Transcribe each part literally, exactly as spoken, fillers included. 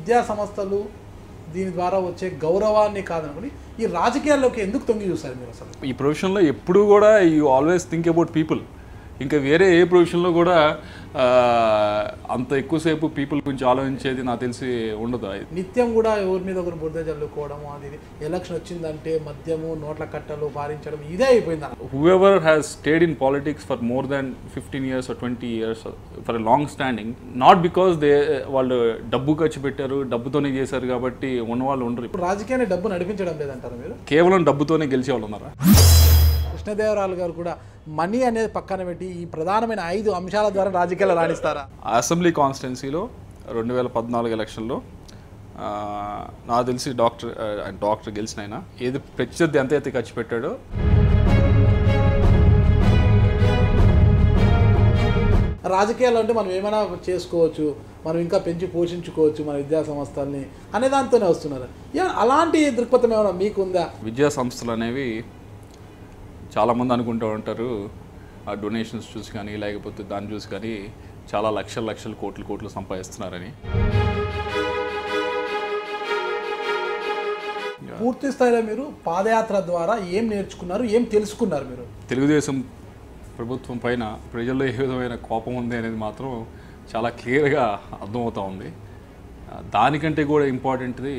విద్యా సంస్థలు దీని ద్వారా వచ్చే గౌరవాన్ని కాదనుకుని ఈ రాజకీయాల్లోకి ఎందుకు తొంగి చూస్తారు మీరు అసలు? ఈ ప్రొఫెషన్లో ఎప్పుడు కూడా you always think about people. ఇంకా వేరే ఏ ప్రొఫెషన్లో కూడా అంత ఎక్కువసేపు పీపుల్ గురించి ఆలోచించేది నాకు తెలిసి ఉండదు. నిత్యం కూడా ఎవరి మీద ఒకరు బురద చల్లుకోవడం, అది ఎలక్షన్ వచ్చిందంటే మద్యము నోట్ల కట్టలు పారించడం ఇదే అయిపోయింది. Whoever has stayed in politics for more than fifteen years or twenty years for a long standing, not because they వాళ్ళు డబ్బు ఖర్చు పెట్టారు, డబ్బుతోనే చేశారు కాబట్టి ఉన్నవాళ్ళు ఉండరు. ఇప్పుడు రాజకీయాన్ని డబ్బు నడిపించడం లేదంటారు మీరు? కేవలం డబ్బుతోనే గెలిచే వాళ్ళు ఉన్నారా? కృష్ణదేవరాయలు గారు కూడా మనీ అనేది పక్కన పెట్టి ఈ ప్రధానమైన ఐదు అంశాల ద్వారా రాజకీయాలు రాణిస్తారా? అసెంబ్లీ కాన్స్టిట్యున్సీలో రెండు వేల పద్నాలుగు ఎలక్షన్లో నాకు తెలిసి డాక్టర్ డాక్టర్ గెలిచిన ఆయన ఏది ప్రత్యర్థి ఎంత అయితే ఖర్చు పెట్టాడో రాజకీయాలు అంటే మనం ఏమైనా చేసుకోవచ్చు, మనం ఇంకా పెంచి పోషించుకోవచ్చు మన విద్యా సంస్థల్ని అనే దాంతోనే వస్తున్నారు. అలాంటి దృక్పథం ఏమైనా మీకుందా? విద్యా సంస్థలు అనేవి చాలామంది అనుకుంటూ ఉంటారు ఆ డొనేషన్స్ చూసి కానీ లేకపోతే దాన్ని చూసి కానీ చాలా లక్షల లక్షల కోట్లు కోట్లు సంపాదిస్తున్నారని. పూర్తి స్థాయిలో మీరు పాదయాత్ర ద్వారా ఏం నేర్చుకున్నారు, ఏం తెలుసుకున్నారు మీరు? తెలుగుదేశం ప్రభుత్వం పైన ప్రజల్లో ఏ విధమైన కోపం ఉంది అనేది మాత్రం చాలా క్లియర్గా అర్థమవుతూ ఉంది. దానికంటే కూడా ఇంపార్టెంట్ది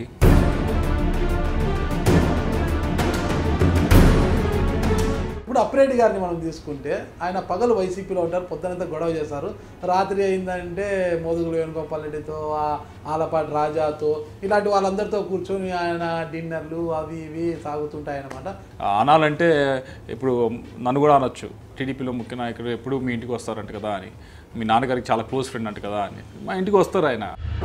ఇప్పుడు అప్పిరెడ్డి గారిని మనం తీసుకుంటే ఆయన పగలు వైసీపీలో ఉంటారు, పొద్దునంతా గొడవ చేశారు, రాత్రి అయిందంటే మోదుగులు వేణుగోపాల్ రెడ్డితో ఆలపాటి రాజాతో ఇలాంటి వాళ్ళందరితో కూర్చొని ఆయన డిన్నర్లు అవి ఇవి సాగుతుంటాయన్నమాట. అనాలంటే ఇప్పుడు నన్ను కూడా అనొచ్చు, టీడీపీలో ముఖ్య నాయకుడు ఎప్పుడు మీ ఇంటికి వస్తారంట కదా అని, మీ నాన్నగారికి చాలా క్లోజ్ ఫ్రెండ్ అంట కదా అని. మా ఇంటికి వస్తారు ఆయన.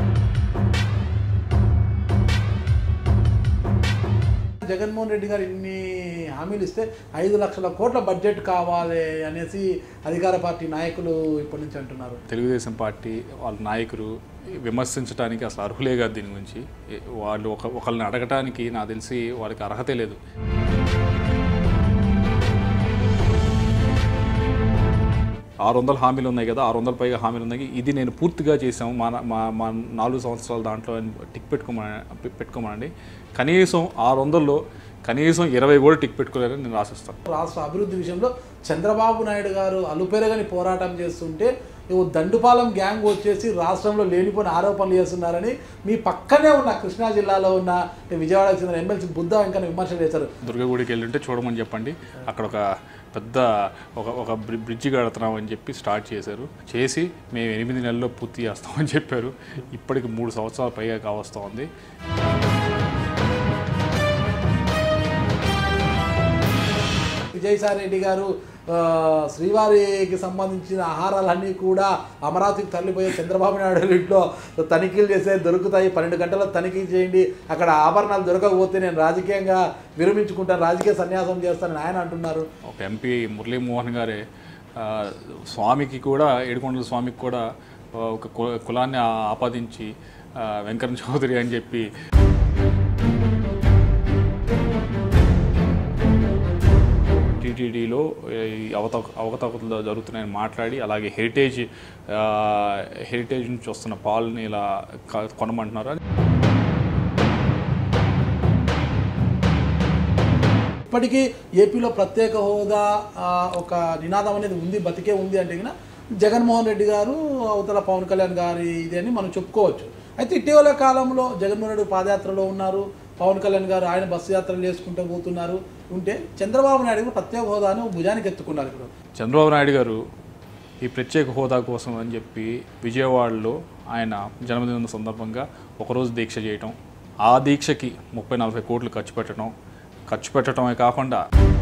జగన్మోహన్ రెడ్డి గారు ఇన్ని హామీలు ఇస్తే ఐదు లక్షల కోట్ల బడ్జెట్ కావాలి అనేసి అధికార పార్టీ నాయకులు ఇప్పటి నుంచి అంటున్నారు. తెలుగుదేశం పార్టీ వాళ్ళ నాయకులు విమర్శించడానికి అసలు అర్హులే కాదు. దీని గురించి వాళ్ళు ఒక ఒకళ్ళని అడగటానికి నాకు తెలిసి వాళ్ళకి అర్హతే లేదు. ఆరు వందల హామీలు ఉన్నాయి కదా, ఆరు వందల పైగా హామీలు ఉన్నాయి. ఇది నేను పూర్తిగా చేసాము మా మా మా నాలుగు సంవత్సరాల దాంట్లో టిక్ పెట్టుకోమని పెట్టుకోమనండి. కనీసం ఆరు వందల్లో కనీసం ఇరవై కూడా టిక్ పెట్టుకోలేరని నేను రాసిస్తాను. రాష్ట్ర అభివృద్ధి విషయంలో చంద్రబాబు నాయుడు గారు అలుపెరగని పోరాటం చేస్తుంటే దండుపాలెం గ్యాంగ్ వచ్చేసి రాష్ట్రంలో లేనిపోయిన ఆరోపణలు చేస్తున్నారని మీ పక్కనే ఉన్న కృష్ణా జిల్లాలో ఉన్న విజయవాడకు చెందిన ఎమ్మెల్సీ బుద్ధ వెంకన్న విమర్శలు చేశారు. దుర్గగుడికి వెళ్ళింటే చూడమని చెప్పండి, అక్కడ ఒక పెద్ద ఒక ఒక బ్రిడ్జి కడుతున్నామని చెప్పి స్టార్ట్ చేశారు. చేసి మేము ఎనిమిది నెలల్లో పూర్తి చేస్తామని చెప్పారు. ఇప్పటికి మూడు సంవత్సరాల పైగా కావస్తూ ఉంది. విజయసాయి రెడ్డి గారు శ్రీవారికి సంబంధించిన ఆహారాలన్నీ కూడా అమరావతికి తరలిపోయే చంద్రబాబు నాయుడు ఇంట్లో తనిఖీలు చేసే దొరుకుతాయి, పన్నెండు గంటల్లో తనిఖీ చేయండి, అక్కడ ఆభరణాలు దొరకకపోతే నేను రాజకీయంగా విరమించుకుంటాను, రాజకీయ సన్యాసం చేస్తానని ఆయన అంటున్నారు. ఒక ఎంపీ మురళీమోహన్ గారే స్వామికి కూడా ఏడుకొండల స్వామికి కూడా ఒక కులాన్ని ఆపాదించి వెంకన్న చౌదరి అని చెప్పి టీటీడీలో అవత అవకతవకలు జరుగుతున్నాయని మాట్లాడి, అలాగే హెరిటేజ్ హెరిటేజ్ నుంచి వస్తున్న పాలని ఇలా కొనమంటున్నారు. ఇప్పటికీ ఏపీలో ప్రత్యేక హోదా ఒక నినాదం అనేది ఉంది, బతికే ఉంది అంటే కన్నా జగన్మోహన్ రెడ్డి గారు అవతల పవన్ కళ్యాణ్ గారి ఇది అని మనం చెప్పుకోవచ్చు. అయితే ఇటీవల కాలంలో జగన్మోహన్ రెడ్డి పాదయాత్రలో ఉన్నారు, పవన్ కళ్యాణ్ గారు ఆయన బస్సు యాత్రలు చేసుకుంటూ పోతున్నారు. ఉంటే చంద్రబాబు నాయుడు గారు ప్రత్యేక హోదాను భుజానికి ఎత్తుకున్నారు. ఇప్పుడు చంద్రబాబు నాయుడు గారు ఈ ప్రత్యేక హోదా కోసం అని చెప్పి విజయవాడలో ఆయన జన్మదినం సందర్భంగా ఒకరోజు దీక్ష చేయటం, ఆ దీక్షకి ముప్పై నలభై కోట్లు ఖర్చు పెట్టడం ఖర్చు పెట్టడమే కాకుండా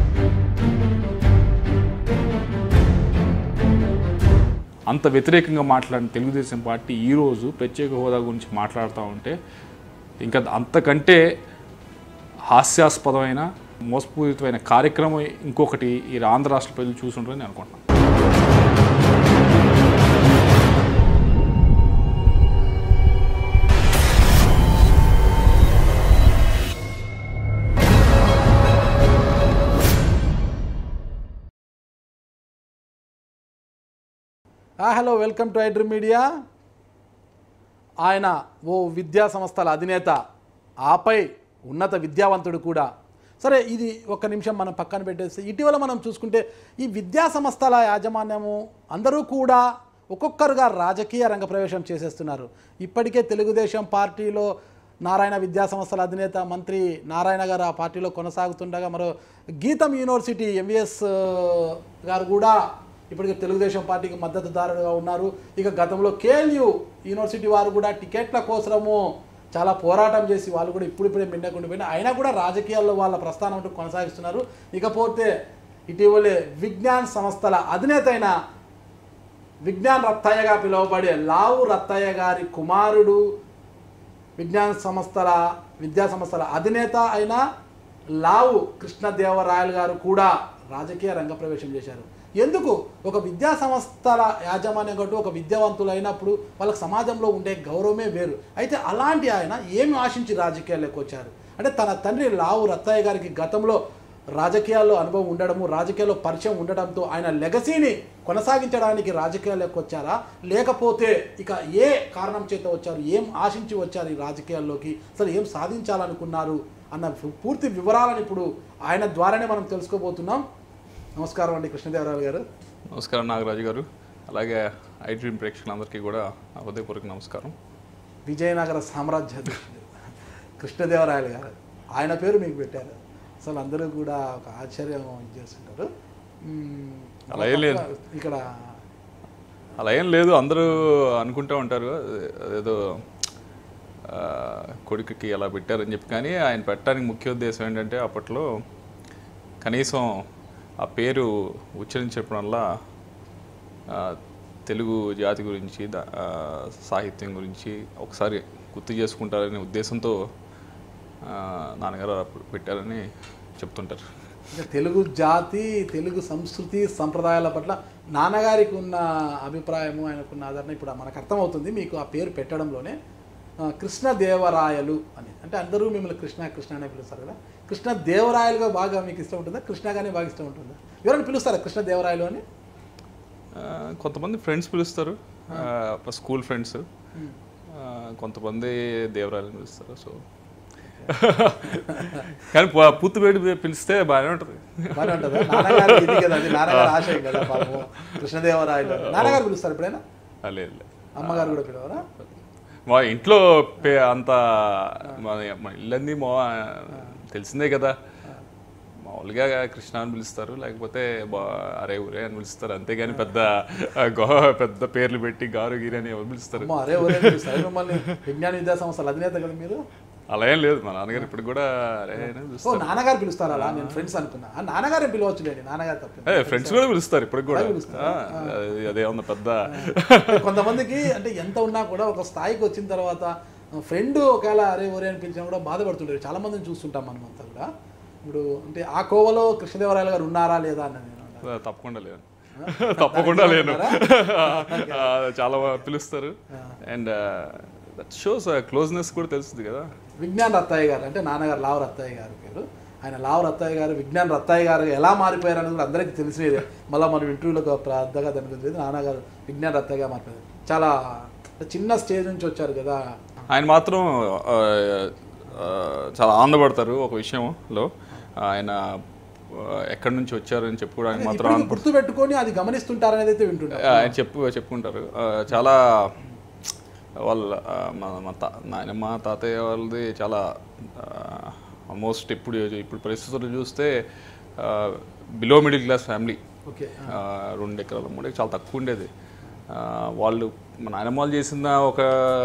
అంత వ్యతిరేకంగా మాట్లాడిన తెలుగుదేశం పార్టీ ఈరోజు ప్రత్యేక హోదా గురించి మాట్లాడుతూ ఉంటే ఇంకా అంతకంటే హాస్యాస్పదమైన మోసపూరితమైన కార్యక్రమం ఇంకొకటి ఈ ఆంధ్ర రాష్ట్ర ప్రజలు చూసుంటారని నేను అనుకుంటున్నాను. Hello, welcome to iDream Media. ఆయన ఓ విద్యా సంస్థల అధినేత, ఆపై ఉన్నత విద్యావంతుడు కూడా. సరే, ఇది ఒక్క నిమిషం మనం పక్కన పెట్టేస్తే, ఇటీవల మనం చూసుకుంటే ఈ విద్యా సంస్థల యాజమాన్యము అందరూ కూడా ఒక్కొక్కరుగా రాజకీయ రంగ ప్రవేశం చేసేస్తున్నారు. ఇప్పటికే తెలుగుదేశం పార్టీలో నారాయణ విద్యా సంస్థల అధినేత మంత్రి నారాయణ గారు ఆ పార్టీలో కొనసాగుతుండగా, మరో గీతం యూనివర్సిటీ ఎంవిఎస్ గారు కూడా ఇప్పటికే తెలుగుదేశం పార్టీకి మద్దతుదారుగా ఉన్నారు. ఇక గతంలో కేఎల్యూ యూనివర్సిటీ వారు కూడా టికెట్ల కోసము చాలా పోరాటం చేసి వాళ్ళు కూడా ఇప్పుడిప్పుడే మిన్నకుండిపోయినా అయినా కూడా రాజకీయాల్లో వాళ్ళ ప్రస్థానం అంటూ కొనసాగిస్తున్నారు. ఇకపోతే ఇటీవలే విజ్ఞాన్ సంస్థల అధినేత అయిన విజ్ఞాన్ రత్తయ్యగా పిలువబడే లావు రత్తయ్య గారి కుమారుడు, విజ్ఞాన సంస్థల విద్యా సంస్థల అధినేత అయిన లావు కృష్ణదేవరాయలు గారు కూడా రాజకీయ రంగ ప్రవేశం చేశారు. ఎందుకు? ఒక విద్యా సంస్థల యాజమాన్యం కంటూ ఒక విద్యావంతులు అయినప్పుడు వాళ్ళకి సమాజంలో ఉండే గౌరవమే వేరు. అయితే అలాంటి ఆయన ఏమి ఆశించి రాజకీయాల్లోకి వచ్చారు అంటే, తన తండ్రి లావు రత్తయ్య గారికి గతంలో రాజకీయాల్లో అనుభవం ఉండడము, రాజకీయాల్లో పరిచయం ఉండడంతో ఆయన లెగసీని కొనసాగించడానికి రాజకీయాల్లోకి వచ్చారా, లేకపోతే ఇక ఏ కారణం చేత వచ్చారు, ఏం ఆశించి వచ్చారు ఈ రాజకీయాల్లోకి, అసలు ఏం సాధించాలనుకున్నారు అన్న పూర్తి వివరాలను ఇప్పుడు ఆయన ద్వారానే మనం తెలుసుకోబోతున్నాం. నమస్కారం అండి కృష్ణదేవరాయలు గారు. నమస్కారం నాగరాజు గారు. అలాగే ఐ డ్రీమ్ ప్రేక్షకులందరికీ కూడా హృదయపూర్వక నమస్కారం. విజయనగర సామ్రాజ్యాధీశుడు కృష్ణదేవరాయలు గారు, ఆయన పేరు మీకు పెట్టారు. అసలు అందరూ కూడా ఒక ఆశ్చర్యం చేస్తుంటారు. అలా ఏం లేదు ఇక్కడ, అలా ఏం లేదు అందరూ అనుకుంటూ ఉంటారు అదేదో కొడుకుకి అలా పెట్టారని చెప్పి. కానీ ఆయన పెట్టడానికి ముఖ్య ఉద్దేశం ఏంటంటే, అప్పట్లో కనీసం ఆ పేరు ఉచ్చరించడం వల్ల తెలుగు జాతి గురించి, సాహిత్యం గురించి ఒకసారి గుర్తు చేసుకుంటారనే ఉద్దేశంతో నాన్నగారు పెట్టారని చెప్తుంటారు. తెలుగు జాతి, తెలుగు సంస్కృతి సంప్రదాయాల పట్ల నాన్నగారికి ఉన్న అభిప్రాయము, ఆయనకున్న ఆదరణ ఇప్పుడు మనకు అర్థమవుతుంది. మీకు ఆ పేరు పెట్టడంలోనే కృష్ణదేవరాయలు అని, అంటే అందరూ మిమ్మల్ని కృష్ణ కృష్ణ అనే పిలుస్తారు కదా. కృష్ణదేవరాయలుగా బాగా మీకు ఇష్టం ఉంటుందా, కృష్ణగానే బాగా ఇష్టం ఉంటుందా? ఎవరైనా పిలుస్తారా కృష్ణదేవరాయలు అని? కొంతమంది ఫ్రెండ్స్ పిలుస్తారు, స్కూల్ ఫ్రెండ్స్. కొంతమంది దేవరాయలు పిలుస్తారు. సో కానీ పూర్తి పేరు పిలిస్తే బాగానే ఉంటుంది. బాగానే ఉంటుంది. నాన్నగారు ఇది కదా, అది నాన్నగారు ఆశయం కదా పాపం. కృష్ణదేవరాయలు నాన్నగారు పిలుస్తారు ఎప్పుడైనా? లేదు, అమ్మగారు కూడా పిలవరా? మా ఇంట్లో అంత మా ఇల్లన్నీ మా తెలిసిందే కదా, మామూలుగా కృష్ణ అని పిలుస్తారు, లేకపోతే బా అరే ఊరే అని పిలుస్తారు. అంతేగాని పెద్ద గో పెద్ద పేర్లు పెట్టి గారు గీరి అని ఎవరు పిలుస్తారు? అరే ఊరే పిలుస్తారు. మిమ్మల్ని విజ్ఞాన విద్యా సంస్థల అధినేత కదా మీరు. అలా ఏం లేదు, మా నాన్నగారు ఇప్పుడు కూడా అరే నాన్నగారు పిలుస్తారు. అలా నేను ఫ్రెండ్స్ అనుకున్నా, నాన్నగారే పిలవచ్చులేండి, నాన్నగారు తప్ప ఫ్రెండ్స్ కూడా పిలుస్తారు ఇప్పుడు కూడా. అదే ఉంది పెద్ద. కొంతమందికి అంటే ఎంత ఉన్నా కూడా ఒక స్థాయికి వచ్చిన తర్వాత ఫ్రెండ్ ఒకవేళ అరే ఒరే అని పిలిచినా కూడా బాధపడుతుంటారు. చాలా మందిని చూస్తుంటాం మనం అంతా కూడా. ఇప్పుడు అంటే ఆ కోవలో కృష్ణదేవరాయలు గారు ఉన్నారా లేదా అన్నది నేను తప్పకుండా లేను తప్పకుండా లేను చాలా పిలుస్తారు. అండ్ దట్ షోస్ క్లోజ్నెస్ కూడా తెలుస్తుంది కదా. విజ్ఞాన్ రత్తయ్య గారు అంటే నాన్నగారు లావు రత్తయ్య గారు పేరు. ఆయన లావు రత్తయ్య గారు విజ్ఞాన్ రత్తయ్య గారు ఎలా మారిపోయారు అనేది కూడా అందరికీ తెలిసినదే. మళ్ళీ మనం ఇంటర్వ్యూలో పెద్దగా దాని గురించి నాన్నగారు విజ్ఞాన్ రత్తయ్యగా మారిపోయారు. చాలా చిన్న స్టేజ్ నుంచి వచ్చారు కదా. ఆయన మాత్రం చాలా ఆనందపడతారు ఒక విషయంలో. ఆయన ఎక్కడి నుంచి వచ్చారని చెప్పుకోవడానికి మాత్రం గుర్తు పెట్టుకొని అది గమనిస్తుంటారు అనేది అయితే వింటుంటారు. ఆయన చెప్పు చెప్పుకుంటారు చాలా. వాళ్ళ మా తా నాయనమ్మ తాతయ్య వాళ్ళది చాలా ఆల్మోస్ట్ ఇప్పుడు ఇప్పుడు పరిస్థితులు చూస్తే బిలో మిడిల్ క్లాస్ ఫ్యామిలీ. రెండు ఎకరాల మూడు చాలా తక్కువ ఉండేది. వాళ్ళు మా నాయనమ్మ వాళ్ళు చేసిన ఒక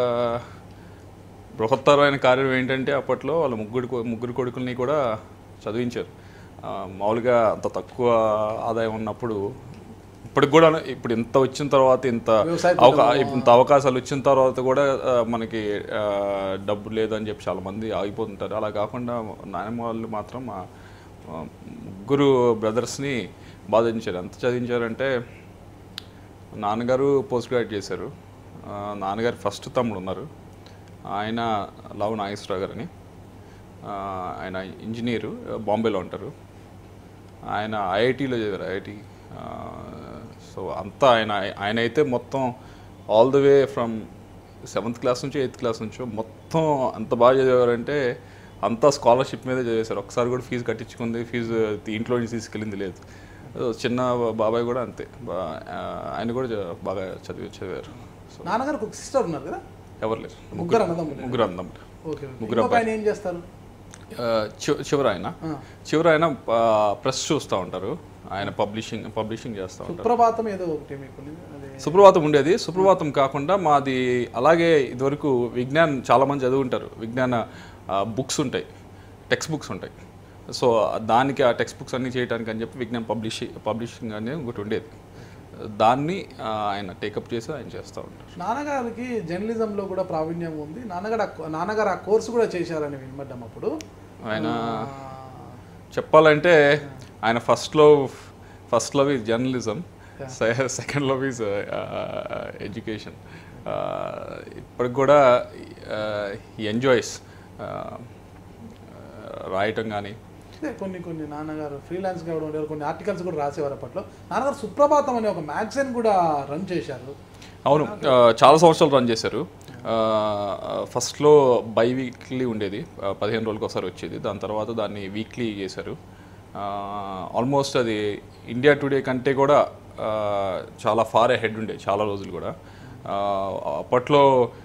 బృహత్తరమైన కార్యం ఏంటంటే, అప్పట్లో వాళ్ళ ముగ్గురు ముగ్గురు కొడుకుల్ని కూడా చదివించారు. మామూలుగా అంత తక్కువ ఆదాయం ఉన్నప్పుడు, ఇప్పటికి కూడా ఇప్పుడు ఇంత వచ్చిన తర్వాత ఇంత అవకా ఇంత అవకాశాలు వచ్చిన తర్వాత కూడా మనకి డబ్బు లేదని చెప్పి చాలామంది ఆగిపోతుంటారు. అలా కాకుండా నాయనమ్మ వాళ్ళు మాత్రం మా ముగ్గురు బ్రదర్స్ని బాగా చదివించారు. ఎంత చదివించారంటే, నాన్నగారు పోస్ట్ గ్రాడ్యుయేట్ చేశారు. నాన్నగారు ఫస్ట్ తమ్ముడు ఉన్నారు, ఆయన లావు నాగేశ్వరరావు గారని. ఆయన ఇంజనీరు, బాంబేలో ఉంటారు. ఆయన ఐఐటీలో చదివారు, ఐఐటి. సో అంతా ఆయన ఆయన అయితే మొత్తం all the way from seventh class నుంచి ఎయిత్ క్లాస్ నుంచో మొత్తం అంత బాగా చదివారంటే అంతా స్కాలర్షిప్ మీదే చదివేశారు. ఒకసారి కూడా ఫీజు కట్టించుకుంది, ఫీజు ఇంట్లో నుంచి తీసుకెళ్ళింది లేదు. చిన్న బాబాయ్ కూడా అంతే, ఆయన కూడా బాగా చదివి చదివారు. నాన్నగారికి ఒక సిస్టర్ ఉన్నారు కదా? ఎవరు లేరు, ముగ్గురు అన్నదమ్ములు. ముగ్గురు అన్నదమ్ములు. ముగ్గురు అబ్బాయి ఏం చేస్తారు? చివరి ఆయన చివరి ఆయన ప్రెస్ చూస్తూ ఉంటారు, ఆయన పబ్లిషింగ్ పబ్లిషింగ్ చేస్తూ ఉంటారు. సుప్రభాతం ఏదో ఒకటి మీకు సుప్రభాతం ఉండేది. సుప్రభాతం కాకుండా మాది అలాగే ఇదివరకు విజ్ఞాన్ చాలామంది చదువుంటారు, విజ్ఞాన బుక్స్ ఉంటాయి, టెక్స్ట్ బుక్స్ ఉంటాయి. సో దానికి ఆ టెక్స్ట్ బుక్స్ అన్నీ చేయడానికి అని చెప్పి విజ్ఞాన్ పబ్లిషింగ్ పబ్లిషింగ్ అనేది ఒకటి ఉండేది. దాన్ని ఆయన టేకప్ చేసి ఆయన చేస్తూ ఉంటారు. నాన్నగారికి జర్నలిజంలో కూడా ప్రావీణ్యం ఉంది. నాన్నగారు నాన్నగారు ఆ కోర్సు కూడా చేశారని వినబడ్డాం. అప్పుడు ఆయన చెప్పాలంటే ఆయన first love first love is journalism, second love is education. ఇప్పటికి కూడా ఈ ఎంజాయ్స్ రాయటం కానీ కొన్ని కొన్ని నాన్నగారు ఫ్రీలాన్స్ గా ఉండేవారు, కొన్ని ఆర్టికల్స్ కూడా రాసేవారు అప్పట్లో. నాన్నగారు సుప్రభాతం అనే ఒక మ్యాగజైన్ కూడా రన్ చేశారు. అవును, చాలా సంవత్సరాలు రన్ చేశారు. ఫస్ట్లో బై వీక్లీ ఉండేది, పదిహేను రోజులకు ఒకసారి వచ్చేది. దాని తర్వాత దాన్ని వీక్లీ చేశారు. ఆల్మోస్ట్ అది ఇండియా టుడే కంటే కూడా చాలా ఫార్ హెడ్ ఉండే చాలా రోజులు కూడా. అప్పట్లో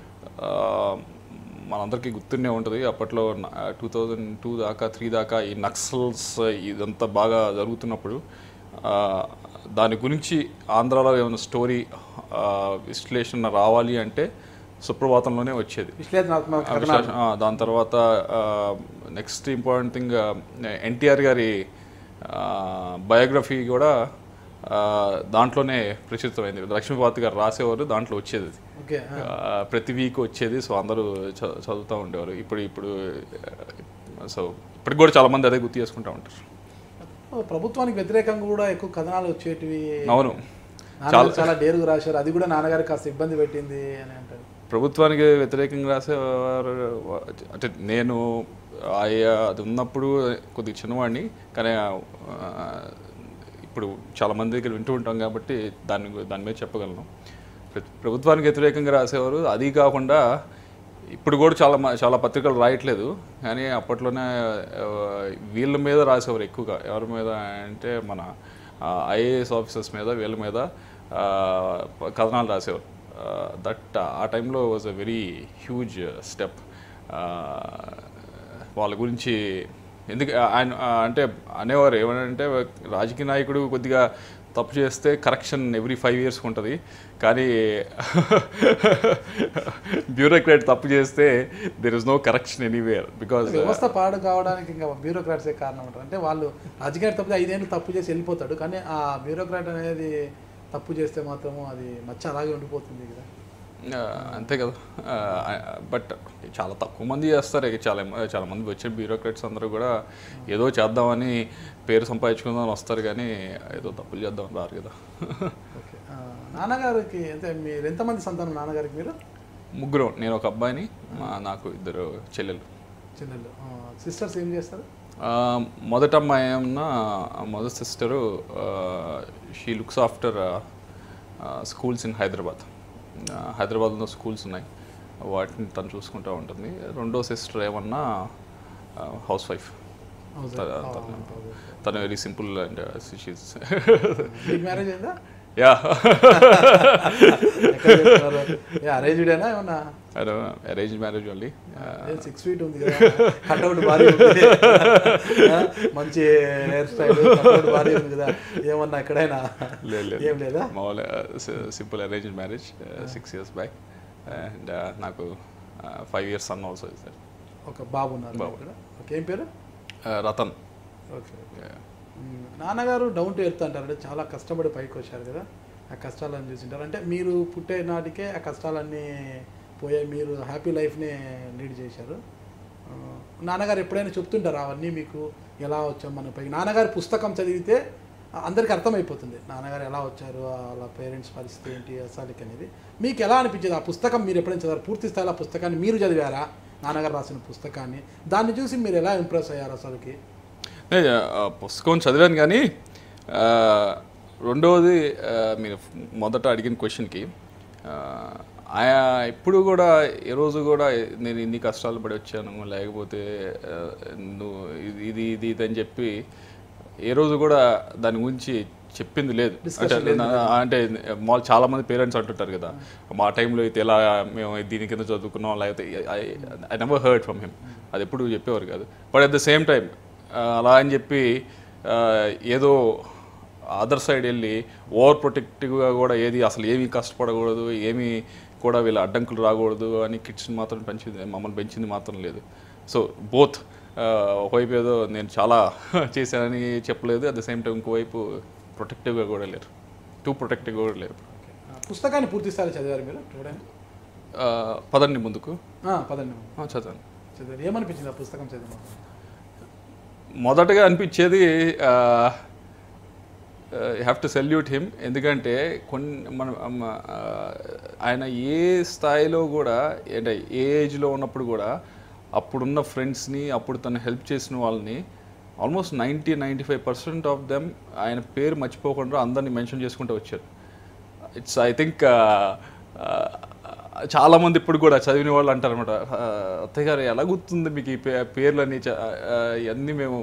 మనందరికీ గుర్తునే ఉంటుంది, అప్పట్లో టూ థౌజండ్ టూ దాకా త్రీ దాకా ఈ నక్సల్స్ ఇదంతా బాగా జరుగుతున్నప్పుడు దాని గురించి ఆంధ్రాలో ఏమైనా స్టోరీ విశ్లేషణ రావాలి అంటే సుప్రభాతంలోనే వచ్చేది. దాని తర్వాత నెక్స్ట్ ఇంపార్టెంట్ థింగ్ ఎన్టీఆర్ గారి బయోగ్రఫీ కూడా దాంట్లోనే ప్రచురితమైంది. లక్ష్మీపాతి గారు రాసేవారు, దాంట్లో వచ్చేది, ప్రతి వీక్ వచ్చేది. సో అందరూ చదువుతూ ఉండేవారు. ఇప్పుడు ఇప్పుడు సో ఇప్పటికి కూడా చాలా మంది అదే గుర్తు చేసుకుంటూ ఉంటారు. ప్రభుత్వానికి వ్యతిరేకంగా కూడా ఎక్కువ కథనాలు వచ్చేటివి. అవును, చాలా చాలా డేరుగా రాశారు. అది కూడా నాన్నగారికి కాస్త ఇబ్బంది పెట్టింది అని అంటారు. ప్రభుత్వానికి వ్యతిరేకంగా రాసేవారు అంటే నేను అది ఉన్నప్పుడు కొద్దిగా చిన్నవాడిని, కానీ ఇప్పుడు చాలామంది దగ్గర వింటూ ఉంటాం కాబట్టి దాని దాని మీద చెప్పగలను. ప్రభుత్వానికి వ్యతిరేకంగా రాసేవారు. అది కాకుండా ఇప్పుడు కూడా చాలా చాలా పత్రికలు రాయట్లేదు, కానీ అప్పట్లోనే వీళ్ళ మీద రాసేవారు ఎక్కువగా. ఎవరి మీద అంటే మన ఐఏఎస్ ఆఫీసర్స్ మీద, వీళ్ళ మీద కథనాలు రాసేవారు. దట్ ఆ టైంలో was a very huge step. వాళ్ళ గురించి ఎందుకు ఆయన అంటే అనేవారు ఏమనంటే, రాజకీయ నాయకుడు కొద్దిగా తప్పు చేస్తే కరెక్షన్ ఎవ్రీ ఫైవ్ ఇయర్స్కి ఉంటుంది, కానీ బ్యూరోక్రాట్ తప్పు చేస్తే there is no correction anywhere. Because వ్యవస్థ పాడు కావడానికి ఇంకా బ్యూరోక్రాట్సే కారణం అంటారు. అంటే వాళ్ళు రాజకీయ తప్పితే ఐదేళ్ళు తప్పు చేసి వెళ్ళిపోతాడు, కానీ ఆ బ్యూరోక్రాట్ అనేది తప్పు చేస్తే మాత్రము అది మచ్చ అలాగే ఉండిపోతుంది కదా. అంతే కదా. బట్ చాలా తక్కువ మంది చేస్తారు. చాలా చాలా మంది వచ్చే బ్యూరోక్రాట్స్ అందరూ కూడా ఏదో చేద్దామని పేరు సంపాదించుకుందామని వస్తారు, కానీ ఏదో తప్పులు చేద్దామని రారు కదా. ఓకే, నాన్నగారికి అంటే మీరు ఎంతమంది సంతానం నాన్నగారికి? మీరు ముగ్గురు, నేను ఒక అబ్బాయిని, నాకు ఇద్దరు చెల్లెలు. చెల్లెలు. సిస్టర్స్ ఏం చేస్తారు? మొదట అమ్మాయి ఏమన్నా మొదటి sister she looks after schools in Hyderabad. హైదరాబాద్లో స్కూల్స్ ఉన్నాయి, వాటిని తను చూసుకుంటూ ఉంటుంది. రెండో సిస్టర్ ఏమన్నా హౌస్ వైఫ్. తను వెరీ సింపుల్ అండ్ మ్యారేజ్ అయిందా? యా, అరేంజ్డేనా ఏమన్నా? Arrange marriage only. Six feet ఉంది కదా, కట్అవుట్ భారీ ఉంది, మంచి హెయిర్ స్టైల్, కట్అవుట్ భారీ ఉంది కదా, ఏమన్నా ఎక్కడైనా? లేదు, ఏం లేదా, మామూలుగా simple arrange marriage six years back. And నాకు five years son also is that. ఒక బాబు ఉన్నారు. బాబు, ఓకే. ఏం పేరు? రతన్. ఓకే. నాన్నగారు డౌన్ టు ఎర్త్ అంటారు, అంటే చాలా కష్టపడి పైకి వచ్చారు కదా, ఆ కష్టాలను చూసింటారు. అంటే మీరు పుట్టే నాటికే ఆ కష్టాలన్నీ పోయాయి, మీరు హ్యాపీ లైఫ్ని లీడ్ చేశారు. నాన్నగారు ఎప్పుడైనా చెప్తుంటారు అవన్నీ మీకు ఎలా వచ్చాం మన పైకి? నాన్నగారి పుస్తకం చదివితే అందరికీ అర్థమైపోతుంది నాన్నగారు ఎలా వచ్చారు, వాళ్ళ పేరెంట్స్ పరిస్థితి ఏంటి అసలుకి అనేది. మీకు ఎలా అనిపించేది ఆ పుస్తకం? మీరు ఎప్పుడైనా చదివారు? పూర్తి స్థాయిలో ఆ పుస్తకాన్ని మీరు చదివారా? నాన్నగారు రాసిన పుస్తకాన్ని, దాన్ని చూసి మీరు ఎలా ఇంప్రెస్ అయ్యారు అసలుకి? పుస్తకం చదివాను, కానీ రెండవది మీరు మొదట అడిగిన క్వశ్చన్కి ఇప్పుడు కూడా ఏ రోజు కూడా నేను ఇన్ని కష్టాలు పడి వచ్చాను, లేకపోతే నువ్వు ఇది ఇది ఇది అని చెప్పి ఏ రోజు కూడా దాని గురించి చెప్పింది లేదు. అంటే అంటే చాలా మంది పేరెంట్స్ అంటుంటారు కదా, మా టైంలో అయితే ఎలా మేము దీని కింద చదువుకున్నాం, లేకపోతే I never heard from him, అది ఎప్పుడు చెప్పేవారు కాదు. But at the same time అలా అని చెప్పి ఏదో అదర్ సైడ్ వెళ్ళి ఓవర్ ప్రొటెక్టివ్గా కూడా ఏది అసలు ఏమీ కష్టపడకూడదు, ఏమీ కూడా వీళ్ళ అడ్డంకులు రాకూడదు అని కిడ్స్ని మాత్రం పెంచింది, మమ్మల్ని పెంచింది మాత్రం లేదు. సో బోత్ ఒకవైపు ఏదో నేను చాలా చేశానని చెప్పలేదు, అట్ ద సేమ్ టైం ఇంకోవైపు ప్రొటెక్టివ్గా కూడా లేరు, టూ ప్రొటెక్టివ్గా కూడా లేరు. పుస్తకాన్ని పూర్తి స్థాయి చదివారు మీరు? పదండి ముందుకు. పదండి చదివాను. చదివారు. ఏమనిపించింది ఆ పుస్తకం చదివిన? మొదటగా అనిపించేది you have to salute him. ఎందుకంటే కొన్ని మనం ఆయన ఏ స్థాయిలో కూడా అంటే ఏ ఏజ్లో ఉన్నప్పుడు కూడా అప్పుడున్న ఫ్రెండ్స్ని, అప్పుడు తను హెల్ప్ చేసిన వాళ్ళని almost ninety ninety five percent of them ఆయన పేరు మర్చిపోకుండా అందరినీ మెన్షన్ చేసుకుంటూ వచ్చారు. ఇట్స్ ఐ థింక్ చాలామంది ఇప్పుడు కూడా చదివిన వాళ్ళు అంటారు అనమాట, అత్తయ్య గారు ఎలా గుర్తుంది మీకు ఈ పేర్లని, ఇవన్నీ మేము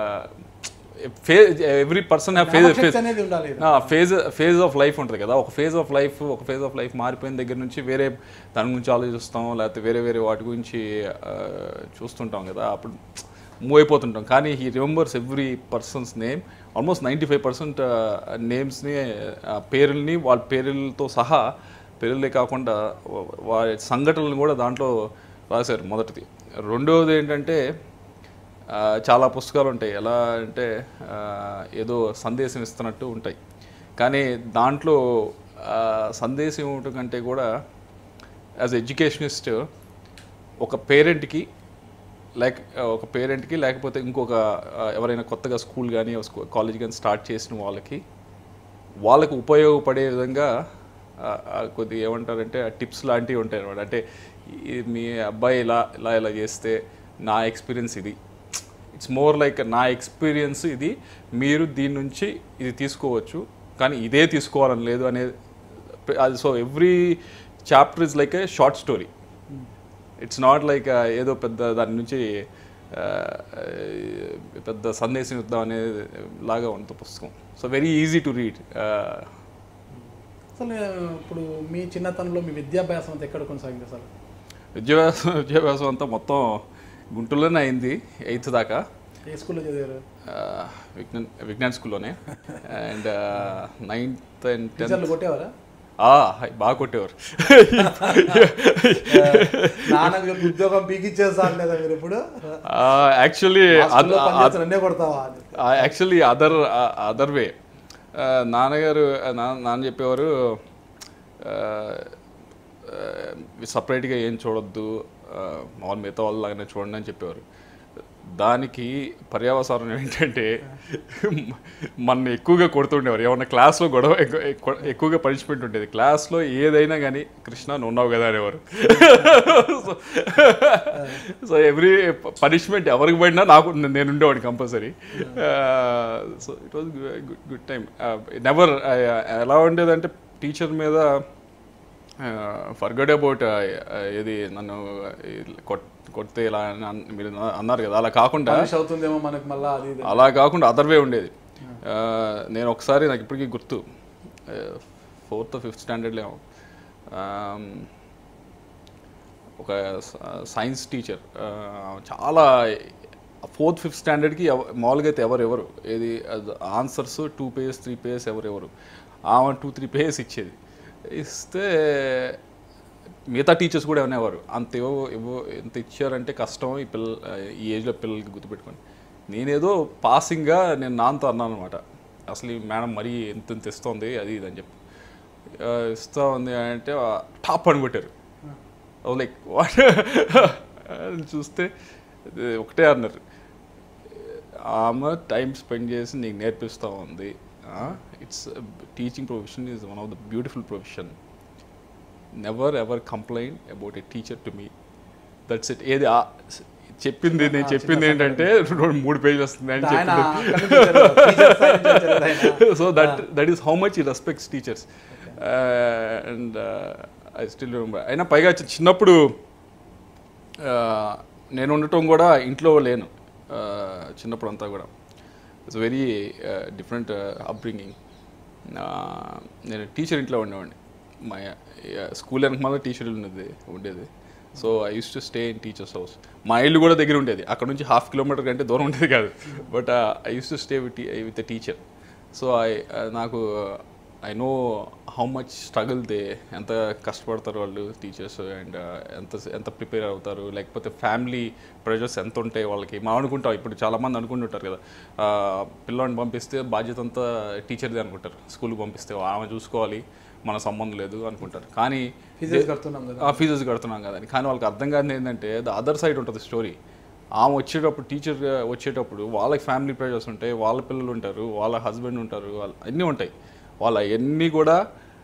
every person phase phase phase of life ఉంటుంది కదా, ఒక ఫేజ్ ఆఫ్ లైఫ్ ఒక ఫేజ్ ఆఫ్ లైఫ్ మారిపోయిన దగ్గర నుంచి వేరే దాని గురించి ఆలోచిస్తాం, లేకపోతే వేరే వేరే వాటి గురించి చూస్తుంటాం కదా, అప్పుడు మూవ్ అయిపోతుంటాం. కానీ he remembers every persons name, almost ninety five percent నేమ్స్ని, పేర్లని వాళ్ళ పేర్లతో సహా, పేర్లే కాకుండా వారి సంఘటనలను కూడా దాంట్లో రాశారు మొదటిది. రెండవది ఏంటంటే చాలా పుస్తకాలు ఉంటాయి, ఎలా అంటే ఏదో సందేశం ఇస్తున్నట్టు ఉంటాయి, కానీ దాంట్లో సందేశం ఇవ్వటం కంటే కూడా యాజ్ ఎడ్యుకేషనిస్ట్ ఒక పేరెంట్కి లైక్ ఒక పేరెంట్కి లేకపోతే ఇంకొక ఎవరైనా కొత్తగా స్కూల్ కానీ కాలేజ్ కానీ స్టార్ట్ చేసిన వాళ్ళకి వాళ్ళకు ఉపయోగపడే విధంగా కొద్దిగా ఏమంటారంటే టిప్స్ లాంటివి ఉంటాయి అన్నమాట. అంటే మీ అబ్బాయి ఇలా ఇలా ఇలా చేస్తే నా ఎక్స్పీరియన్స్ ఇది, ఇట్స్ మోర్ లైక్ నా ఎక్స్పీరియన్స్ ఇది, మీరు దీని నుంచి ఇది తీసుకోవచ్చు కానీ ఇదే తీసుకోవాలని లేదు అనేది. So every chapter is like a short story, it's not like ఏదో పెద్ద దాని నుంచి పెద్ద సందేశం ఇద్దాం అనేది లాగా ఉంటుంది పుస్తకం. So very easy to read. అసలు ఇప్పుడు మీ చిన్నతనంలో మీ విద్యాభ్యాసం అంతా ఎక్కడ కొనసాగింది అసలు? విద్యాభ్యాసం విద్యాభ్యాసం అంతా మొత్తం గుంటూరులోనే అయింది, ఎయిత్ దాకా. ఏ స్కూల్లో చదివారు? విజ్ఞాన్ విజ్ఞాన్ స్కూల్లోనే. అండ్ నైన్త్ అండ్ టెన్త్ కొట్టేవారా? బాగా కొట్టేవారు. ఉద్యోగం పీకిచ్చేసారు లేదా మీరు ఇప్పుడు? యాక్చువల్లీ కొడతావా? Actually other other way. నాన్నగారు నాన్న చెప్పేవారు సపరేట్గా ఏం చూడొద్దు, మామూలు మిగతా వాళ్ళలాగానే చూడండి అని చెప్పేవారు. దానికి పర్యవసానం ఏంటంటే మన ఎక్కువగా కొడుతుండేవారు. ఏమన్నా క్లాస్లో గొడవ ఎక్కువగా పనిష్మెంట్ ఉండేది. క్లాస్లో ఏదైనా కానీ కృష్ణ నువ్వు ఉన్నావు కదా అనేవారు. సో ఎవ్రీ పనిష్మెంట్ ఎవరికి పడినా నాకు నేను ఉండేవాడిని compulsory. So it was good good time. Never ఎలా ఉండేదంటే టీచర్ మీద ఫర్గెట్ అబౌట్ ఏది నన్ను కొడితే ఇలా మీరు అన్నారు కదా, అలా కాకుండా అవుతుందేమో మనకు మళ్ళీ అది అలా కాకుండా అదర్ వే ఉండేది. నేను ఒకసారి నాకు ఇప్పటికీ గుర్తు, ఫోర్త్ ఫిఫ్త్ స్టాండర్డ్లో ఒక సైన్స్ టీచర్ చాలా ఫోర్త్ ఫిఫ్త్ స్టాండర్డ్కి మామూలుగా అయితే ఎవరెవరు ఏది answers two pages three pages ఎవరెవరు ఆమె టూ త్రీ పేజెస్ ఇచ్చేది. ఇస్తే మిగతా టీచర్స్ కూడా అనేవారు అంత ఇవ్వ ఇవ్వ ఎంత ఇచ్చారంటే కష్టం ఈ పిల్ల ఈ ఏజ్లో పిల్లలకి గుర్తుపెట్టుకొని. నేనేదో పాసింగ్గా నేను నాన్నతో అన్నాను అనమాట, అసలు ఈ మేడం మరీ ఎంత ఎంత ఇస్తుంది అది ఇది అని చెప్పి. ఇస్తూ ఉంది అంటే టాప్ అని కొట్టారు. లైక్ వాట్ చూస్తే ఒకటే అన్నారు, ఆమె టైం స్పెండ్ చేసి నీకు నేర్పిస్తూ ఉంది. It's teaching profession is one of the beautiful profession. Never ever complaint about a teacher to me. That's it. ఏది చెప్పింది నేను చెప్పింది ఏంటంటే రెండు మూడు పేజీలు వస్తుంది అని చెప్పింది. So that that is how much he respects teachers. And I still remember. అయినా పైగా చిన్నప్పుడు నేను ఉండటం కూడా ఇంట్లో లేను చిన్నప్పుడు అంతా కూడా. It's very different upbringing. నేను టీచర్ ఇంట్లో ఉండేవాడిని. మా స్కూల్ వెనక మళ్ళీ టీచర్ ఉన్నది ఉండేది. So I use to stay in teachers house. మా ఇల్లు కూడా దగ్గర ఉండేది, అక్కడ నుంచి హాఫ్ కిలోమీటర్ కంటే దూరం ఉండేది కాదు. But I use to stay with with the teacher. So I నాకు I know how much struggle they, ఎంత కష్టపడతారు వాళ్ళు టీచర్స్, అండ్ ఎంత ఎంత ప్రిపేర్ అవుతారు, లేకపోతే ఫ్యామిలీ ప్రెషర్స్ ఎంత ఉంటాయి వాళ్ళకి. మనం అనుకుంటాం, ఇప్పుడు చాలామంది అనుకుంటుంటారు కదా, పిల్లల్ని పంపిస్తే బాధ్యత అంతా టీచర్ది అనుకుంటారు, స్కూల్కి పంపిస్తే ఆమె చూసుకోవాలి, మన సంబంధం లేదు అనుకుంటారు. కానీ ఫీజెస్ కడుతున్నాం కదా ఫీజెస్ కడుతున్నాం కదా అని. కానీ వాళ్ళకి అర్థం కాదు ఏంటంటే ద అదర్ సైడ్ ఉంటుంది స్టోరీ. ఆమె వచ్చేటప్పుడు, టీచర్ వచ్చేటప్పుడు వాళ్ళకి ఫ్యామిలీ ప్రెషర్స్ ఉంటాయి, వాళ్ళ పిల్లలు ఉంటారు, వాళ్ళ హస్బెండ్ ఉంటారు, వాళ్ళ అన్నీ ఉంటాయి. వాళ్ళ అన్నీ కూడా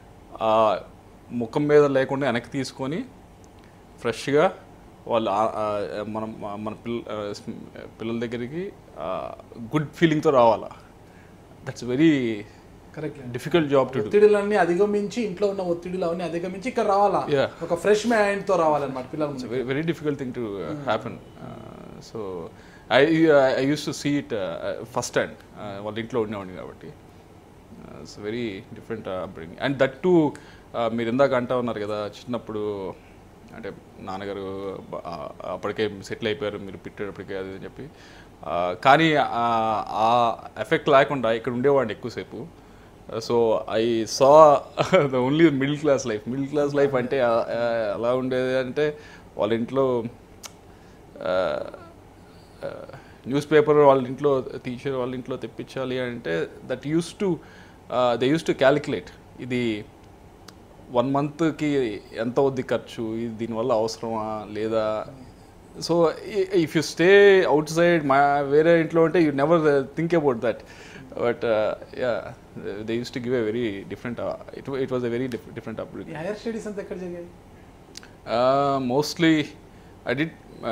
ముఖం మీద లేకుండా వెనక్కి తీసుకొని ఫ్రెష్గా వాళ్ళు మనం మన పిల్ల పిల్లల దగ్గరికి గుడ్ ఫీలింగ్తో రావాలా. That's very correct. Difficult job to do. ఒత్తిడిలన్నీ అధిగమించి, ఇంట్లో ఉన్న ఒత్తిడిలు అవన్నీ అధిగమించి ఇక్కడ రావాలా, ఒక ఫ్రెష్ మైండ్తో రావాలన్నమాట పిల్లలు. Very difficult thing to happen. So I I use to see it first hand. వాళ్ళ ఇంట్లో ఉండేవాడిని కాబట్టి it's very different upbringing. And that to మీరు ఇందాక అంటా ఉన్నారు కదా, చిన్నప్పుడు అంటే నాన్నగారు అప్పటికే సెటిల్ అయిపోయారు మీరు పెట్టేటప్పటికే అది అని చెప్పి. కానీ ఆ ఎఫెక్ట్ లేకుండా ఇక్కడ ఉండేవాడిని ఎక్కువసేపు. So I saw the only middle class life. Middle class life అంటే ఎలా ఉండేది అంటే, వాళ్ళ ఇంట్లో న్యూస్ పేపర్ వాళ్ళ ఇంట్లో, టీచర్ వాళ్ళ ఇంట్లో తెప్పించాలి అంటే that use to they use to calculate, ఇది వన్ మంత్కి ఎంత అవుద్ది ఖర్చు, ఇది దీనివల్ల అవసరమా లేదా. So if you stay outside, మా వేరే ఇంట్లో ఉంటే you never think about that. But yeah, they use to give a very different, it it was a very different upbringing. Higher studies అంతా ఎక్కడ జరిగాయి? Mostly I did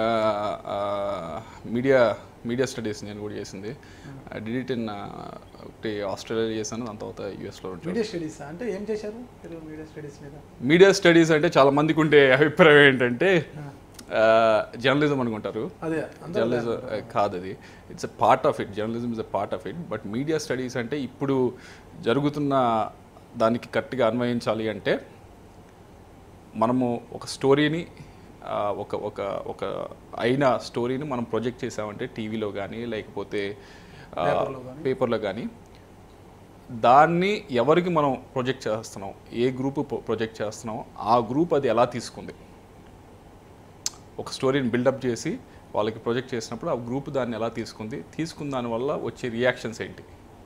media media studies నేను కూడా చేసింది. ఐ డిడ్ ఇట్ ఇన్ ఒకటి Australia చేశాను, దాని తర్వాత యూఎస్లో ఉంటాను. మీడియా స్టడీస్ అంటే ఏం చేశారు మీడియా స్టడీస్ మీద? మీడియా స్టడీస్ అంటే చాలా మందికి ఉండే అభిప్రాయం ఏంటంటే జర్నలిజం అనుకుంటారు. అదే జర్నలిజం కాదు, అది it's a part of it. Journalism is a part of it. But media studies అంటే ఇప్పుడు జరుగుతున్న దానికి కరెక్ట్గా అన్వయించాలి అంటే, మనము ఒక స్టోరీని, ఒక ఒక ఒక అయిన స్టోరీని మనం ప్రొజెక్ట్ చేసామంటే టీవీలో కానీ లేకపోతే పేపర్లో కానీ, దాన్ని ఎవరికి మనం ప్రొజెక్ట్ చేస్తున్నాం, ఏ గ్రూప్ ప్రొజెక్ట్ చేస్తున్నాం, ఆ గ్రూప్ అది ఎలా తీసుకుంది. ఒక స్టోరీని బిల్డప్ చేసి వాళ్ళకి ప్రొజెక్ట్ చేసినప్పుడు ఆ గ్రూప్ దాన్ని ఎలా తీసుకుంది, తీసుకున్న దానివల్ల వచ్చే రియాక్షన్స్ ఏంటి.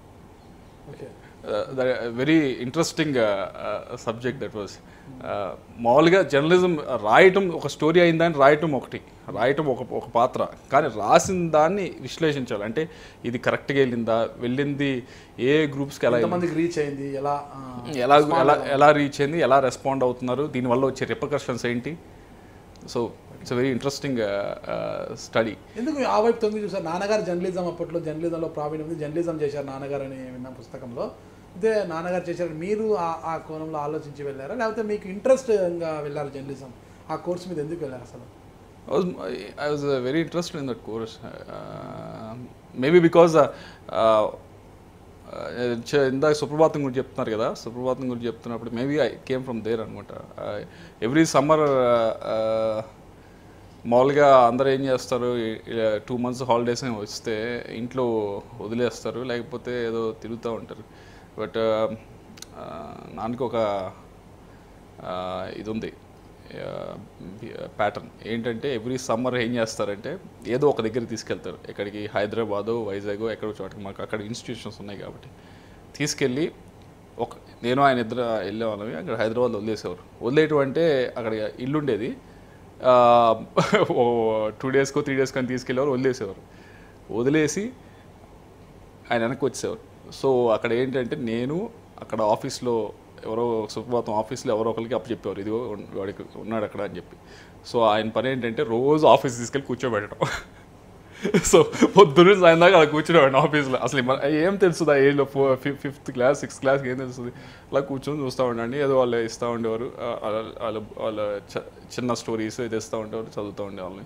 Very interesting subject that was. మామూలుగా జర్నలిజం రాయటం, ఒక స్టోరీ అయిందని రాయటం ఒకటి, రాయటం ఒక ఒక పాత్ర, కానీ రాసిన దాన్ని విశ్లేషించాలి. అంటే ఇది కరెక్ట్గా వెళ్ళిందా, వెళ్ళింది ఏ గ్రూప్స్కి ఎలా రీచ్ అయింది, ఎలా ఎలా ఎలా ఎలా రీచ్ అయింది, ఎలా రెస్పాండ్ అవుతున్నారు, దీనివల్ల వచ్చే రిపర్కషన్స్ ఏంటి. So it's very interesting study. ఎందుకు ఆ వైపు తొంగి చూసారు? నాన్నగారు జర్నలిజం, అప్పట్లో జర్నలిజంలో ప్రావీణ్యం ఉంది, జర్నలిజం చేశారు నాన్నగారు అని విన్న పుస్తకంలో. ఇదే నాన్నగారు చేశారు, మీరు ఆ కోణంలో ఆలోచించి వెళ్ళారా, లేకపోతే మీకు ఇంట్రెస్ట్గా వెళ్ళారు జర్నలిజం? ఆ కోర్స్ మీద ఎందుకు వెళ్ళారు అసలు? I was very interested in that course. Maybe because ఇందాక సుప్రభాతం గురించి చెప్తున్నారు కదా, సుప్రభాతం గురించి చెప్తున్నప్పుడు maybe I came from there అనమాట. ఎవ్రీ సమ్మర్ మామూలుగా అందరూ ఏం చేస్తారు, టూ మంత్స్ హాలిడేస్ వస్తే ఇంట్లో వదిలేస్తారు, లేకపోతే ఏదో తిరుగుతూ ఉంటారు. బట్ నాన్నకి ఒక ఇది ఉంది ప్యాటర్న్ ఏంటంటే, ఎవ్రీ సమ్మర్ ఏం చేస్తారంటే ఏదో ఒక దగ్గరికి తీసుకెళ్తారు. ఎక్కడికి, హైదరాబాదు, వైజాగ్, ఎక్కడో చోటకి, మాకు అక్కడ ఇన్స్టిట్యూషన్స్ ఉన్నాయి కాబట్టి తీసుకెళ్ళి, ఒక నేను ఆయన ఇద్దరు వెళ్ళేవాళ్ళమి. అక్కడ హైదరాబాద్లో వదిలేసేవారు. వదిలేయటం అంటే అక్కడ ఇల్లు ఉండేది, టూ డేస్కో త్రీ డేస్కో అని తీసుకెళ్ళేవారు, వదిలేసేవారు. వదిలేసి ఆయన వెనక్కి వచ్చేవారు. సో అక్కడ ఏంటంటే, నేను అక్కడ ఆఫీస్లో ఎవరో సుప్రభాతం ఆఫీస్లో ఎవరో ఒకరికి అప్పు చెప్పేవారు, ఇదిగో వాడికి ఉన్నాడు అక్కడ అని చెప్పి. సో ఆయన పని ఏంటంటే రోజు ఆఫీస్ తీసుకెళ్ళి కూర్చోబెట్టడం. సో పొద్దున్న సాయం దాకా అలా కూర్చునేవాడిని ఆఫీస్లో. అసలు ఏం తెలుస్తుంది ఆ ఏజ్లో, ఫోర్ ఫిఫ్త్ క్లాస్ సిక్స్త్ క్లాస్కి ఏం తెలుస్తుంది, అలా కూర్చొని చూస్తూ ఉండండి. ఏదో వాళ్ళు ఇస్తూ ఉండేవారు, వాళ్ళ వాళ్ళ చిన్న స్టోరీస్ ఇది ఇస్తూ ఉండేవారు, చదువుతూ ఉండేవాళ్ళని.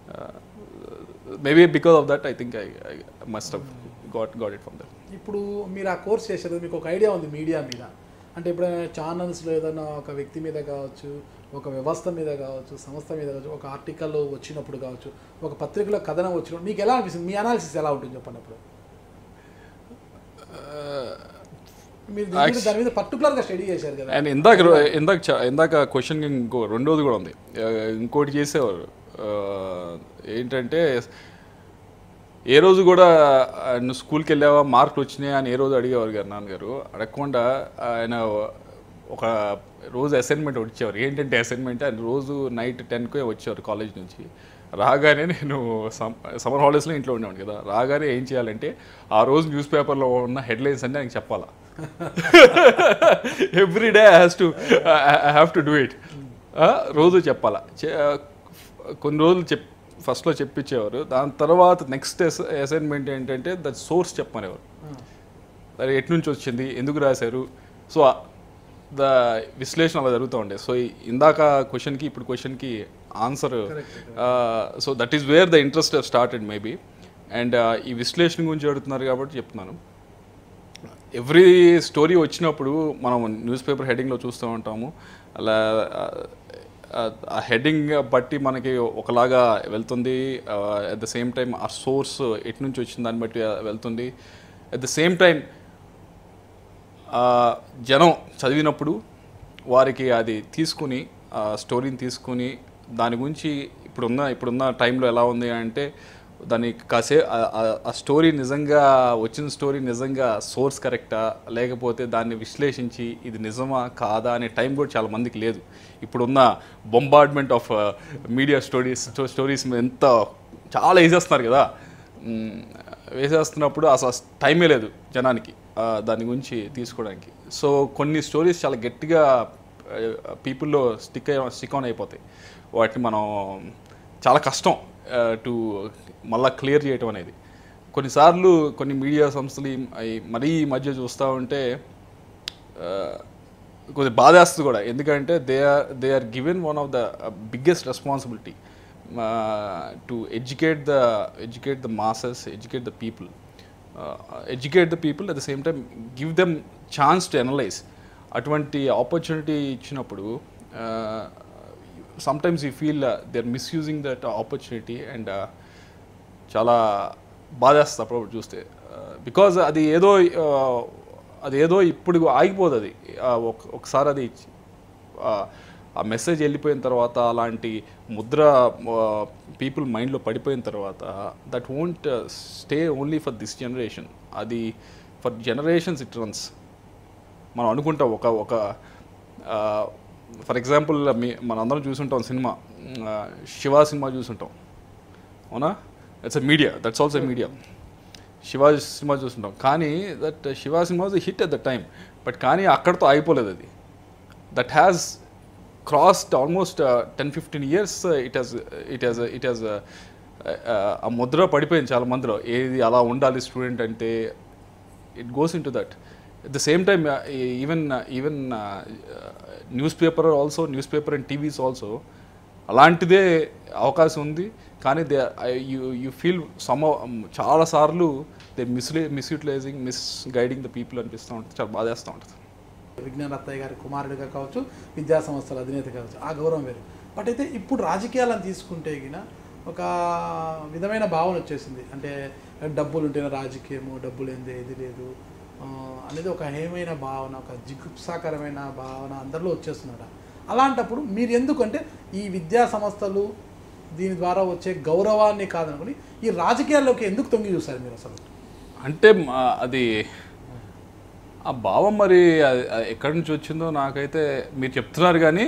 Maybe because of that I think I I must have got got it from that. ఇప్పుడు మీరు ఆ కోర్స్ చేసేది మీకు ఒక ఐడియా ఉంది మీడియా మీద, అంటే ఇప్పుడు ఛానల్స్లో ఏదైనా ఒక వ్యక్తి మీద కావచ్చు, ఒక వ్యవస్థ మీద కావచ్చు, సంస్థ మీద కావచ్చు, ఒక ఆర్టికల్ వచ్చినప్పుడు కావచ్చు, ఒక పత్రికలో కథనం వచ్చినప్పుడు మీకు ఎలా అనిపిస్తుంది, మీ అనాలిసిస్ ఎలా ఉంటుంది చెప్పండి. అప్పుడు మీరు దాని మీద పర్టికులర్గా స్టడీ చేశారు కదా. అండ్ ఇందాక ఇందాక ఇందాక క్వశ్చన్ ఇంకో రెండోది కూడా ఉంది, ఇంకోటి చేసేవారు ఏంటంటే, ఏ రోజు కూడా నువ్వు స్కూల్కి వెళ్ళావా మార్కులు వచ్చినాయా అని ఏ రోజు అడిగేవారు గారు నాన్నగారు. అడగకుండా ఆయన ఒక రోజు అసైన్మెంట్ వచ్చేవారు. ఏంటంటే అసైన్మెంట్ ఆయన రోజు నైట్ టెన్కే వచ్చేవారు కాలేజ్ నుంచి. రాగానే నేను సమ్మర్ హాలిడేస్లో ఇంట్లో ఉండేవాడు కదా, రాగానే ఏం చేయాలంటే ఆ రోజు న్యూస్ పేపర్లో ఉన్న హెడ్లైన్స్ అన్నీ ఆయనకి చెప్పాలా. Every day I has to I have to do it. రోజు చెప్పాలా. కొన్ని రోజులు చెప్ ఫస్ట్లో చెప్పించేవారు. దాని తర్వాత నెక్స్ట్ అసైన్మెంట్ ఏంటంటే దట్ సోర్స్ చెప్పమనేవారు. అది ఎటు నుంచి వచ్చింది, ఎందుకు రాశారు. సో ద విశ్లేషణ అలా జరుగుతూ ఉండే. సో ఇందాక క్వశ్చన్కి ఇప్పుడు క్వశ్చన్కి answer. So that is where the interest started maybe. And ఈ విశ్లేషణ గురించి అడుగుతున్నారు కాబట్టి చెప్తున్నాను. ఎవ్రీ స్టోరీ వచ్చినప్పుడు మనం న్యూస్ పేపర్ హెడ్డింగ్లో చూస్తూ ఉంటాము. అలా ఆ హెడ్డింగ్ బట్టి మనకి ఒకలాగా వెళ్తుంది. అట్ ద సేమ్ టైం ఆ సోర్స్ ఎటు నుంచి వచ్చింది దాన్ని బట్టి వెళ్తుంది. అట్ ద సేమ్ టైం జనం చదివినప్పుడు వారికి అది తీసుకుని ఆ స్టోరీని తీసుకుని దాని గురించి ఇప్పుడున్న ఇప్పుడున్న టైంలో ఎలా ఉంది అంటే దాన్ని కాసే ఆ స్టోరీ నిజంగా వచ్చిన స్టోరీ నిజంగా సోర్స్ కరెక్టా, లేకపోతే దాన్ని విశ్లేషించి ఇది నిజమా కాదా అనే టైం కూడా చాలా మందికి లేదు. ఇప్పుడున్న bombardment of media stories stories ఎంత చాలా వేసేస్తున్నారు కదా. వేసేస్తున్నప్పుడు అసలు టైమే లేదు జనానికి దాని గురించి తీసుకోవడానికి. సో కొన్ని స్టోరీస్ చాలా గట్టిగా పీపుల్లో స్టిక్ స్టిక్ ఆన్ అయిపోతాయి. వాటిని మనం చాలా కష్టం టు మళ్ళీ క్లియర్ చేయటం అనేది. కొన్నిసార్లు కొన్ని మీడియా సంస్థలు మరీ ఈ మధ్య చూస్తూ ఉంటే కొద్దిగా బాధేస్తుంది కూడా. ఎందుకంటే they are they are given one of the biggest responsibility to educate the educate the masses, educate the people, educate the people at the same time give them chance to analyse. అటువంటి opportunity ఇచ్చినప్పుడు sometimes you feel they are misusing that opportunity. And చాలా బాధేస్తుంది అప్పుడప్పుడు చూస్తే. Because అది ఏదో అది ఏదో ఇప్పుడు ఆగిపోదు. అది ఒకసారి అది ఆ మెసేజ్ వెళ్ళిపోయిన తర్వాత, అలాంటి ముద్ర పీపుల్ మైండ్లో పడిపోయిన తర్వాత that won't stay only for this generation. అది ఫర్ జనరేషన్స్ ఇట్ రన్స్. మనం అనుకుంటాం ఒక ఒక ఫర్ ఎగ్జాంపుల్ మీ మనందరం చూసుంటాం సినిమా, శివ సినిమా చూసుంటాం, అవునా? It's a media, that's also media. Shivaji సినిమా చూస్తుంటాం, కానీ దట్ శివ సినిమా was hit at the time. But కానీ అక్కడితో అయిపోలేదు అది. That has crossed almost ten fifteen years. It has it has it has ఆ ముద్ర పడిపోయింది చాలా మందిలో. ఏది అలా ఉండాలి స్టూడెంట్ అంటే, it goes into that. At the same time even even news paper also, news paper and TVs also అలాంటిదే అవకాశం ఉంది. కానీ they you you feel some చాలాసార్లు దే మిస్లే misutilising misguiding the people అనిపిస్తూ ఉంటుంది. చాలా బాధేస్తూ ఉంటుంది. విజ్ఞాన్ అత్తయ్య గారి కుమారుడిగా కావచ్చు, విద్యా సంస్థల అధినేత కావచ్చు, ఆ గౌరవం వేరు. బట్ అయితే ఇప్పుడు రాజకీయాలను తీసుకుంటే గిన ఒక విధమైన భావన వచ్చేసింది. అంటే డబ్బులు ఉంటేనే రాజకీయము, డబ్బులు ఏంది ఏది లేదు అనేది ఒక హేమైన భావన, ఒక జిగుప్సాకరమైన భావన అందరిలో వచ్చేస్తున్నాడు. అలాంటప్పుడు మీరు ఎందుకంటే ఈ విద్యా సంస్థలు దీని ద్వారా వచ్చే గౌరవాన్ని కాదనుకుని ఈ రాజకీయాల్లోకి ఎందుకు తొంగి చూస్తారు మీరు అసలు? అంటే అది ఆ భావం మరి ఎక్కడి నుంచి వచ్చిందో నాకైతే మీరు చెప్తున్నారు. కానీ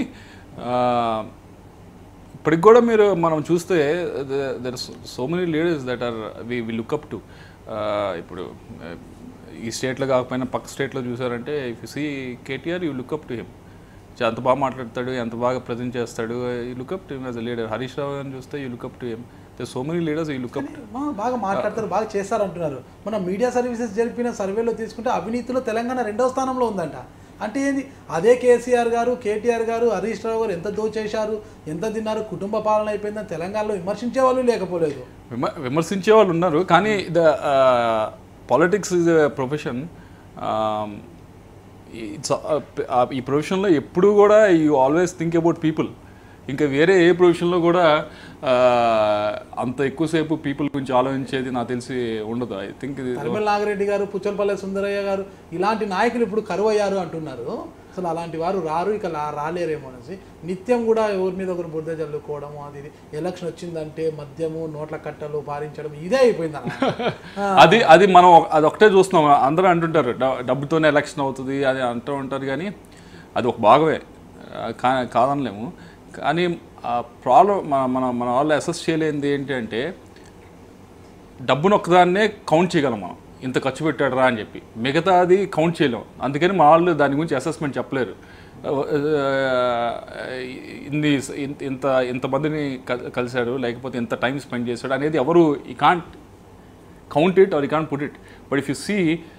ఇప్పటికి కూడా మీరు మనం చూస్తే there so many leaders that are we we look up to. ఇప్పుడు ఈ స్టేట్లో కాకపోయినా పక్క స్టేట్లో చూసారంటే if you see KTR you look up to him. ఎంత బాగా మాట్లాడతాడు, ఎంత బాగా ప్రజెంట్ చేస్తాడు. You look up to him as a leader. Harish Rao గారిని చూస్తే you look up to him. So many leaders you look up. బాగా మాట్లాడతారు, బాగా చేస్తారు అంటున్నారు. మన మీడియా సర్వీసెస్ జరిపిన సర్వేలో తీసుకుంటే అవినీతిలో తెలంగాణ రెండవ స్థానంలో ఉందంట. అంటే ఏంది, అదే కేసీఆర్ గారు, కేటీఆర్ గారు, హరీష్ రావు గారు ఎంత దోచేశారు, ఎంత తిన్నారు, కుటుంబ పాలన అయిపోయిందని తెలంగాణలో విమర్శించే వాళ్ళు లేకపోలేదు. విమర్శించే వాళ్ళు ఉన్నారు, కానీ the politics is a profession. ఈ ప్రొఫెషన్లో ఎప్పుడు కూడా you always think about people. ఇంకా వేరే ఏ ప్రొఫెషన్లో కూడా అంత ఎక్కువసేపు పీపుల్ గురించి ఆలోచించేది నాకు తెలిసి ఉండదు. ఐ థింక్ తరిమల నాగిరెడ్డి గారు, పుచ్చలపల్లి సుందరయ్య గారు ఇలాంటి నాయకులు ఇప్పుడు కరువు అయ్యారు అంటున్నారు. అసలు అలాంటి వారు రారు, ఇక రాలేరేమో అనేసి నిత్యం కూడా ఎవరి మీద ఒకరు బురద చల్లుకోవడము, అది ఎలక్షన్ వచ్చిందంటే మద్యము, నోట్ల కట్టలు పారించడం ఇదే అయిపోయింది. అది అది మనం అది ఒకటే చూస్తున్నాం. అందరూ అంటుంటారు డబ్బుతోనే ఎలక్షన్ అవుతుంది అది అంటూ ఉంటారు, కానీ అది ఒక భాగమే, కాదనలేము. కానీ ప్రాబ్లం మన మన వాళ్ళు అసెస్ చేయలేనిది ఏంటి అంటే డబ్బును ఒక్కదాన్నే కౌంట్ చేయగలం మనం, ఇంత ఖర్చు పెట్టాడు రా అని చెప్పి. మిగతాది కౌంట్ చేయలేం. అందుకని మా వాళ్ళు దాని గురించి అసెస్మెంట్ చెప్పలేరు. ఇన్ని ఇంత ఇంతమందిని కలిశాడు, లేకపోతే ఇంత టైం స్పెండ్ చేశాడు అనేది ఎవరు ఈ can't count it are you can't put it. But if you see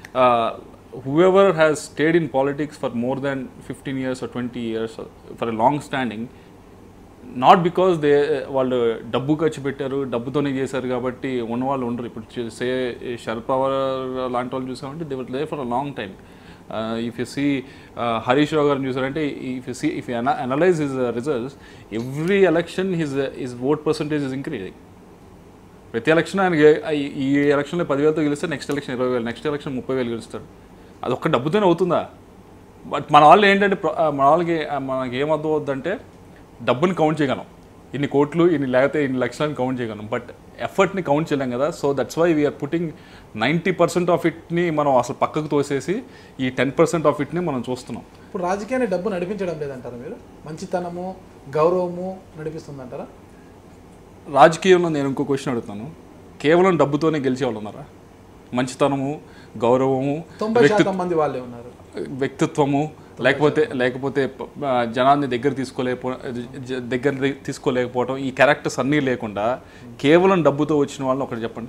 whoever has stayed in politics for more than fifteen years or twenty years for a long standing, not because they వాళ్ళు డబ్బు ఖర్చు పెట్టారు, డబ్బుతోనే చేశారు కాబట్టి ఉన్నవాళ్ళు ఉండరు. ఇప్పుడు సే శరద్ పవార్ లాంటి వాళ్ళు చూసామంటే they were there for a long time. If you see Harish Rao గారిని చూసారంటే, if you see if you analyse his results, every election his his vote percentage is increasing. ప్రతి ఎలక్షన్ ఆయనకి ఈ ఎలక్షన్లో పదివేలతో గెలిస్తే నెక్స్ట్ ఎలక్షన్ ఇరవై వేలు, నెక్స్ట్ ఎలక్షన్ ముప్పై వేలు గెలుస్తాడు. అది ఒక్క డబ్బుతోనే అవుతుందా? బట్ మన వాళ్ళు ఏంటంటే మన వాళ్ళకి మనకి ఏమర్థం అవుతుందంటే డబ్బుని కౌంట్ చేయగలం, ఇన్ని కోట్లు ఇన్ని లేకపోతే ఇన్ని లక్షలని కౌంట్ చేయగలం, బట్ ఎఫర్ట్ని కౌంట్ చేయలేం కదా. So that's why we're putting ninety percent of ఇట్ని మనం అసలు పక్కకు తోసేసి ఈ టెన్ పర్సెంట్ ఆఫ్ ఇట్ని మనం చూస్తున్నాం. ఇప్పుడు రాజకీయాన్ని డబ్బు నడిపించడం లేదంటారా మీరు? మంచితనము, గౌరవము నడిపిస్తుందంటారా? రాజకీయంలో నేను ఇంకో క్వశ్చన్ అడుగుతాను, కేవలం డబ్బుతోనే గెలిచే వాళ్ళు ఉన్నారా? మంచితనము, గౌరవము, మంది వాళ్ళే ఉన్నారు, వ్యక్తిత్వము, లేకపోతే లేకపోతే జనాన్ని దగ్గర తీసుకోలేకపో దగ్గర తీసుకోలేకపోవడం, ఈ క్యారెక్టర్స్ అన్నీ లేకుండా కేవలం డబ్బుతో వచ్చిన వాళ్ళని ఒకటి చెప్పండి.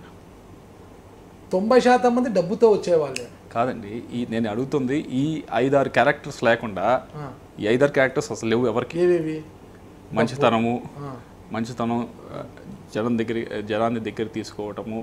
తొంభై శాతం మంది డబ్బుతో వచ్చేవాళ్ళే కాదండి. ఈ నేను అడుగుతుంది ఈ ఐదారు క్యారెక్టర్స్ లేకుండా, ఈ ఐదారు క్యారెక్టర్స్ అసలు లేవు ఎవరికి. మంచితనము, మంచితనం, జనం దగ్గర జనాన్ని దగ్గర తీసుకోవటము,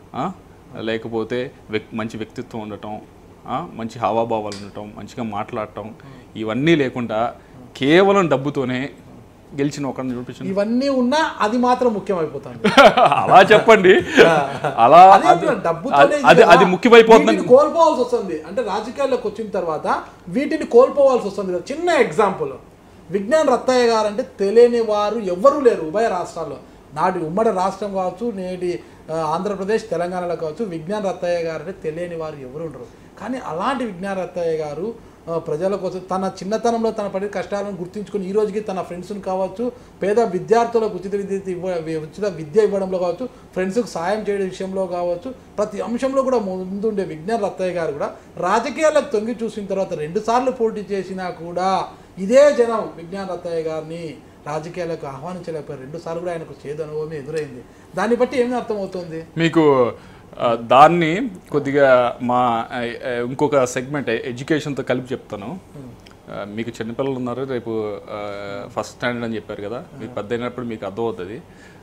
లేకపోతే వ్యక్ మంచి వ్యక్తిత్వం ఉండటం, మంచి హావాభావాలు ఉండటం, మంచిగా మాట్లాడటం, ఇవన్నీ లేకుండా కేవలం డబ్బుతోనే గెలిచిన ఒకరిని చూపించండి. ఇవన్నీ ఉన్నా అది మాత్రం ముఖ్యమైపోతుంది. అలా చెప్పండి, అలా అది అది ముఖ్యమైపోతుంది. కోల్పోవాల్సి వస్తుంది అంటే రాజకీయాల్లోకి వచ్చిన తర్వాత వీటిని కోల్పోవాల్సి వస్తుంది కదా. చిన్న ఎగ్జాంపుల్, విజ్ఞాన్ రత్తయ్య గారు అంటే తెలియని వారు ఎవ్వరూ లేరు ఉభయ రాష్ట్రాల్లో. నాటి ఉమ్మడి రాష్ట్రం కావచ్చు, నేటి ఆంధ్రప్రదేశ్, తెలంగాణలో కావచ్చు, విజ్ఞాన్ రత్తయ్య గారు అంటే తెలియని వారు ఎవరు ఉండరు. కానీ అలాంటి విజ్ఞాన్ రత్తయ్య గారు ప్రజల కోసం తన చిన్నతనంలో తన పడిన కష్టాలను గుర్తించుకుని ఈ రోజుకి తన ఫ్రెండ్స్ని కావచ్చు, పేద విద్యార్థులకు ఉచిత విద్య ఇవ్వ ఉచిత విద్య ఇవ్వడంలో కావచ్చు, ఫ్రెండ్స్కి సాయం చేయడం విషయంలో కావచ్చు, ప్రతి అంశంలో కూడా ముందుండే విజ్ఞాన్ రత్తయ్య గారు కూడా రాజకీయాలకు తొంగి చూసిన తర్వాత రెండు సార్లు పోటీ చేసినా కూడా ఇదే జనం విజ్ఞాన్ రత్తయ్య గారిని రాజకీయాలకు ఆహ్వానించలేకపోయారు. రెండు సార్లు కూడా ఆయనకు చేదు అనుభవం ఎదురైంది. దాన్ని బట్టి ఏమి అర్థమవుతుంది మీకు? దాన్ని కొద్దిగా మా ఇంకొక సెగ్మెంట్ ఎడ్యుకేషన్తో కలిపి చెప్తాను. మీకు చిన్నపిల్లలు ఉన్నారు, రేపు ఫస్ట్ స్టాండర్డ్ అని చెప్పారు కదా, మీకు పెద్ద అయినప్పుడు మీకు అర్థమవుతుంది.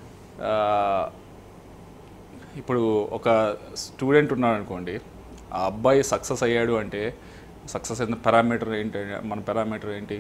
ఇప్పుడు ఒక స్టూడెంట్ ఉన్నాడు అనుకోండి, ఆ అబ్బాయి సక్సెస్ అయ్యాడు అంటే సక్సెస్ అయిన పారామీటర్ ఏంటి? మన పారామీటర్ ఏంటి?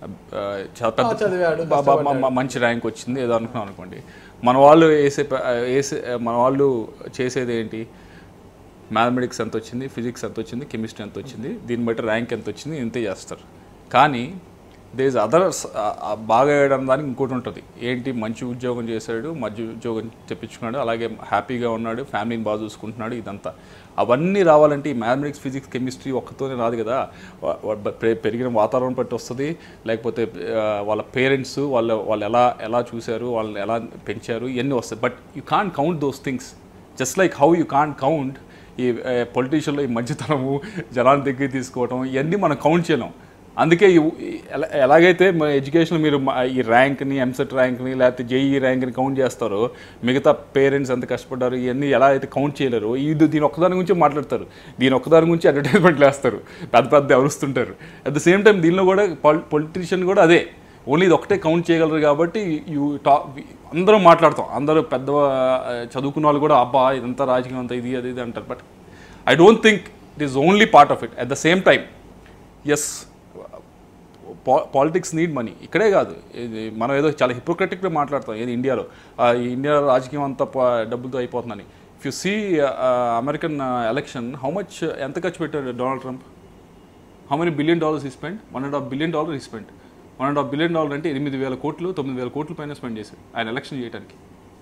పెద్ద మంచి ర్యాంక్ వచ్చింది ఏదో అనుకున్నాం అనుకోండి, మన వాళ్ళు వేసే వేసే మన వాళ్ళు చేసేది ఏంటి? మ్యాథమెటిక్స్ ఎంత వచ్చింది, ఫిజిక్స్ ఎంత వచ్చింది, కెమిస్ట్రీ ఎంత వచ్చింది, దీన్ని బట్టి ర్యాంక్ ఎంత వచ్చింది, ఇంతే చేస్తారు. కానీ దేర్ ఇస్ అదర్ బాగా వేయడం దానికి ఇంకోటి ఉంటుంది ఏంటి? మంచి ఉద్యోగం చేశాడు, మంచి ఉద్యోగం తెప్పించుకున్నాడు, అలాగే హ్యాపీగా ఉన్నాడు, ఫ్యామిలీని బాగా చూసుకుంటున్నాడు, ఇదంతా. అవన్నీ రావాలంటే ఈ మ్యాథమెటిక్స్, ఫిజిక్స్, కెమిస్ట్రీ ఒక్కతోనే రాదు కదా. పెరిగిన వాతావరణం బట్టి వస్తుంది, లేకపోతే వాళ్ళ పేరెంట్స్ వాళ్ళు వాళ్ళు ఎలా ఎలా చూశారు, వాళ్ళని ఎలా పెంచారు, ఇవన్నీ వస్తాయి. But you can't count those things. Just like how you can't count ఈ పొలిటీషియన్లో ఈ మంచితనము, జనాన్ని దగ్గర తీసుకోవటం, ఇవన్నీ మనం కౌంట్ చేయలేం. అందుకే ఎలాగైతే ఎడ్యుకేషన్ మీరు ఈ ర్యాంక్ని ఎంసెట్ ర్యాంక్ని లేకపోతే జేఈ ర్యాంక్ని కౌంట్ చేస్తారో మిగతా పేరెంట్స్ ఎంత కష్టపడ్డారు ఇవన్నీ ఎలా అయితే కౌంట్ చేయలేరు ఇది దీని ఒక్కదాని గురించి మాట్లాడతారు దీని ఒక్కదాని గురించి అడ్వర్టైజ్మెంట్లు వేస్తారు పెద్ద పెద్ద ఎవరుస్తుంటారు అట్ ద సేమ్ టైం దీనిలో కూడా పొలిటీషియన్ కూడా అదే ఓన్లీ ఇది ఒకటే కౌంట్ చేయగలరు కాబట్టి యూ టా అందరూ మాట్లాడతాం అందరూ పెద్ద చదువుకున్న వాళ్ళు కూడా అబ్బా ఇదంతా రాజకీయం అంతా ఇది అది ఇది అంటారు but I don't think it is only part of it at the same time as politics need money ఇక్కడే కాదు ఇది మనం ఏదో చాలా హిపోక్రటిక్గా మాట్లాడతాం ఏది ఇండియాలో ఇండియా రాజకీయం అంతా డబ్బులతో అయిపోతుందని if you see American election how much ఎంత ఖర్చు పెట్టారు Donald Trump how many billion dollars he spend one and half billion dollar he spend one and half billion dollar అంటే ఎనిమిది వేల కోట్లు తొమ్మిది వేల కోట్ల పైన స్పెండ్ చేశారు ఆయన ఎలక్షన్ చేయడానికి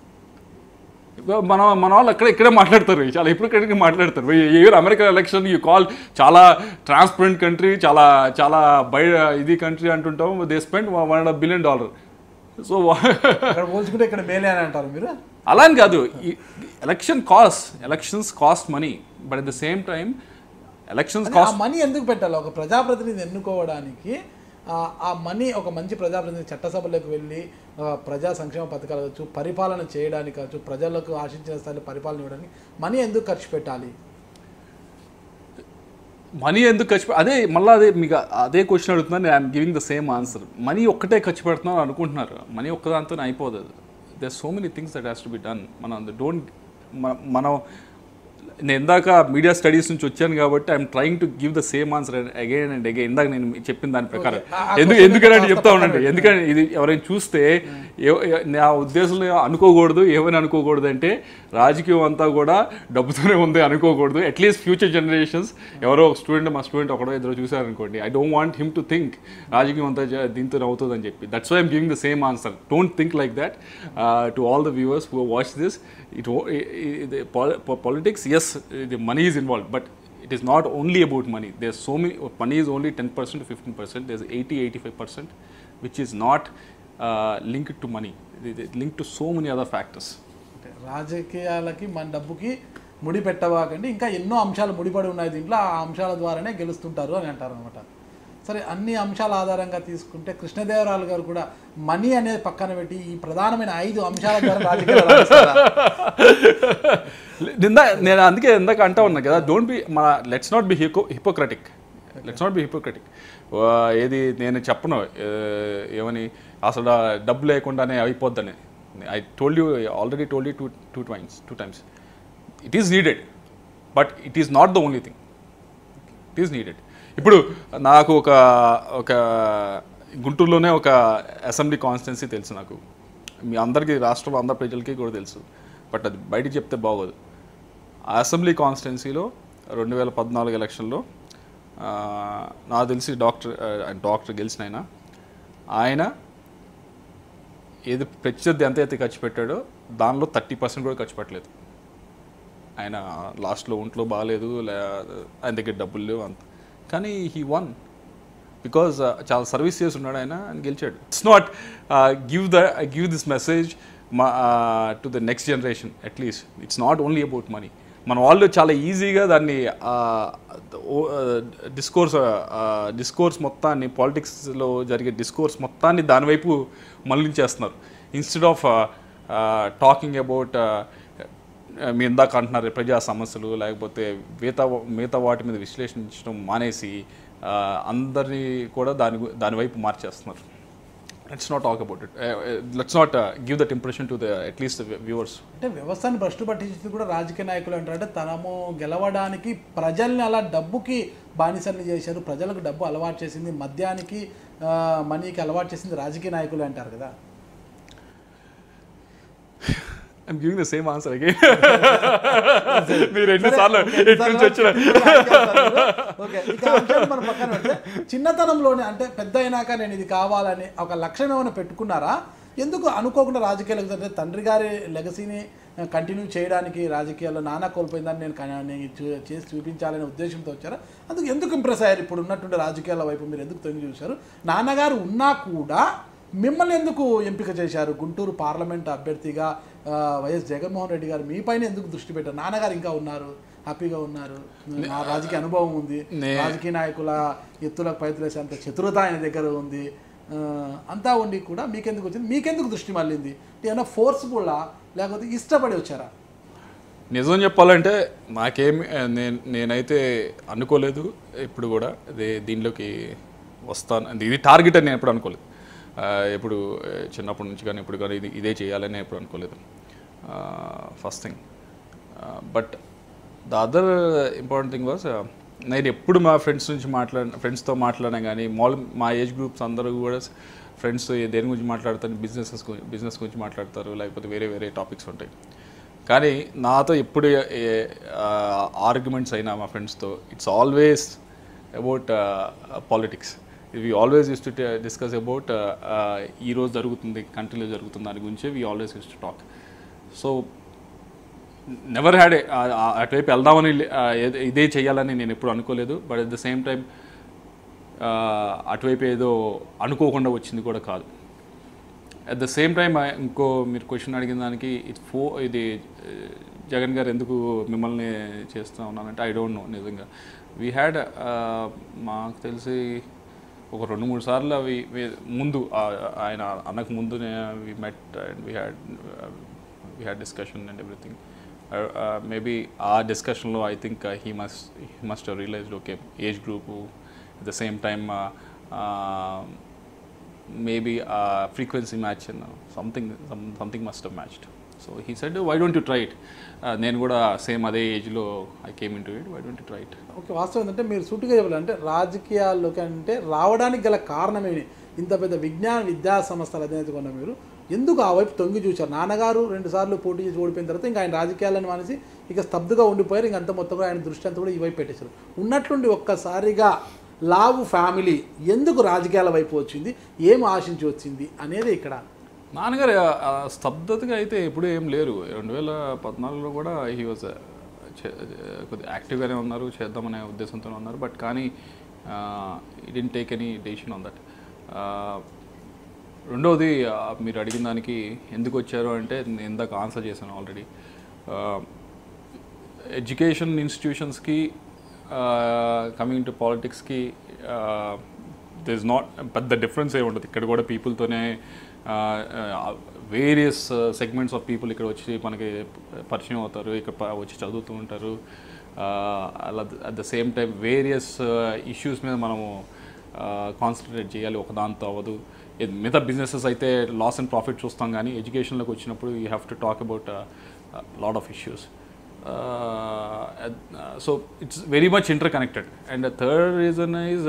మన మన వాళ్ళు అక్కడ ఇక్కడే మాట్లాడతారు చాలా హిపోక్రటిక్గా మాట్లాడతారు even American election you call చాలా ట్రాన్స్పరెంట్ కంట్రీ చాలా చాలా బయ ఇది కంట్రీ అంటుంటాం they spend one and half billion dollar so పోల్చుకుంటే ఇక్కడ మేలే అని అంటారు మీరు అలా అని కాదు election cost elections cost money but at the same time elections cost money ఎందుకు పెట్టాలి ఒక ప్రజాప్రతినిధి ఎన్నుకోవడానికి ఆ మనీ ఒక మంచి ప్రజాప్రతినిధి చట్టసభలోకి వెళ్ళి ప్రజా సంక్షేమ పథకాలు కావచ్చు పరిపాలన చేయడానికి కావచ్చు ప్రజలకు ఆశించిన స్థాయిలో పరిపాలన ఇవ్వడానికి మనీ ఎందుకు ఖర్చు పెట్టాలి మనీ ఎందుకు ఖర్చు అదే మళ్ళీ అదే మీకు అదే క్వశ్చన్ అడుగుతున్నాను I'm giving the same answer money ఒక్కటే ఖర్చు పెడుతున్నాను అనుకుంటున్నారు మనీ ఒక్కదాంతో అయిపోదు they so many things that has to be done మనం డోంట్ మనం నేను ఇందాక మీడియా స్టడీస్ నుంచి వచ్చాను కాబట్టి I'm trying to give the same answer again and again ఇందాక నేను చెప్పిన దాని ప్రకారం ఎందుకు ఎందుకని చెప్తా ఉండండి ఎందుకంటే ఇది ఎవరైనా చూస్తే నా ఉద్దేశంలో అనుకోకూడదు ఏమని అనుకోకూడదు అంటే రాజకీయం అంతా కూడా డబ్బుతోనే ఉంది అనుకోకూడదు అట్లీస్ట్ ఫ్యూచర్ జనరేషన్స్ ఎవరో ఒక స్టూడెంట్ మా స్టూడెంట్ ఒకడో ఇద్దరు చూసారనుకోండి I don't want him to think రాజకీయం అంతా దీంతో అవుతుంది అని చెప్పి that's why I'm giving the same answer don't think like that to all the viewers who watch this it politics yes the money is involved but it is not only about money there's so many money is only ten percent to fifteen percent there's eighty to eighty-five percent which is not uh, linked to money it is linked to so many other factors రాజకీయాలకి మన డబ్బుకి ముడి పెట్టవాకండి ఇంకా ఎన్నో అంశాలు ముడిపడి ఉన్నాయి దీంట్లో ఆ అంశాల ద్వారానే గెలుస్తుంటారు అని అంటారు అనమాట సరే అన్ని అంశాల ఆధారంగా తీసుకుంటే కృష్ణదేవరాయలు గారు కూడా మనీ అనేది పక్కన పెట్టి ఈ ప్రధానమైన ఐదు అంశాల ద్వారా రాజకీయాలు ఇందా నేను అందుకే ఇందాక అంటా ఉన్నా కదా డోంట్ బి మన let's not be hypo hypocritic let's not be hypocritic ఏది నేను చెప్పను ఏమని అసలు డబ్బు లేకుండానే అయిపోద్దని I told you already told you two two times two times it is needed but it is not the only thing it is needed ఇప్పుడు నాకు ఒక ఒక గుంటూరులోనే ఒక అసెంబ్లీ కాన్స్టిట్యున్సీ తెలుసు నాకు మీ అందరికీ రాష్ట్రంలో అందరి ప్రజలకి కూడా తెలుసు బట్ అది బయటికి చెప్తే బాగోదు ఆ అసెంబ్లీ కాన్స్టిట్యున్సీలో రెండు వేల పద్నాలుగు ఎలక్షన్లో నాకు తెలిసి డాక్టర్ డాక్టర్ గెలిచిన ఆయన ఆయన ఏది ప్రత్యర్థి ఎంత అయితే ఖర్చు పెట్టాడో దానిలో థర్టీ పర్సెంట్ కూడా ఖర్చు పెట్టలేదు ఆయన లాస్ట్లో ఒంట్లో బాగాలేదు ఆయన దగ్గర డబ్బులు లేవు అంత కానీ హీ వన్ బికాజ్ చాలా సర్వీస్ చేసి ఉన్నాడు ఆయన ఆయన గెలిచాడు it's not give the give this message మా to the next generation at least it's not only about money మన వాళ్ళు చాలా ఈజీగా దాన్ని డిస్కోర్స్ డిస్కోర్స్ మొత్తాన్ని పాలిటిక్స్లో జరిగే డిస్కోర్స్ మొత్తాన్ని దానివైపు మళ్ళించేస్తున్నారు ఇన్స్టెడ్ ఆఫ్ టాకింగ్ అబౌట్ మీ ఇందాక అంటున్నారు ప్రజా సమస్యలు లేకపోతే మిగతా మిగతా వాటి మీద విశ్లేషించడం మానేసి అందరినీ కూడా దాని దానివైపు మార్చేస్తున్నారు let's not talk about it let's not give that impression to the at least viewers అంటే వ్యవస్థను భ్రష్టు పట్టించేది కూడా రాజకీయ నాయకులు అంటారు అంటే తనము గెలవడానికి ప్రజల్ని అలా డబ్బుకి బానిసల్ని చేశారు ప్రజలకు డబ్బు అలవాటు చేసింది మద్యానికి మనీకి అలవాటు చేసింది రాజకీయ నాయకులు అంటారు కదా I'm giving the same answer again. మీరు రెండు సార్లు ఇటు నుంచి వచ్చిన ఓకే ఇక అంశాలు మనం పక్కన పెడితే చిన్నతనంలోనే అంటే పెద్ద అయినాక నేను ఇది కావాలని ఒక లక్ష్యం ఏమైనా పెట్టుకున్నారా ఎందుకు అనుకోకుండా రాజకీయాలకు అంటే తండ్రి గారి లెగసీని కంటిన్యూ చేయడానికి రాజకీయాల్లో నానా కోల్పోయిందని నేను చేసి చూపించాలనే ఉద్దేశంతో వచ్చారా అందుకు ఎందుకు ఇంప్రెస్ అయ్యారు ఇప్పుడు ఉన్నటువంటి రాజకీయాల వైపు మీరు ఎందుకు తొంగి చూశారు నాన్నగారు ఉన్నా కూడా మిమ్మల్ని ఎందుకు ఎంపిక చేశారు గుంటూరు పార్లమెంట్ అభ్యర్థిగా వైఎస్ జగన్మోహన్ రెడ్డి గారు మీ పైన ఎందుకు దృష్టి పెట్టారు నాన్నగారు ఇంకా ఉన్నారు హ్యాపీగా ఉన్నారు, నా రాజకీయ అనుభవం ఉంది, రాజకీయ నాయకుల ఎత్తులకు పైతులేసేంత చతురత ఆయన దగ్గర ఉంది, అంతా ఉండి కూడా మీకెందుకు వచ్చింది, మీకెందుకు దృష్టి మళ్ళింది? ఏమైనా ఫోర్స్ఫుల్లా లేకపోతే ఇష్టపడి వచ్చారా? నిజం చెప్పాలంటే నాకేమి నేను నేనైతే అనుకోలేదు ఇప్పుడు కూడా అదే దీనిలోకి వస్తాను, ఇది టార్గెట్ అని నేను ఎప్పుడు అనుకోలేదు. ఎప్పుడు చిన్నప్పటి నుంచి కానీ ఇప్పుడు కానీ ఇది ఇదే చేయాలని నేను ఎప్పుడు అనుకోలేదు, first thing. But the other important thing was నేను ఎప్పుడు మా ఫ్రెండ్స్ నుంచి మాట్లాడిన ఫ్రెండ్స్తో మాట్లాడినా కానీ మాల్ మా ఏజ్ గ్రూప్స్ అందరూ కూడా ఫ్రెండ్స్తో దేని గురించి మాట్లాడతారు, బిజినెసెస్ బిజినెస్ గురించి మాట్లాడతారు, లేకపోతే వేరే వేరే టాపిక్స్ ఉంటాయి. కానీ నాతో ఎప్పుడు ఆర్గ్యుమెంట్స్ అయినా మా ఫ్రెండ్స్తో it's always about politics. We always use to discuss about ఈరోజు జరుగుతుంది కంట్రీలో జరుగుతుంది దాని గురించి we always use to talk. So never had a అటువైపు వెళ్దామని ఇదే చేయాలని నేను ఎప్పుడు అనుకోలేదు. But at the same time అటువైపు ఏదో అనుకోకుండా వచ్చింది కూడా కాదు. అట్ ద సేమ్ టైం ఇంకో మీరు క్వశ్చన్ అడిగిన దానికి ఇది ఫో ఇది జగన్ గారు ఎందుకు మిమ్మల్ని చేస్తూ ఉన్నానంటే ఐ డోంట్ నో. నిజంగా వీ హ్యాడ్ మాకు తెలిసి ఒక రెండు మూడు సార్లు అవి ముందు ఆయన అన్నకు ముందు we met and we had we had discussion and everything. Maybe ఆ డిస్కషన్లో I think he must he must realized okay age group at the same time maybe a frequency match and uh, something some, something must have matched. So he said, why don't you try it? నేను కూడా same అదే ఏజ్లో I came into it, why don't you try it? Okay, వాస్తవం ఏంటంటే మీరు సూటిగా చెప్పాలంటే రాజకీయాల్లోకి అంటే రావడానికి గల కారణమేమి? ఇంత పెద్ద విజ్ఞాన విద్యా సంస్థల అధినేత కొన్న మీరు ఎందుకు ఆ వైపు తొంగి చూశారు? నాన్నగారు రెండు సార్లు పోటీ చేసి ఓడిపోయిన తర్వాత ఇంకా ఆయన రాజకీయాలను మానేసి ఇక స్తబ్దుగా ఉండిపోయారు, ఇంకంత మొత్తం కూడా ఆయన దృష్టి అంతా కూడా ఈ వైపు పెట్టేశారు. ఉన్నట్లుండి ఒక్కసారిగా లావు ఫ్యామిలీ ఎందుకు రాజకీయాల వైపు వచ్చింది, ఏం ఆశించి వచ్చింది అనేది ఇక్కడ. నాన్నగారు స్తబ్దతగా అయితే ఎప్పుడూ ఏం లేరు. రెండు వేల పద్నాలుగులో కూడా హీ వాజ్ కొద్దిగా యాక్టివ్గానే ఉన్నారు, చేద్దామనే ఉద్దేశంతో ఉన్నారు. బట్ కానీ ఈ didn't take any decision on that. రెండవది మీరు అడిగిన దానికి ఎందుకు వచ్చారు అంటే నేను ఇందాక ఆన్సర్ చేశాను ఆల్రెడీ. ఎడ్యుకేషన్ ఇన్స్టిట్యూషన్స్కి కమింగ్ టు పాలిటిక్స్కి దిర్ ఇస్ నాట్ పెద్ద డిఫరెన్స్ ఏ ఉండదు. ఇక్కడ కూడా పీపుల్తోనే వేరియస్ సెగ్మెంట్స్ ఆఫ్ పీపుల్ ఇక్కడ వచ్చి మనకి పరిచయం అవుతారు, ఇక్కడ వచ్చి చదువుతూ ఉంటారు. అలా at the same time various issues మీద మనము కాన్సన్ట్రేట్ చేయాలి, ఒక దాంతో అవ్వదు. మిగతా బిజినెసెస్ అయితే లాస్ అండ్ ప్రాఫిట్ చూస్తాం, కానీ ఎడ్యుకేషన్లోకి వచ్చినప్పుడు you have to talk about lot of issues. Uh, uh, so it's very much interconnected. And the third reason is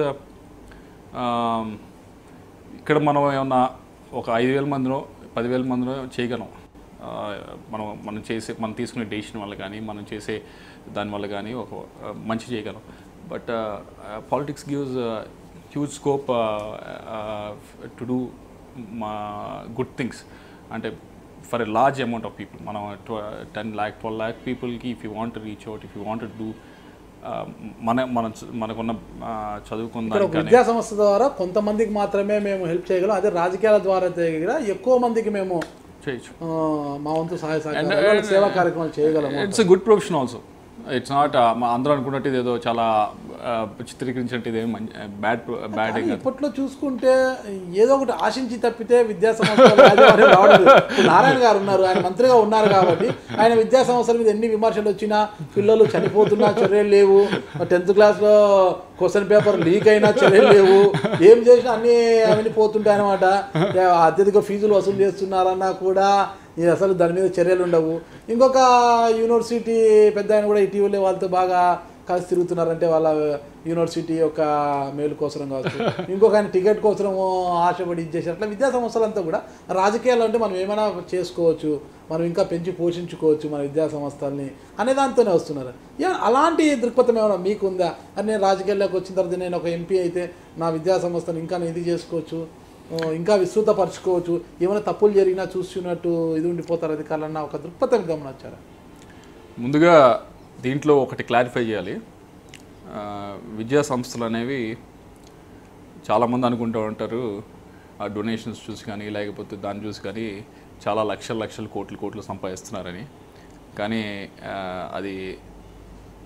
ఇక్కడ మనం ఏమన్నా ఒక ఐదు వేల మందిలో పదివేల మందిలో చేయగలం. మనం మనం చేసే మనం తీసుకునే డెసిషన్ వల్ల కానీ మనం చేసే దానివల్ల కానీ ఒక మంచి చేయగలం. But politics gives huge scope to do good things. అంటే for a large amount of people, మనం ten lakh twelve lakh people ki if you want to reach out, if you want to do మన మన మనకున్న చదువుకున్న దానికన్నా విద్యా సంస్థ ద్వారా కొంతమందికి మాత్రమే మేము హెల్ప్ చేయగలం, అదే రాజకీయాల ద్వారా దగ్గర ఎక్కువ మందికి మేము చేయొచ్చు, మా వంతు సహాయ సహకారాలు సేవా కార్యక్రమాలు చేయగలము. It's a good profession also. It's not అందరూ అనుకున్నట్టు ఏదో చాలా చిత్రీకరించినట్టు ఇదేం బ్యాడ్ బ్యాడ్. ఇప్పట్లో చూసుకుంటే ఏదో ఒకటి ఆశించి తప్పితే విద్యా సంస్థలు రావడం. నారాయణ గారు ఉన్నారు, ఆయన మంత్రిగా ఉన్నారు కాబట్టి ఆయన విద్యా సంస్థల మీద ఎన్ని విమర్శలు వచ్చినా, పిల్లలు చనిపోతున్నా చర్యలు లేవు, టెన్త్ క్లాస్లో క్వశ్చన్ పేపర్ లీక్ అయినా చర్యలు లేవు, ఏం చేసినా అన్నీ అవన్నీ పోతుంటాయి అనమాట. అత్యధిక ఫీజులు వసూలు చేస్తున్నారన్నా కూడా అసలు దాని మీద చర్యలు ఉండవు. ఇంకొక యూనివర్సిటీ పెద్ద ఆయన కూడా ఇటీవలే వాళ్ళతో బాగా కలిసి తిరుగుతున్నారంటే వాళ్ళ యూనివర్సిటీ యొక్క మేలు కోసం కావచ్చు, ఇంకొక ఆయన టికెట్ కోసం ఆశపడి ఇచ్చేసారు. అట్లా విద్యా సంస్థలంతా కూడా రాజకీయాలు అంటే మనం ఏమైనా చేసుకోవచ్చు, మనం ఇంకా పెంచి పోషించుకోవచ్చు మన విద్యా సంస్థల్ని అనే దాంతోనే వస్తున్నారు. అలాంటి దృక్పథం ఏమైనా మీకుందా? అని నేను రాజకీయాల్లోకి వచ్చిన తర్వాత నేను ఒక ఎంపీ అయితే నా విద్యా సంస్థను ఇంకా ఇది చేసుకోవచ్చు, ఇంకా విస్తృతపరచుకోవచ్చు, ఏమైనా తప్పులు జరిగినా చూస్తున్నట్టు ఇది ఉండిపోతారు అధికారులన్న ఒక దృక్పథం గమనించారా? ముందుగా దీంట్లో ఒకటి క్లారిఫై చేయాలి. విద్యా సంస్థలు అనేవి చాలామంది అనుకుంటూ ఉంటారు ఆ డొనేషన్స్ చూసి కానీ లేకపోతే దాన్ని చూసి కానీ చాలా లక్షల లక్షల కోట్లు కోట్లు సంపాదిస్తున్నారని. కానీ అది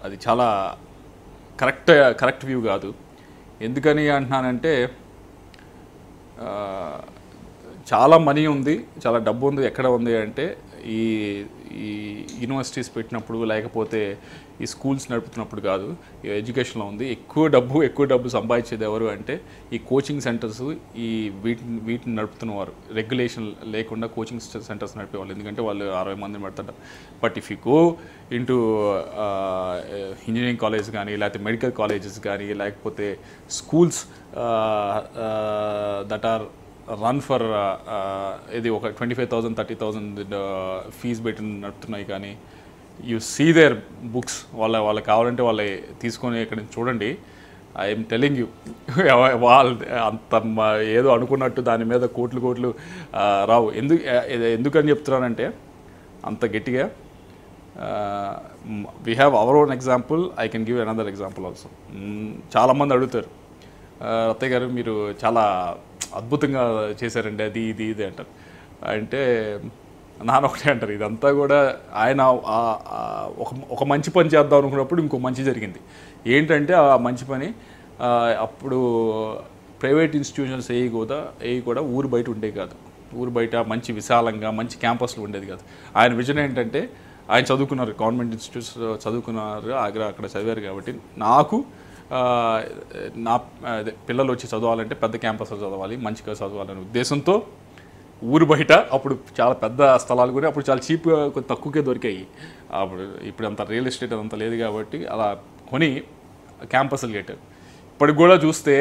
అది చాలా కరెక్ట్ కరెక్ట్ వ్యూ కాదు. ఎందుకని అంటున్నానంటే చాలా మనీ ఉంది, చాలా డబ్బు ఉంది. ఎక్కడ ఉంది అంటే ఈ ఈ యూనివర్సిటీస్ పెట్టినప్పుడు, లేకపోతే ఈ స్కూల్స్ నడుపుతున్నప్పుడు కాదు, ఈ ఎడ్యుకేషన్లో ఉంది. ఎక్కువ డబ్బు ఎక్కువ డబ్బు సంపాదించేది ఎవరు అంటే ఈ కోచింగ్ సెంటర్స్, ఈ వీటిని వీటిని నడుపుతున్నవారు. రెగ్యులేషన్ లేకుండా కోచింగ్ సెంటర్స్ నడిపేవాళ్ళు, ఎందుకంటే వాళ్ళు అరవై మందిని పెడతారు. But if you go into engineering college కానీ, లేకపోతే మెడికల్ కాలేజెస్ కానీ, లేకపోతే schools that are run for ఇది ఒక twenty five thousand thirty thousand fees పెట్టి నడుపుతున్నాయి. కానీ యూ సీ దేర్ బుక్స్, వాళ్ళ వాళ్ళకి కావాలంటే వాళ్ళ తీసుకొని ఇక్కడ చూడండి. ఐఎమ్ టెలింగ్ యూ, వాళ్ళు అంత ఏదో అనుకున్నట్టు దాని మీద కోట్లు కోట్లు రావు. ఎందుకు ఎందుకని చెప్తున్నానంటే అంత గట్టిగా we have our own example. I can give another example also. చాలామంది అడుగుతారు, రత్తయ్య గారు మీరు చాలా అద్భుతంగా చేశారండి అది ఇది ఇది అంటారు. అంటే నాన్న ఒకటే అంటారు, ఇదంతా కూడా ఆయన ఒక ఒక మంచి పని చేద్దాం అనుకున్నప్పుడు ఇంకో మంచి జరిగింది. ఏంటంటే ఆ మంచి పని అప్పుడు ప్రైవేట్ ఇన్స్టిట్యూషన్స్ ఏవి కూడా ఏవి కూడా ఊరు బయట ఉండేవి కాదు. ఊరు బయట మంచి విశాలంగా మంచి క్యాంపస్లు ఉండేది కాదు. ఆయన విజన్ ఏంటంటే, ఆయన చదువుకున్నారు, గవర్నమెంట్ ఇన్స్టిట్యూట్స్ చదువుకున్నారు, ఆగ్రా అక్కడ చదివారు. కాబట్టి నాకు నా పిల్లలు వచ్చి చదవాలంటే పెద్ద క్యాంపస్లో చదవాలి, మంచిగా చదవాలనే ఉద్దేశంతో ఊరు బయట అప్పుడు చాలా పెద్ద స్థలాలు కూడా అప్పుడు చాలా చీప్గా కొంచెం తక్కువకే దొరికాయి. అప్పుడు ఇప్పుడు అంత రియల్ ఎస్టేట్ అదంతా లేదు కాబట్టి అలా కొని క్యాంపస్లు కట్టారు. ఇప్పటికి కూడా చూస్తే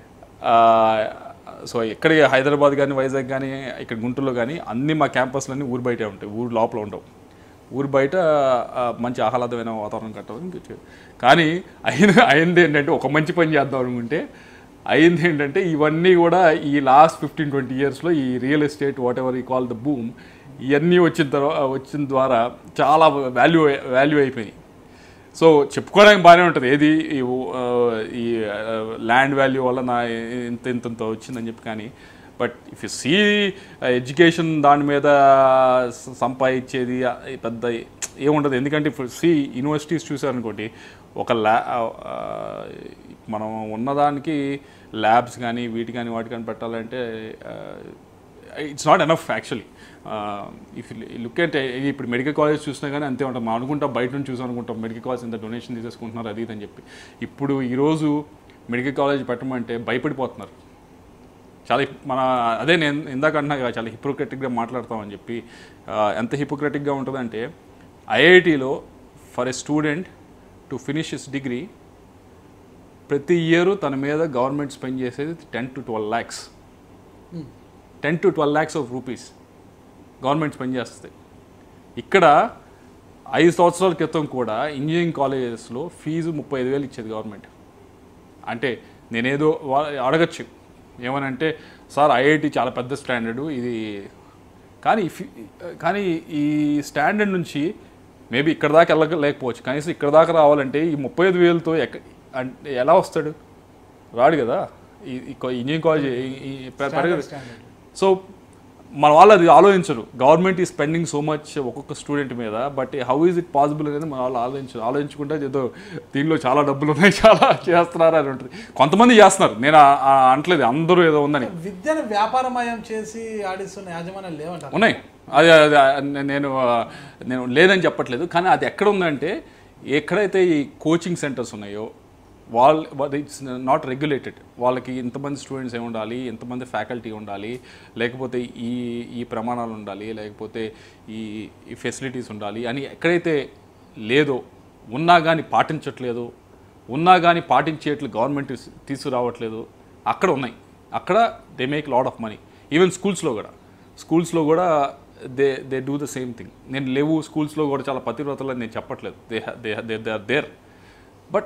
సో ఎక్కడ హైదరాబాద్ కానీ, వైజాగ్ కానీ, ఇక్కడ గుంటూరులో కానీ అన్నీ మా క్యాంపస్లన్నీ ఊరు బయటే ఉంటాయి, ఊరు లోపల ఉండవు. ఊరు బయట మంచి ఆహ్లాదమైన వాతావరణం కట్టాలని. కానీ అయిన అయింది ఏంటంటే, ఒక మంచి పని చేద్దాం అనుకుంటే అయింది ఏంటంటే, ఇవన్నీ కూడా ఈ లాస్ట్ ఫిఫ్టీన్ ట్వంటీ ఇయర్స్లో ఈ real estate whatever we call the boom, ఇవన్నీ వచ్చిన తర్వాత వచ్చిన ద్వారా చాలా వాల్యూ వాల్యూ అయిపోయినాయి. సో చెప్పుకోవడానికి బాగానే ఉంటుంది, ఏది ఈ ల్యాండ్ వాల్యూ వల్ల నా ఇంత ఇంతంత వచ్చిందని చెప్పి. కానీ but if you see education దాని మీద సంపాదించేది పెద్ద ఏముండదు. ఎందుకంటే ఇప్పుడు సీ యూనివర్సిటీస్ చూసారనుకోండి, ఒక ల్యా మనం ఉన్నదానికి ల్యాబ్స్ కానీ వీటి కానీ వాటి కానీ పెట్టాలంటే it's not enough actually. If look అంటే ఇప్పుడు మెడికల్ కాలేజ్ చూసినా కానీ అంతే ఉంటాం. మనం అనుకుంటాం బయట నుంచి చూసాం అనుకుంటాం మెడికల్ కాలేజ్ ఇంత డొనేషన్ తీసేసుకుంటున్నారు అది ఇది అని చెప్పి. ఇప్పుడు ఈరోజు మెడికల్ కాలేజ్ పెట్టమంటే భయపడిపోతున్నారు చాలా. మన అదే నేను ఇందాక అంటున్నా కదా, చాలా హిపోక్రటిక్గా మాట్లాడతామని చెప్పి. ఎంత హిపోక్రటిక్గా ఉంటుందంటే, ఐఐటీలో for a student to finish his degree ప్రతి ఇయర్ తన మీద గవర్నమెంట్ స్పెండ్ చేసేది ten to twelve lakhs ten to twelve lakhs of rupees government spend చేస్తుంది. ఇక్కడ ఐదు సంవత్సరాల క్రితం కూడా ఇంజనీరింగ్ కాలేజెస్లో ఫీజు ముప్పై ఐదు వేలు ఇచ్చేది గవర్నమెంట్. అంటే నేనేదో అడగచ్చు ఏమనంటే, సార్ ఐఐటి చాలా పెద్ద స్టాండర్డు ఇది, కానీ కానీ ఈ స్టాండర్డ్ నుంచి మేబీ ఇక్కడ దాకా వెళ్ళలేకపోవచ్చు, కనీసం ఇక్కడ దాకా రావాలంటే ఈ ముప్పై ఐదు వేలతో ఎక్క ఎలా వస్తాడు? రాడు కదా. ఈ ఇంజనీరింగ్ కాలేజ్ పెరగదు. సో మన వాళ్ళు అది ఆలోచించరు. గవర్నమెంట్ ఈ స్పెండింగ్ సో మచ్ ఒక్కొక్క స్టూడెంట్ మీద, but how is it possible అనేది మన వాళ్ళు ఆలోచించరు. ఆలోచించుకుంటే ఏదో దీనిలో చాలా డబ్బులు ఉన్నాయి, చాలా చేస్తున్నారు అని ఉంటుంది. కొంతమంది చేస్తున్నారు, నేను అంటలేదు అందరూ ఏదో ఉందని. విద్యను వ్యాపారమయం చేసి ఆడిస్తున్న యాజమాన్యాలు లేవంటారు. ఉన్నాయి, అది నేను నేను లేదని చెప్పట్లేదు. కానీ అది ఎక్కడ ఉందంటే, ఎక్కడైతే ఈ కోచింగ్ సెంటర్స్ ఉన్నాయో వాళ్ళు ఇట్స్ నాట్ రెగ్యులేటెడ్. వాళ్ళకి ఇంతమంది స్టూడెంట్స్ ఏమి ఉండాలి, ఎంతమంది ఫ్యాకల్టీ ఉండాలి, లేకపోతే ఈ ఈ ప్రమాణాలు ఉండాలి, లేకపోతే ఈ ఈ ఫెసిలిటీస్ ఉండాలి అని ఎక్కడైతే లేదో, ఉన్నా కానీ పాటించట్లేదు, ఉన్నా కానీ పాటించేట్లు గవర్నమెంట్ తీసుకురావట్లేదు, అక్కడ ఉన్నాయి. అక్కడ they make lot of money. Even స్కూల్స్లో కూడా స్కూల్స్లో కూడా they they do the same thing. నేను లేవు స్కూల్స్లో కూడా చాలా పతివ్రతలు నేను చెప్పట్లేదు, they they they they are there. But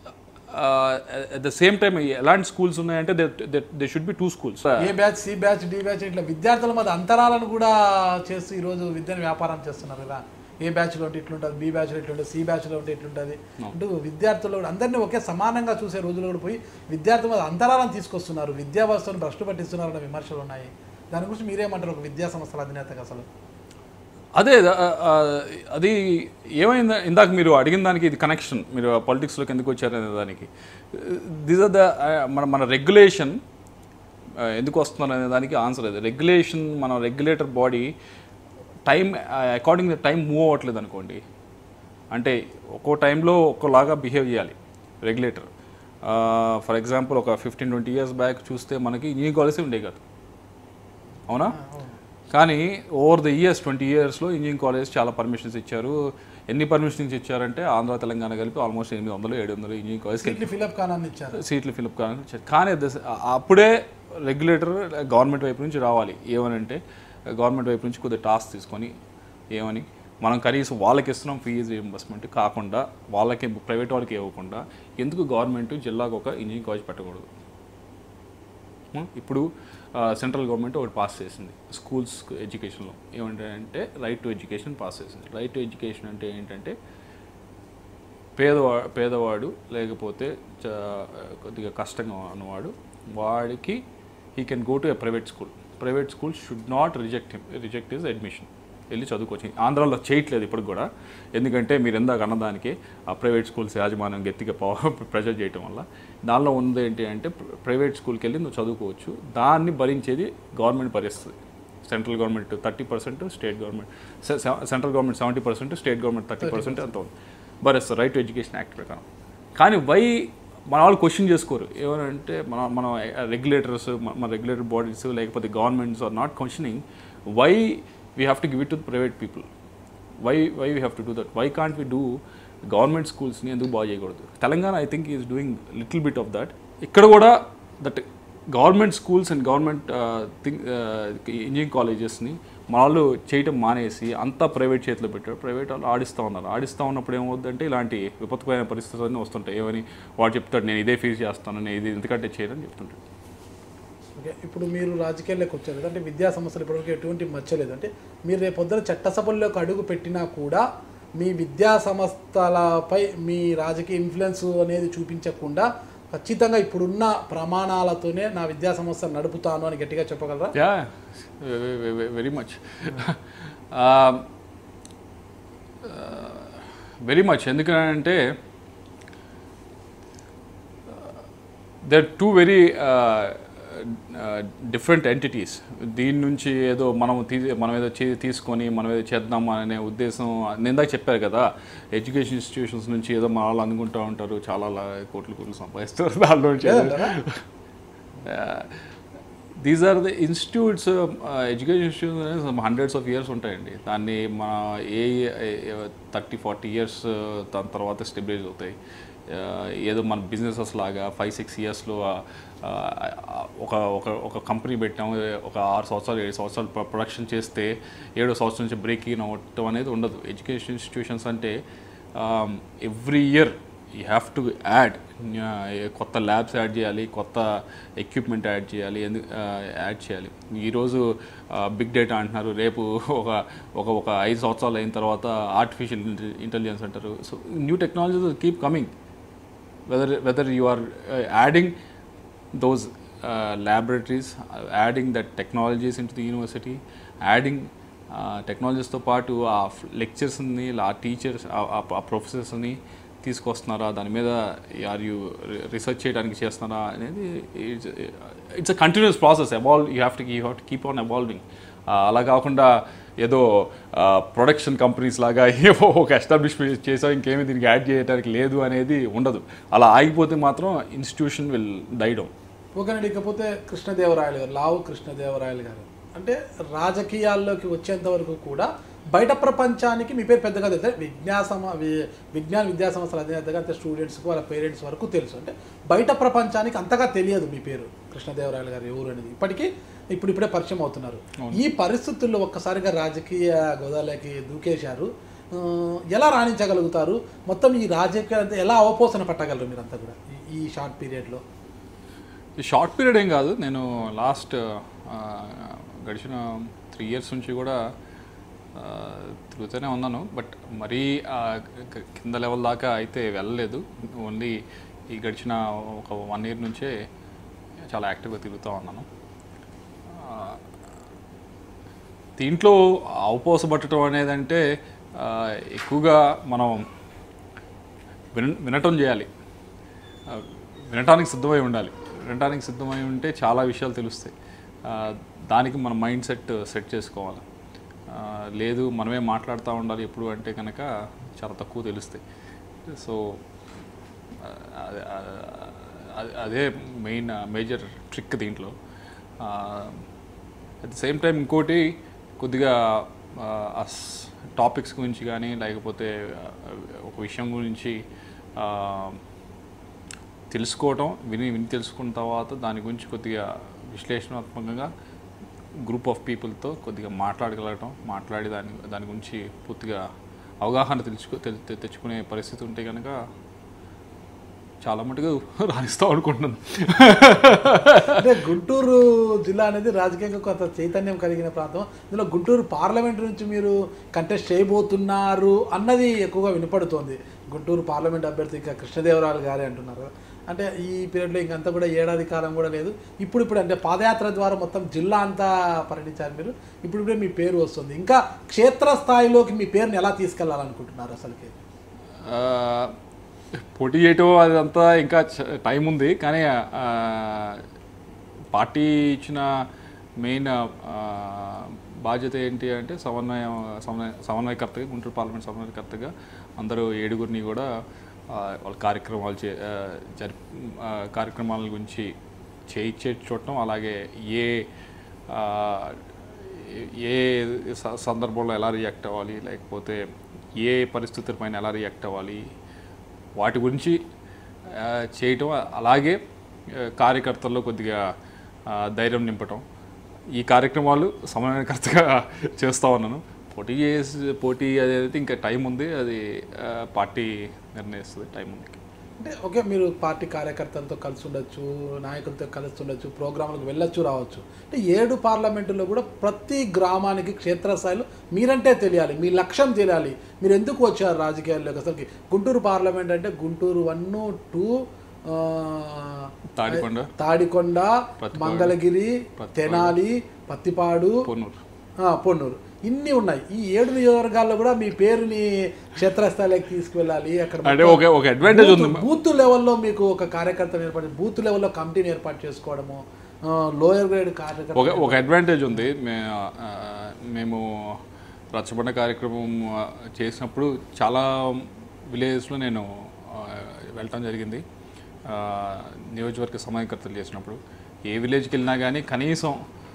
at the same time ఎలాంటి స్కూల్స్ ఉన్నాయంటే they should be two schools. A batch, C batch, D batch, ఇట్లా విద్యార్థుల మధ్య అంతరాలను కూడా చేస్తూ ఈరోజు విద్యను వ్యాపారం చేస్తున్నారు కదా. ఏ బ్యాచ్లో ఉంటే ఇట్లుంటుంది, బి బ్యాచ్లో ఇట్లుంటుంది, సి బ్యాచ్లో ఉంటే ఇట్లుంటుంది అంటూ విద్యార్థులు కూడా అందరినీ ఒకే సమానంగా చూసే రోజులు కూడా పోయి విద్యార్థుల మధ్య అంతరాలను తీసుకొస్తున్నారు, విద్యా వ్యవస్థను భ్రష్టు పట్టిస్తున్నారన్న విమర్శలు ఉన్నాయి. దాని గురించి మీరేమంటారు ఒక విద్యా సంస్థల అధినేతగా? అసలు అదే అది ఏమైంది ఇందాక మీరు అడిగిన దానికి ఇది కనెక్షన్, మీరు పాలిటిక్స్లోకి ఎందుకు వచ్చారనే దానికి. దిస్ ఆర్ ద మన మన రెగ్యులేషన్ ఎందుకు వస్తున్నారు అనే దానికి ఆన్సర్ అది. రెగ్యులేషన్, మన regulator body time according the time move అవ్వట్లేదు అనుకోండి. అంటే ఒక్కో టైంలో ఒక్కోలాగా బిహేవ్ చేయాలి రెగ్యులేటర్. ఫర్ ఎగ్జాంపుల్ ఒక ఫిఫ్టీన్ ట్వంటీ ఇయర్స్ బ్యాక్ చూస్తే మనకి ఇంజనీరింగ్ కాలేజీ ఉండే కాదు, అవునా? కానీ ఓవర్ ద ఇయర్స్ ట్వంటీ ఇయర్స్లో ఇంజనీరింగ్ కాలేజ్ చాలా పర్మిషన్స్ ఇచ్చారు. ఎన్ని పర్మిషన్స్ ఇచ్చారంటే ఆంధ్ర తెలంగాణ కలిపి ఆల్మోస్ట్ ఎనిమిది వందలు ఏడు వందలు ఇంజనీరింగ్ కాలేజ్ సీట్లు ఫిల్అప్ కానని ఇచ్చారు సీట్లు ఫిల్అప్ కానని ఇచ్చారు. కానీ అప్పుడే రెగ్యులేటర్ గవర్నమెంట్ వైపు నుంచి రావాలి. ఏమనంటే గవర్నమెంట్ వైపు నుంచి కొద్దిగా టాస్క్ తీసుకొని ఏమని మనం కనీసం వాళ్ళకి ఇస్తున్నాం ఫీజు రీయింబర్స్మెంట్ కాకుండా వాళ్ళకి ప్రైవేట్ వాళ్ళకి ఇవ్వకుండా ఎందుకు గవర్నమెంట్ జిల్లాకు ఒక ఇంజనీరింగ్ కాలేజ్ పెట్టకూడదు? ఇప్పుడు సెంట్రల్ గవర్నమెంట్ ఒకటి పాస్ చేసింది స్కూల్స్ ఎడ్యుకేషన్లో. ఏమంటే రైట్ టు ఎడ్యుకేషన్ పాస్ చేసింది. రైట్ టు ఎడ్యుకేషన్ అంటే ఏంటంటే పేదవా పేదవాడు లేకపోతే కొద్దిగా కష్టంగా ఉన్నవాడు వాడికి he can go to a private school. Private school should not reject him reject his admission. వెళ్ళి చదువుకోవచ్చు. ఆంధ్రాలో చేయట్లేదు ఇప్పుడు కూడా, ఎందుకంటే మీరు ఎందాక అన్నదానికి ఆ ప్రైవేట్ స్కూల్స్ యాజమాన్యం గట్టిగా ప్రెజర్ చేయటం వల్ల. దానిలో ఉంది ఏంటి అంటే ప్రైవేట్ స్కూల్కి వెళ్ళి నువ్వు చదువుకోవచ్చు, దాన్ని భరించేది గవర్నమెంట్ భరిస్తుంది. Central government thirty percent state government central government seventy percent state government thirty percent అంత ఉంది భరిస్తుంది రైట్ టు ఎడ్యుకేషన్ యాక్ట్ ప్రకారం. కానీ వై మన వాళ్ళు క్వశ్చన్ చేసుకోరు. ఏమంటే మన మన రెగ్యులేటర్స్, మన రెగ్యులేటర్ బాడీస్ లేకపోతే governments are not questioning why we have to give it to the private people. Why why we have to do that? Why can't we do government schools ni enduku baa cheyakudadu? Telangana I think is doing little bit of that. Ikkada kuda that government schools and government uh, thing, uh, engineering colleges ni మనలు చేయటం మానేసి అంతా private చేతిలో పెట్టారు. Private వాళ్ళు ఆడిస్తూ ఉన్నారు. ఆడిస్తూ ఉన్నప్పుడు ఏమవుతుందంటే ఇలాంటి విపత్కరమైన పరిస్థితులన్నీ వస్తుంటాయి. ఏమని వాడు చెప్తాడు నేను ఇదే ఫీజు చేస్తాను, నేను ఇది ఎందుకంటే చేయదని చెప్తుంటాడు. ఓకే, ఇప్పుడు మీరు రాజకీయాల్లోకి వచ్చారు అంటే విద్యా సమస్యలు ఇప్పటివరకు ఎటువంటి మచ్చలేదు. అంటే మీరు రేపు పొద్దున చట్టసభల్లోకి అడుగు పెట్టినా కూడా మీ విద్యా సంస్థలపై మీ రాజకీయ ఇన్ఫ్లుయెన్స్ అనేది చూపించకుండా ఖచ్చితంగా ఇప్పుడున్న ప్రమాణాలతోనే నా విద్యా సంస్థ నడుపుతాను అని గట్టిగా చెప్పగలరా? Yeah, very much very much ఎందుకంటే they are two very different entities. దీని నుంచి ఏదో మనం తీ మనం ఏదో చే తీసుకొని మనం ఏదో చేద్దాం అనే ఉద్దేశం నేను ఇందాక చెప్పారు కదా. ఎడ్యుకేషన్ ఇన్స్టిట్యూషన్స్ నుంచి ఏదో మన వాళ్ళు అనుకుంటూ ఉంటారు, చాలా కోట్లు కోట్లు సంపాదిస్తారు దానిలో నుంచి. These are the institutes, education institutes hundreds of years ఉంటాయండి. దాన్ని మన ఏ థర్టీ ఫార్టీ ఇయర్స్ దాని తర్వాత స్టెబిలైజ్ అవుతాయి. ఏదో మన బిజినెసెస్ లాగా ఫైవ్ సిక్స్ ఇయర్స్లో ఒక ఒక ఒక కంపెనీ పెట్టాము, ఒక ఆరు సంవత్సరాలు ఏడు సంవత్సరాలు ప్రొడక్షన్ చేస్తే ఏడో సంవత్సరం నుంచి బ్రేక్ ఇన్ అవ్వటం అనేది ఉండదు. ఎడ్యుకేషన్ ఇన్స్టిట్యూషన్స్ అంటే every year you have to add, కొత్త ల్యాబ్స్ యాడ్ చేయాలి, కొత్త ఎక్విప్మెంట్ యాడ్ చేయాలి, ఎందుకు యాడ్ చేయాలి. ఈరోజు బిగ్ డేటా అంటున్నారు, రేపు ఒక ఒక ఒక ఐదు సంవత్సరాలు అయిన తర్వాత ఆర్టిఫిషియల్ ఇంటెలిజెన్స్ అంటారు. So new technologies keep coming. whether whether you are uh, adding those uh, laboratories, uh, adding that technologies into the university, adding uh, technologies తో పాటు ఆ లెక్చర్స్ని, ఆ టీచర్స్, ఆ ప్రొఫెసర్స్ని తీసుకొస్తున్నారా, దాని మీద ఆర్ యూ రీసెర్చ్ చేయడానికి చేస్తున్నారా అనేది it's a continuous process. Evolve you have to you have to keep on evolving. అలా కాకుండా ఏదో ప్రొడక్షన్ కంపెనీస్ లాగా ఏవో ఒక ఎస్టాబ్లిష్మెంట్ చేసాం ఇంకేమీ దీనికి యాడ్ చేయడానికి లేదు అనేది ఉండదు. అలా ఆగిపోతే మాత్రం ఇన్స్టిట్యూషన్ విల్ డై డౌన్. ఓకేనండి. ఇకపోతే కృష్ణదేవరాయలు గారు, లావు కృష్ణదేవరాయలు గారు అంటే రాజకీయాల్లోకి వచ్చేంత వరకు కూడా బయట ప్రపంచానికి మీ పేరు పెద్దగా తెలుసు. విజ్ఞా సమ విజ్ఞాన విద్యా సంస్థల అధినేతగా అంటే స్టూడెంట్స్కి వాళ్ళ పేరెంట్స్ వరకు తెలుసు. అంటే బయట ప్రపంచానికి అంతగా తెలియదు మీ పేరు కృష్ణదేవరాయలు గారు ఎవరు అనేది. ఇప్పటికీ ఇప్పుడు ఇప్పుడే పరిచయం అవుతున్నారు. ఈ పరిస్థితుల్లో ఒక్కసారిగా రాజకీయ గోదాలోకి దూకేశారు. ఎలా రాణించగలుగుతారు? మొత్తం ఈ రాజకీయాలంతా ఎలా అవపోసన పట్టగలరు మీరంతా కూడా ఈ షార్ట్ పీరియడ్లో? ఈ షార్ట్ పీరియడ్ ఏం కాదు, నేను లాస్ట్ గడిచిన త్రీ ఇయర్స్ నుంచి కూడా తిరుగుతూనే ఉన్నాను. బట్ మరీ కింద లెవెల్ దాకా అయితే వెళ్ళలేదు. ఓన్లీ ఈ గడిచిన ఒక వన్ ఇయర్ నుంచే చాలా యాక్టివ్గా తిరుగుతూ ఉన్నాను. దీంట్లో అవపోసబట్టడం అనేది అంటే ఎక్కువగా మనం విన వినటం చేయాలి, వినటానికి సిద్ధమై ఉండాలి. వినటానికి సిద్ధమై ఉంటే చాలా విషయాలు తెలుస్తాయి. దానికి మన మైండ్ సెట్ సెట్ చేసుకోవాలి. లేదు మనమే మాట్లాడుతూ ఉండాలి ఎప్పుడు అంటే కనుక చాలా తక్కువ తెలుస్తాయి. సో అదే మెయిన్ మేజర్ ట్రిక్ దీంట్లో. అట్ ది సేమ్ టైం ఇంకోటి కొద్దిగా టాపిక్స్ గురించి కానీ లేకపోతే ఒక విషయం గురించి తెలుసుకోవటం, విని విని తెలుసుకున్న తర్వాత దాని గురించి కొద్దిగా విశ్లేషణాత్మకంగా గ్రూప్ ఆఫ్ పీపుల్తో కొద్దిగా మాట్లాడగలగటం, మాట్లాడి దాని దాని గురించి పూర్తిగా అవగాహన తెలుసుకో తెచ్చుకునే పరిస్థితి ఉంటే కనుక చాలా మటుకు రాణిస్తాం అనుకుంటున్నాను. అంటే గుంటూరు జిల్లా అనేది రాజకీయంగా కొంత చైతన్యం కలిగిన ప్రాంతం. ఇందులో గుంటూరు పార్లమెంట్ నుంచి మీరు కంటెస్ట్ చేయబోతున్నారు అన్నది ఎక్కువగా వినపడుతోంది. గుంటూరు పార్లమెంట్ అభ్యర్థి ఇంకా కృష్ణదేవరాయలు గారే అంటున్నారు. అంటే ఈ పీరియడ్లో ఇంకంతా కూడా ఏడాది కాలం కూడా లేదు. ఇప్పుడు ఇప్పుడు అంటే పాదయాత్ర ద్వారా మొత్తం జిల్లా అంతా పర్యటించారు మీరు. ఇప్పుడు ఇప్పుడే మీ పేరు వస్తుంది. ఇంకా క్షేత్రస్థాయిలోకి మీ పేరుని ఎలా తీసుకెళ్లాలనుకుంటున్నారు? అసలుకి పోటీ చేయటం అదంతా ఇంకా టైం ఉంది. కానీ పార్టీ ఇచ్చిన మెయిన్ బాధ్యత ఏంటి అంటే సమన్వయం సమన్వయ సమన్వయకర్తగా గుంటూరు పార్లమెంట్ సమన్వయకర్తగా అందరూ ఏడుగురిని కూడా వాళ్ళ కార్యక్రమాలు చే జరి కార్యక్రమాల గురించి చేయించే చూడటం, అలాగే ఏ ఏ సందర్భంలో ఎలా రియాక్ట్ అవ్వాలి, లేకపోతే ఏ పరిస్థితులపైన ఎలా రియాక్ట్ అవ్వాలి వాటి గురించి చేయటం, అలాగే కార్యకర్తల్లో కొద్దిగా ధైర్యం నింపటం, ఈ కార్యక్రమాలు సమన్వయకర్తగా చేస్తూ ఉన్నాను. పోటీ చేసి పోటీ అనేది ఇంకా టైం ఉంది, అది పార్టీ నిర్ణయిస్తుంది, టైం ఉంది. అంటే ఓకే, మీరు పార్టీ కార్యకర్తలతో కలిసి ఉండొచ్చు, నాయకులతో కలిసి ఉండొచ్చు, ప్రోగ్రాంలకు వెళ్ళొచ్చు, రావచ్చు. అంటే ఏడు పార్లమెంటులో కూడా ప్రతి గ్రామానికి క్షేత్రస్థాయిలో మీరంటే తెలియాలి, మీ లక్ష్యం తెలియాలి. మీరు ఎందుకు వచ్చారు రాజకీయాల్లోకి? అసలుకి గుంటూరు పార్లమెంట్ అంటే గుంటూరు వన్ టూ తాడికొండ తాడికొండ మంగళగిరి, తెనాలి, పత్తిపాడు, పొన్నూరు ఇన్ని ఉన్నాయి. ఈ ఏడు నియోజకవర్గాల్లో కూడా మీ పేరుని క్షేత్రస్థాయిలోకి తీసుకువెళ్ళాలి. అక్కడ బూత్ లెవెల్లో మీకు ఒక కార్యకర్తను ఏర్పాటు, బూత్ లెవెల్లో కమిటీని ఏర్పాటు చేసుకోవడము, లోయర్ గ్రేడ్ కార్యకర్త ఒక ఒక అడ్వాంటేజ్ ఉంది. మేము రచ్చబండ కార్యక్రమం చేసినప్పుడు చాలా విలేజెస్లో నేను వెళ్ళటం జరిగింది. నియోజకవర్గ సమన్వయకర్తలు చేసినప్పుడు ఏ విలేజ్కి వెళ్ళినా కానీ కనీసం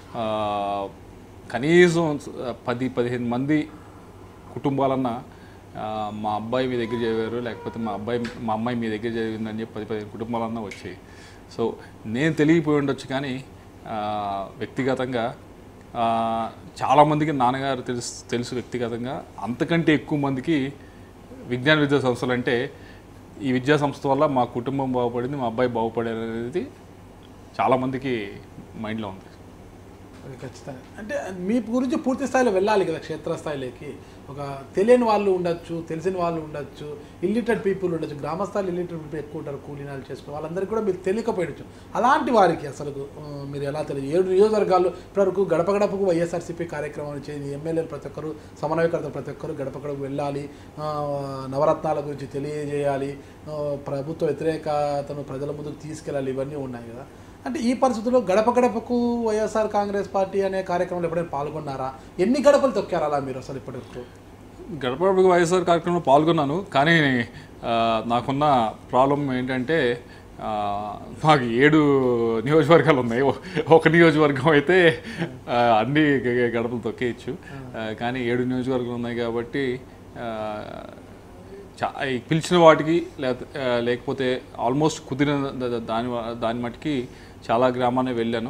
కనీసం పది పదిహేను మంది కుటుంబాలన్నా మా అబ్బాయి మీ దగ్గర చదివారు, లేకపోతే మా అబ్బాయి మా అమ్మాయి మీ దగ్గర చదివిందని చెప్పి పది పదిహేను కుటుంబాలన్నా వచ్చాయి. సో నేను తెలియపోయి ఉండొచ్చు, కానీ వ్యక్తిగతంగా చాలామందికి నాన్నగారు తెలుసు తెలుసు వ్యక్తిగతంగా. అంతకంటే ఎక్కువ మందికి విజ్ఞాన విద్యా సంస్థలు అంటే ఈ విద్యా సంస్థ వల్ల మా కుటుంబం బాగుపడింది, మా అబ్బాయి బాగుపడేది అనేది చాలామందికి మైండ్లో ఉంది. ఖచ్చితంగా. అంటే మీ గురించి పూర్తి స్థాయిలో వెళ్ళాలి కదా క్షేత్రస్థాయిలోకి. ఒక తెలియని వాళ్ళు ఉండొచ్చు, తెలిసిన వాళ్ళు ఉండొచ్చు, ఇల్లిటెడ్ పీపుల్ ఉండొచ్చు, గ్రామస్థాయిలో ఇల్లిటెడ్ పీపుల్ ఎక్కువ ఉంటారు, కూలీనాలు చేసుకుని వాళ్ళందరికీ కూడా మీరు తెలియకపోయచ్చు. అలాంటి వారికి అసలు మీరు ఎలా తెలియదు? ఏడు నియోజకవర్గాలు ఇప్పటివరకు గడప గడపకు వైఎస్ఆర్సీపీ కార్యక్రమాలు చేసి ఎమ్మెల్యేలు ప్రతి ఒక్కరు, సమన్వయకర్తలు ప్రతి ఒక్కరు గడప గడపకు వెళ్ళాలి, నవరత్నాల గురించి తెలియజేయాలి, ప్రభుత్వ వ్యతిరేకతను ప్రజల ముందుకు తీసుకెళ్ళాలి, ఇవన్నీ ఉన్నాయి కదా. అంటే ఈ పరిస్థితుల్లో గడప గడపకు వైఎస్ఆర్ కాంగ్రెస్ పార్టీ అనే కార్యక్రమంలో ఎప్పుడైనా పాల్గొన్నారా? ఎన్ని గడపలు తొక్కారు అలా మీరు అసలు ఇప్పటివరకు? గడప గడపకు వైఎస్ఆర్ కార్యక్రమంలో పాల్గొన్నాను, కానీ నాకున్న ప్రాబ్లం ఏంటంటే మాకు ఏడు నియోజకవర్గాలు ఉన్నాయి. ఒక నియోజకవర్గం అయితే అన్ని గడపలు తొక్కేయచ్చు, కానీ ఏడు నియోజకవర్గాలు ఉన్నాయి కాబట్టి చా పిలిచిన వాటికి లేకపోతే ఆల్మోస్ట్ కుదిరిన దాని దాని మటుకి చాలా గ్రామాన్ని వెళ్ళాను.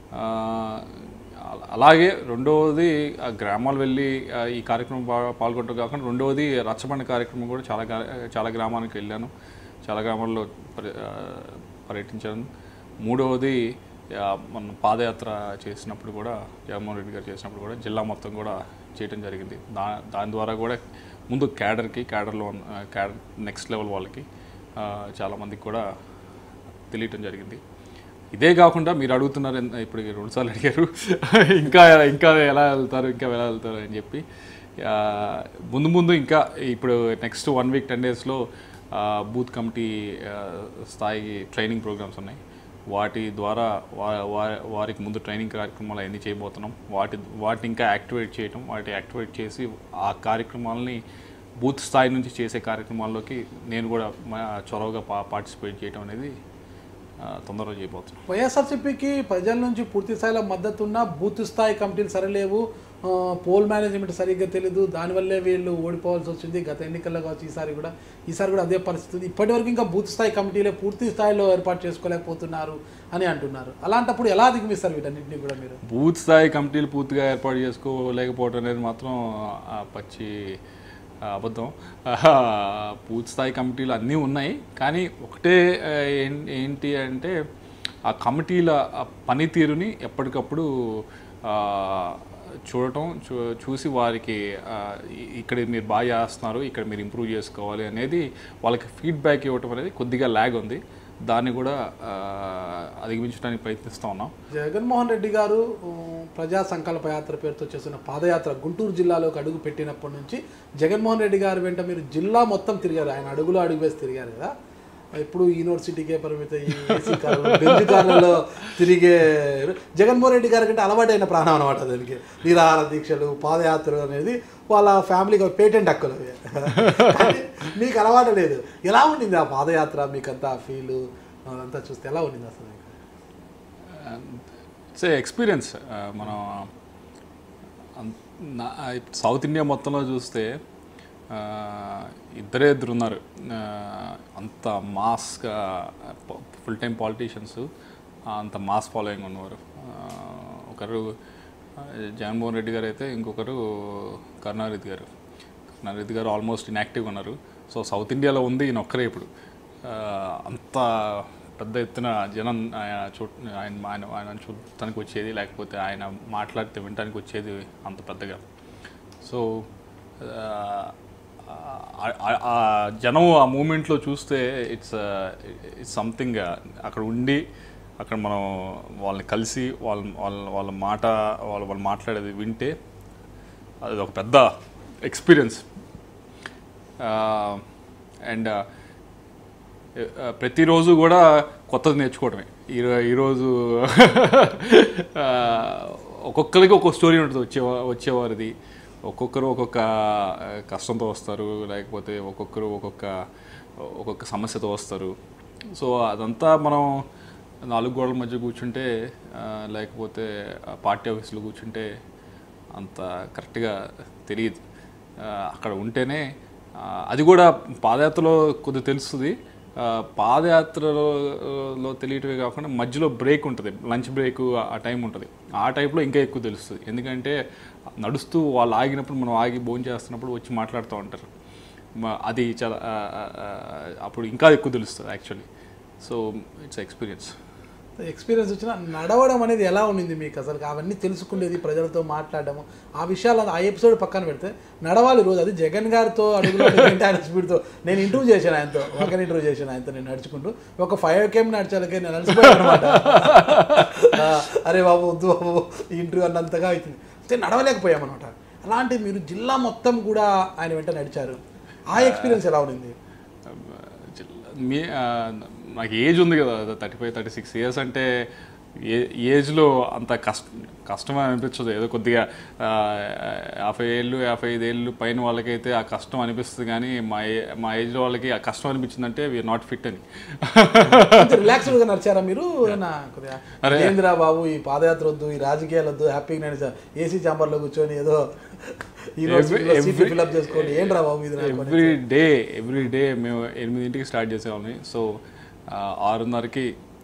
అలాగే రెండవది ఆ గ్రామాలు వెళ్ళి ఈ కార్యక్రమం పాల్గొనడం కాకుండా రెండవది రచ్చబండ కార్యక్రమం కూడా చాలా చాలా గ్రామానికి వెళ్ళాను, చాలా గ్రామాల్లో పర్యటించాను. మూడవది మన పాదయాత్ర చేసినప్పుడు కూడా, జగన్మోహన్ రెడ్డి గారు చేసినప్పుడు కూడా జిల్లా మొత్తం కూడా చేయడం జరిగింది. దా దాని ద్వారా కూడా ముందు క్యాడర్కి, క్యాడర్లో క్యాడర్ నెక్స్ట్ లెవెల్ వాళ్ళకి చాలామందికి కూడా తెలియటం జరిగింది. ఇదే కాకుండా మీరు అడుగుతున్నారు ఇప్పుడు రెండుసార్లు అడిగారు ఇంకా ఇంకా ఎలా వెళ్తారు ఇంకా ఎలా వెళ్తారు అని చెప్పి ముందు ముందు ఇంకా ఇప్పుడు నెక్స్ట్ వన్ వీక్ టెన్ డేస్లో బూత్ కమిటీ స్థాయి ట్రైనింగ్ ప్రోగ్రామ్స్ ఉన్నాయి. వాటి ద్వారా వారికి ముందు ట్రైనింగ్ కార్యక్రమాలు అన్నీ చేయబోతున్నాం. వాటి వాటిని ఇంకా యాక్టివేట్ చేయటం, వాటి యాక్టివేట్ చేసి ఆ కార్యక్రమాలని బూత్ స్థాయి నుంచి చేసే కార్యక్రమాల్లోకి నేను కూడా చొరవగా పా పార్టిసిపేట్ చేయడం అనేది తొందరగా చేయబోతున్నాం. వైఎస్ఆర్సీపీకి ప్రజల నుంచి పూర్తి స్థాయిలో మద్దతు ఉన్న బూత్ స్థాయి కమిటీలు సరిలేవు, పోల్ మేనేజ్మెంట్ సరిగ్గా తెలీదు, దానివల్లే వీళ్ళు ఓడిపోవాల్సి వచ్చింది. గత ఎన్నికల్లో కావచ్చు, ఈసారి కూడా ఈసారి కూడా అదే పరిస్థితి. ఇప్పటివరకు ఇంకా బూత్ స్థాయి కమిటీలే పూర్తి స్థాయిలో ఏర్పాటు చేసుకోలేకపోతున్నారు అని అంటున్నారు. అలాంటప్పుడు ఎలా దిగుమిస్తారు వీటన్నింటినీ కూడా మీరు? బూత్ స్థాయి కమిటీలు పూర్తిగా ఏర్పాటు చేసుకోలేకపోవడం అనేది మాత్రం పచ్చి అబద్ధం. బూత్ స్థాయి కమిటీలు అన్నీ ఉన్నాయి, కానీ ఒకటే ఏంటి అంటే ఆ కమిటీల పనితీరుని ఎప్పటికప్పుడు చూడటం, చూ చూసి వారికి ఇక్కడ మీరు బాగా చేస్తున్నారు, ఇక్కడ మీరు ఇంప్రూవ్ చేసుకోవాలి అనేది వాళ్ళకి ఫీడ్బ్యాక్ ఇవ్వటం అనేది కొద్దిగా ల్యాగ్ ఉంది. దాన్ని కూడా అధిగమించడానికి ప్రయత్నిస్తూ ఉన్నాం. జగన్మోహన్ రెడ్డి గారు ప్రజా సంకల్ప యాత్ర పేరుతో చేసిన పాదయాత్ర గుంటూరు జిల్లాలోకి అడుగు పెట్టినప్పటి నుంచి జగన్మోహన్ రెడ్డి గారు వెంట మీరు జిల్లా మొత్తం తిరిగారు. ఆయన అడుగులో అడుగు వేసి తిరిగారు కదా. ఇప్పుడు యూనివర్సిటీకే పరిమిత ఏసీ కార్లు, బెంజ్ కార్లలో తిరిగే జగన్మోహన్ రెడ్డి గారి కంటే అలవాటైన ప్రాణం అనమాట. దానికి నిరాహార దీక్షలు, పాదయాత్రలు అనేది వాళ్ళ ఫ్యామిలీకి పేటెంట్ హక్కులు. మీకు అలవాటు లేదు. ఎలా ఉండింది ఆ పాదయాత్ర? మీకంతా ఫీలు అదంతా చూస్తే ఎలా ఉండింది అసలు? It's experience. మనం సౌత్ ఇండియా మొత్తంలో చూస్తే ఇద్దరే ఇద్దరు ఉన్నారు అంత మాస్గా ఫుల్ టైం పాలిటీషియన్స్, అంత మాస్ ఫాలోయింగ్ ఉన్నవారు. ఒకరు జగన్మోహన్ రెడ్డి గారు అయితే, ఇంకొకరు కరుణానిధి గారు. కరుణానిధి గారు ఆల్మోస్ట్ ఇన్యాక్టివ్గా ఉన్నారు. సో సౌత్ ఇండియాలో ఉంది ఈయన ఒక్కరే ఇప్పుడు. అంత పెద్ద ఎత్తున జనం ఆయన చూ ఆయన ఆయన ఆయన చూడటానికి వచ్చేది, లేకపోతే ఆయన మాట్లాడితే వినటానికి వచ్చేది అంత పెద్దగా. సో ఆ జనం ఆ మూమెంట్లో చూస్తే ఇట్స్ ఇట్స్ సంథింగ్. అక్కడ ఉండి అక్కడ మనం వాళ్ళని కలిసి వాళ్ళ వాళ్ళ వాళ్ళ మాట వాళ్ళ వాళ్ళు మాట్లాడేది వింటే అది ఒక పెద్ద ఎక్స్పీరియన్స్. అండ్ ప్రతిరోజు కూడా కొత్తది నేర్చుకోవడమే. ఈరో ఈరోజు ఒక్కొక్కరికి ఒక్కొక్క స్టోరీ ఉంటుంది వచ్చే వచ్చేవారిది. ఒక్కొక్కరు ఒక్కొక్క కష్టంతో వస్తారు, లేకపోతే ఒక్కొక్కరు ఒక్కొక్క ఒక్కొక్క సమస్యతో వస్తారు. సో అదంతా మనం నాలుగు గోడల మధ్య కూర్చుంటే, లేకపోతే పార్టీ ఆఫీసులో కూర్చుంటే అంత కరెక్ట్గా తెలియదు. అక్కడ ఉంటేనే అది కూడా పాదయాత్రలో కొద్దిగా తెలుస్తుంది. పాదయాత్రలో తెలియటమే కాకుండా మధ్యలో బ్రేక్ ఉంటుంది, లంచ్ బ్రేక్, ఆ టైం ఉంటుంది. ఆ టైంలో ఇంకా ఎక్కువ తెలుస్తుంది. ఎందుకంటే నడుస్తూ వాళ్ళు ఆగినప్పుడు మనం ఆగి భోజనం చేస్తున్నప్పుడు వచ్చి మాట్లాడుతూ ఉంటారు. అది చాలా అప్పుడు ఇంకా ఎక్కువ తెలుస్తుంది actually. So it's experience. Experience వచ్చిన నడవడం అనేది ఎలా ఉండింది మీకు అసలు? అవన్నీ తెలుసుకునేది, ప్రజలతో మాట్లాడము, ఆ విషయాలు ఆ ఎపిసోడ్ పక్కన పెడితే నడవాలి రోజు. అది జగన్ గారితో అడుగులో ఆయన స్పీడ్తో నేను ఇంటర్వ్యూ చేశాను, ఆయనతో ఒకరిని ఇంటర్వ్యూ చేశాను ఆయనతో. నేను నడుచుకుంటూ ఒక ఫైవ్ కేమ్ నడిచాలకే నేను నడిచిపోయాను అనమాట. అరే బాబు వద్దు బాబు ఇంటర్వ్యూ అన్నంతగా అవుతుంది, నడవలేకపోయామన్నమాట. అలాంటి మీరు జిల్లా మొత్తం కూడా ఆయన వెంట నడిచారు. ఆ ఎక్స్పీరియన్స్ ఎలా ఉండింది? మీ నాకు ఏజ్ ఉంది కదా, thirty five thirty six years అంటే ఏ ఏజ్లో అంత కష్ట కష్టం అనిపించదు. ఏదో కొద్దిగా యాభై ఏళ్ళు యాభై ఐదు ఏళ్ళు పైన వాళ్ళకైతే ఆ కష్టం అనిపిస్తుంది, కానీ మా మా ఏజ్లో వాళ్ళకి ఆ కష్టం అనిపించిందంటే వీఆర్ నాట్ ఫిట్ అని. రిలాక్స్డ్గా నడిచారా మీరు? ఏంద్రా బాబు ఈ పాదయాత్ర వద్దు, ఈ రాజకీయాలు వద్దు, హ్యాపీగా నడిచారు ఏసీ ఛాంబర్లో కూర్చొని ఏదో ఫిల్అప్ చేసుకోండి ఏంట్రా బాబు ఇది? ఎవ్రీ డే ఎవ్రీ డే మేము ఎనిమిదింటికి స్టార్ట్ చేసేవాళ్ళని. సో ఆరున్నరకి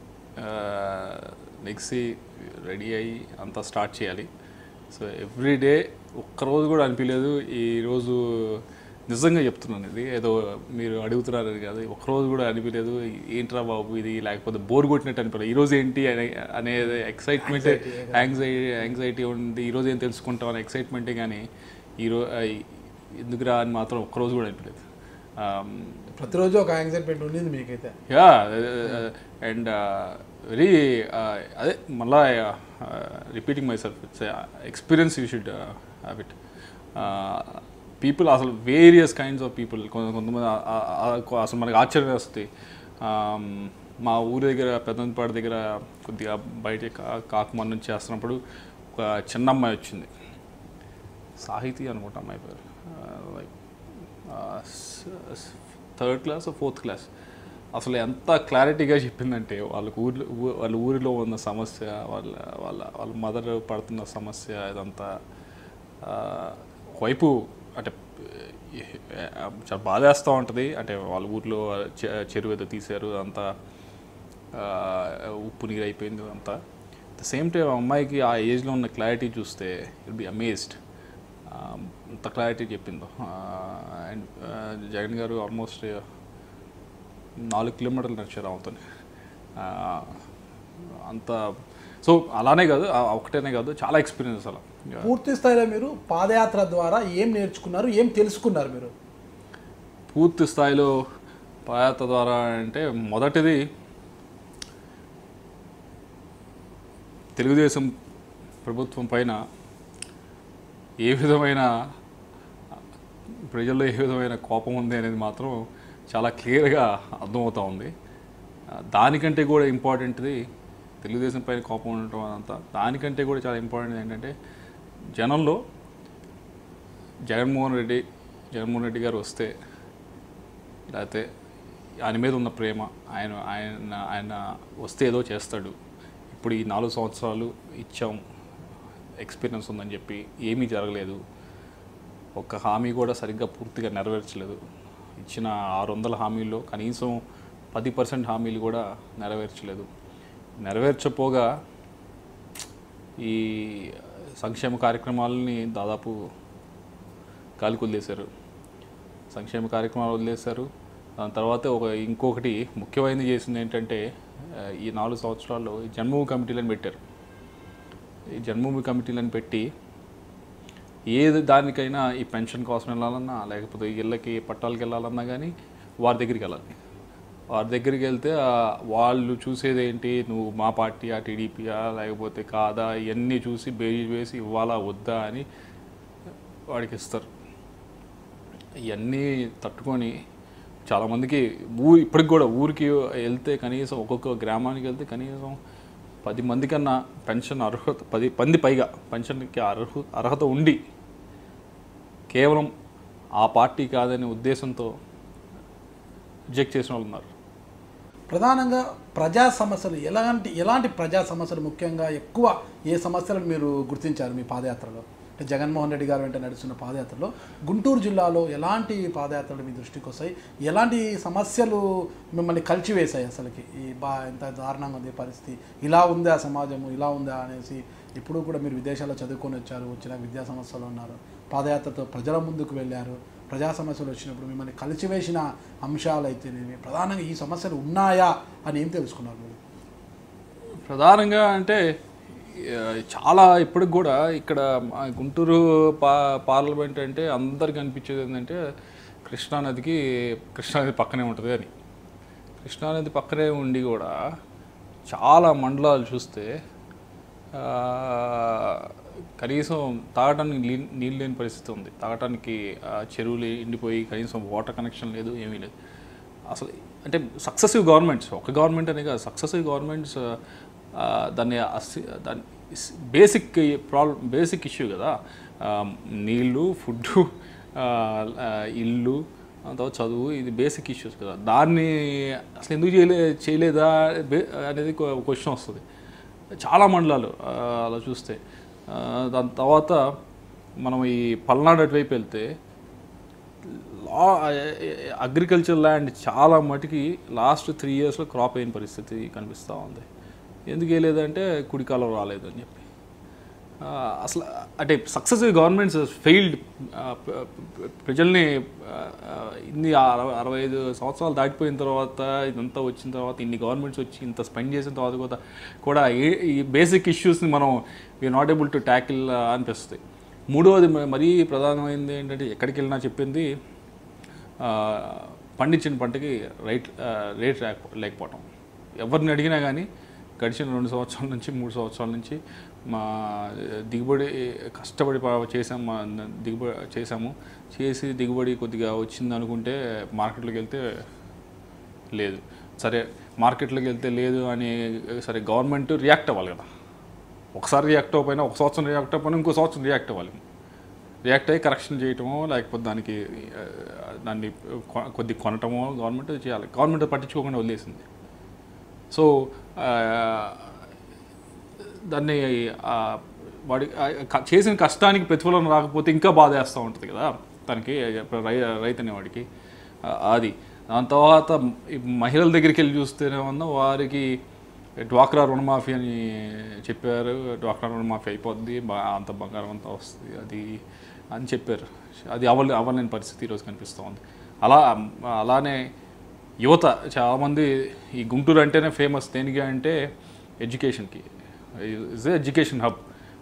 లెగ్సి రెడీ అయ్యి అంతా స్టార్ట్ చేయాలి. సో ఎవ్రీ డే ఒక్కరోజు కూడా అనిపించలేదు ఈరోజు, నిజంగా చెప్తున్నాను, ఇది ఏదో మీరు అడుగుతున్నారు కాదు, ఒక్కరోజు కూడా అనిపించలేదు ఏంట్రా బాబు ఇది, లేకపోతే బోర్ కొట్టినట్టు అనిపించలేదు. ఈరోజు ఏంటి అనే అనేది ఎక్సైట్మెంట్, యాంగ్జైటీ యాంగ్జైటీ ఉంది, ఈరోజు ఏం తెలుసుకుంటాం అనే ఎక్సైట్మెంటే, కానీ ఈరోజు ఎందుకురా అని మాత్రం ఒక్కరోజు కూడా అనిపించలేదు. ప్రతిరోజు ఒక యాంగ్జైట్మెంట్ ఉండేది మీకైతే? యా. అండ్ వెరీ అదే మళ్ళా repeating myself it's experience you should have it. People అసలు వేరియస్ కైండ్స్ ఆఫ్ పీపుల్ కొంతమంది అసలు మనకి ఆశ్చర్యం వేస్తుంది. మా ఊరి దగ్గర పెద్దంపాటి దగ్గర కొద్దిగా బయట కాకుమన్ నుంచి చేస్తున్నప్పుడు ఒక చిన్న అమ్మాయి వచ్చింది, సాహితీ అనుకుంటా అమ్మాయి పేరు, like third class fourth class. అసలు ఎంత క్లారిటీగా చెప్పిందంటే వాళ్ళకు ఊర్లో వాళ్ళ ఊరిలో ఉన్న సమస్య, వాళ్ళ వాళ్ళ వాళ్ళ మదర్ పడుతున్న సమస్య, ఇదంతా వైపు అంటే చాలా బాధేస్తూ ఉంటుంది. అంటే వాళ్ళ ఊర్లో చెరువు ఏదో తీశారు, అంతా ఉప్పు నీరు అయిపోయింది అంతా. ద సేమ్ టైం అమ్మాయికి ఆ ఏజ్లో ఉన్న క్లారిటీ చూస్తే విల్ బి అమేజ్డ్, అంత క్లారిటీ చెప్పిందో. అండ్ జగన్ గారు ఆల్మోస్ట్ నాలుగు కిలోమీటర్లు నడిచారు అవుతుంది అంత. సో అలానే కాదు, ఒకటేనే కాదు, చాలా ఎక్స్పీరియన్స్. అలా పూర్తి స్థాయిలో మీరు పాదయాత్ర ద్వారా ఏం నేర్చుకున్నారు, ఏం తెలుసుకున్నారు మీరు? పూర్తి స్థాయిలో పాదయాత్ర ద్వారా అంటే మొదటిది తెలుగుదేశం ప్రభుత్వం పైన ఏ విధమైన ప్రజల్లో ఏ విధమైన కోపం ఉంది అనేది మాత్రం చాలా క్లియర్గా అర్థమవుతూ ఉంది. దానికంటే కూడా ఇంపార్టెంట్ది తెలుగుదేశం పైన కోపం ఉండటం అదంతా. దానికంటే కూడా చాలా ఇంపార్టెంట్ ఏంటంటే జనంలో జగన్మోహన్ రెడ్డి జగన్మోహన్ రెడ్డి గారు వస్తే, లేకపోతే ఆయన మీద ఉన్న ప్రేమ, ఆయన ఆయన ఆయన వస్తే ఏదో చేస్తాడు, ఇప్పుడు ఈ నాలుగు సంవత్సరాలు ఇచ్చాం, ఎక్స్పీరియన్స్ ఉందని చెప్పి ఏమీ జరగలేదు, ఒక్క హామీ కూడా సరిగ్గా పూర్తిగా నెరవేర్చలేదు, ఇచ్చిన ఆరు వందల హామీల్లో కనీసం పది పర్సెంట్ హామీలు కూడా నెరవేర్చలేదు, నెరవేర్చపోగా ఈ సంక్షేమ కార్యక్రమాలని దాదాపు గాలికి వదిలేశారు, సంక్షేమ కార్యక్రమాలు వదిలేశారు. దాని తర్వాత ఒక ఇంకొకటి ముఖ్యమైనది చేసింది ఏంటంటే ఈ నాలుగు సంవత్సరాల్లో ఈ జన్మభూమి కమిటీలను పెట్టారు. ఈ జన్మభూమి కమిటీలను పెట్టి ఏది దానికైనా ఈ పెన్షన్ కోసం వెళ్ళాలన్నా, లేకపోతే ఇళ్ళకి పట్టాలకి వెళ్ళాలన్నా కానీ వారి దగ్గరికి వెళ్ళాలి. వారి దగ్గరికి వెళ్తే వాళ్ళు చూసేది ఏంటి, నువ్వు మా పార్టీయా, టీడీపీయా, లేకపోతే కాదా, ఇవన్నీ చూసి బేరీ వేసి ఇవ్వాలా వద్దా అని వాడికి ఇస్తారు. ఇవన్నీ తట్టుకొని చాలామందికి ఊరి ఇప్పటికి కూడా ఊరికి వెళ్తే కనీసం ఒక్కొక్క గ్రామానికి వెళ్తే కనీసం పది మంది కన్నా పెన్షన్ అర్హత, పది మంది పైగా పెన్షన్కి అర్హ అర్హత ఉండి కేవలం ఆ పార్టీ కాదనే ఉద్దేశంతో రిజెక్ట్ చేసిన వాళ్ళు ఉన్నారు. ప్రధానంగా ప్రజా సమస్యలు ఎలాంటి ఎలాంటి ప్రజా సమస్యలు ముఖ్యంగా ఎక్కువ ఏ సమస్యలను మీరు గుర్తించారు మీ పాదయాత్రలో? అంటే జగన్మోహన్ రెడ్డి గారు వెంట నడుస్తున్న పాదయాత్రలో గుంటూరు జిల్లాలో ఎలాంటి పాదయాత్రలు మీ దృష్టికి వస్తాయి, ఎలాంటి సమస్యలు మిమ్మల్ని కలిచివేశాయి? అసలుకి ఈ బా ఎంత దారుణంగా ఉంది పరిస్థితి, ఇలా ఉందా సమాజము, ఇలా ఉందా అనేసి. ఇప్పుడు కూడా మీరు విదేశాల్లో చదువుకొని వచ్చారు, వచ్చిన విద్యా సమస్యలు ఉన్నారు, పాదయాత్రతో ప్రజల ముందుకు వెళ్ళారు, ప్రజా సమస్యలు వచ్చినప్పుడు మిమ్మల్ని కలిచివేసిన అంశాలు అయితేనేవి, ప్రధానంగా ఈ సమస్యలు ఉన్నాయా అని ఏం తెలుసుకున్నారు మీరు? ప్రధానంగా అంటే చాలా ఇప్పటికి కూడా ఇక్కడ గుంటూరు పా పార్లమెంట్ అంటే అందరికి అనిపించేది ఏంటంటే కృష్ణానదికి కృష్ణానది పక్కనే ఉంటుంది అని. కృష్ణానది పక్కనే ఉండి కూడా చాలా మండలాలు చూస్తే కనీసం తాగడానికి నీళ్ళు నీళ్ళు లేని పరిస్థితి ఉంది, తాగడానికి చెరువులు ఎండిపోయి కనీసం వాటర్ కనెక్షన్ లేదు, ఏమీ లేదు అసలు. అంటే సక్సెసివ్ గవర్నమెంట్స్, ఒక గవర్నమెంట్ అనే కాదు, సక్సెసివ్ గవర్నమెంట్స్ దాన్ని దాని బేసిక్ ప్రాబ్లం, బేసిక్ ఇష్యూ కదా, నీళ్ళు, ఫుడ్డు, ఇల్లు, తర్వాత చదువు, ఇది బేసిక్ ఇష్యూస్ కదా. దాన్ని అసలు ఎందుకు చేయలే చేయలేదా అనేది క్వశ్చన్ వస్తుంది చాలా మండలాలు అలా చూస్తే. దాని తర్వాత మనం ఈ పల్నాడు అటువైపు వెళ్తే అగ్రికల్చర్ ల్యాండ్ చాలా మటుకి లాస్ట్ త్రీ ఇయర్స్లో క్రాప్ అయిన పరిస్థితి కనిపిస్తూ ఉంది. ఎందుకు వేయలేదంటే కుడికాలం రాలేదు అని చెప్పి. అసలు అంటే సక్సెసివ్ గవర్నమెంట్స్ ఫెయిల్డ్. ప్రజల్ని ఇన్ని అరవై అరవై ఐదు సంవత్సరాలు దాటిపోయిన తర్వాత, ఇదంతా వచ్చిన తర్వాత, ఇన్ని గవర్నమెంట్స్ వచ్చి ఇంత స్పెండ్ చేసిన తర్వాత కూడా కూడా ఈ బేసిక్ ఇష్యూస్ని మనం we are not able to tackle అనిపిస్తుంది. మూడవది మరీ ప్రధానమైనది ఏంటంటే ఎక్కడికి వెళ్ళినా చెప్పింది పండించిన పంటకి రైట్ రేట్ లేకపోవటం. ఎవరిని అడిగినా కానీ గడిచిన రెండు సంవత్సరాల నుంచి మూడు సంవత్సరాల నుంచి మా దిగుబడి కష్టపడి చేసాము మా దిగుబడి చేసాము చేసి దిగుబడి కొద్దిగా వచ్చింది అనుకుంటే మార్కెట్లోకి వెళ్తే లేదు. సరే మార్కెట్లోకి వెళ్తే లేదు అని సరే గవర్నమెంట్ రియాక్ట్ అవ్వాలి కదా. ఒకసారి రియాక్ట్ అవ్వకపోయినా ఒక సంవత్సరం రియాక్ట్ అవ్వకపోయినా ఇంకో సంవత్సరం రియాక్ట్ అవ్వాలి. రియాక్ట్ అయ్యి కరెక్షన్ చేయటమో లేకపోతే దానికి దాన్ని కొద్ది కొనటమో గవర్నమెంట్ చేయాలి. గవర్నమెంట్ పట్టించుకోకుండా వదిలేసింది. సో దాన్ని వాడి చేసిన కష్టానికి ప్రతిఫలం రాకపోతే ఇంకా బాధ వేస్తూ ఉంటుంది కదా తనకి, రై రైతు అనేవాడికి. అది దాని తర్వాత మహిళల దగ్గరికి వెళ్ళి చూస్తేనేమన్నా వారికి డ్వాక్రా రుణమాఫీ అని చెప్పారు. డ్వాక్రా రుణమాఫీ అయిపోద్ది, అంత బంగారం అంతా వస్తుంది అది అని చెప్పారు. అది అవ్వ అవ్వలేని పరిస్థితి ఈరోజు కనిపిస్తూ ఉంది. అలా అలానే యువత చాలామంది ఈ గుంటూరు అంటేనే ఫేమస్ దేనికి అంటే ఎడ్యుకేషన్కి. Is education hub.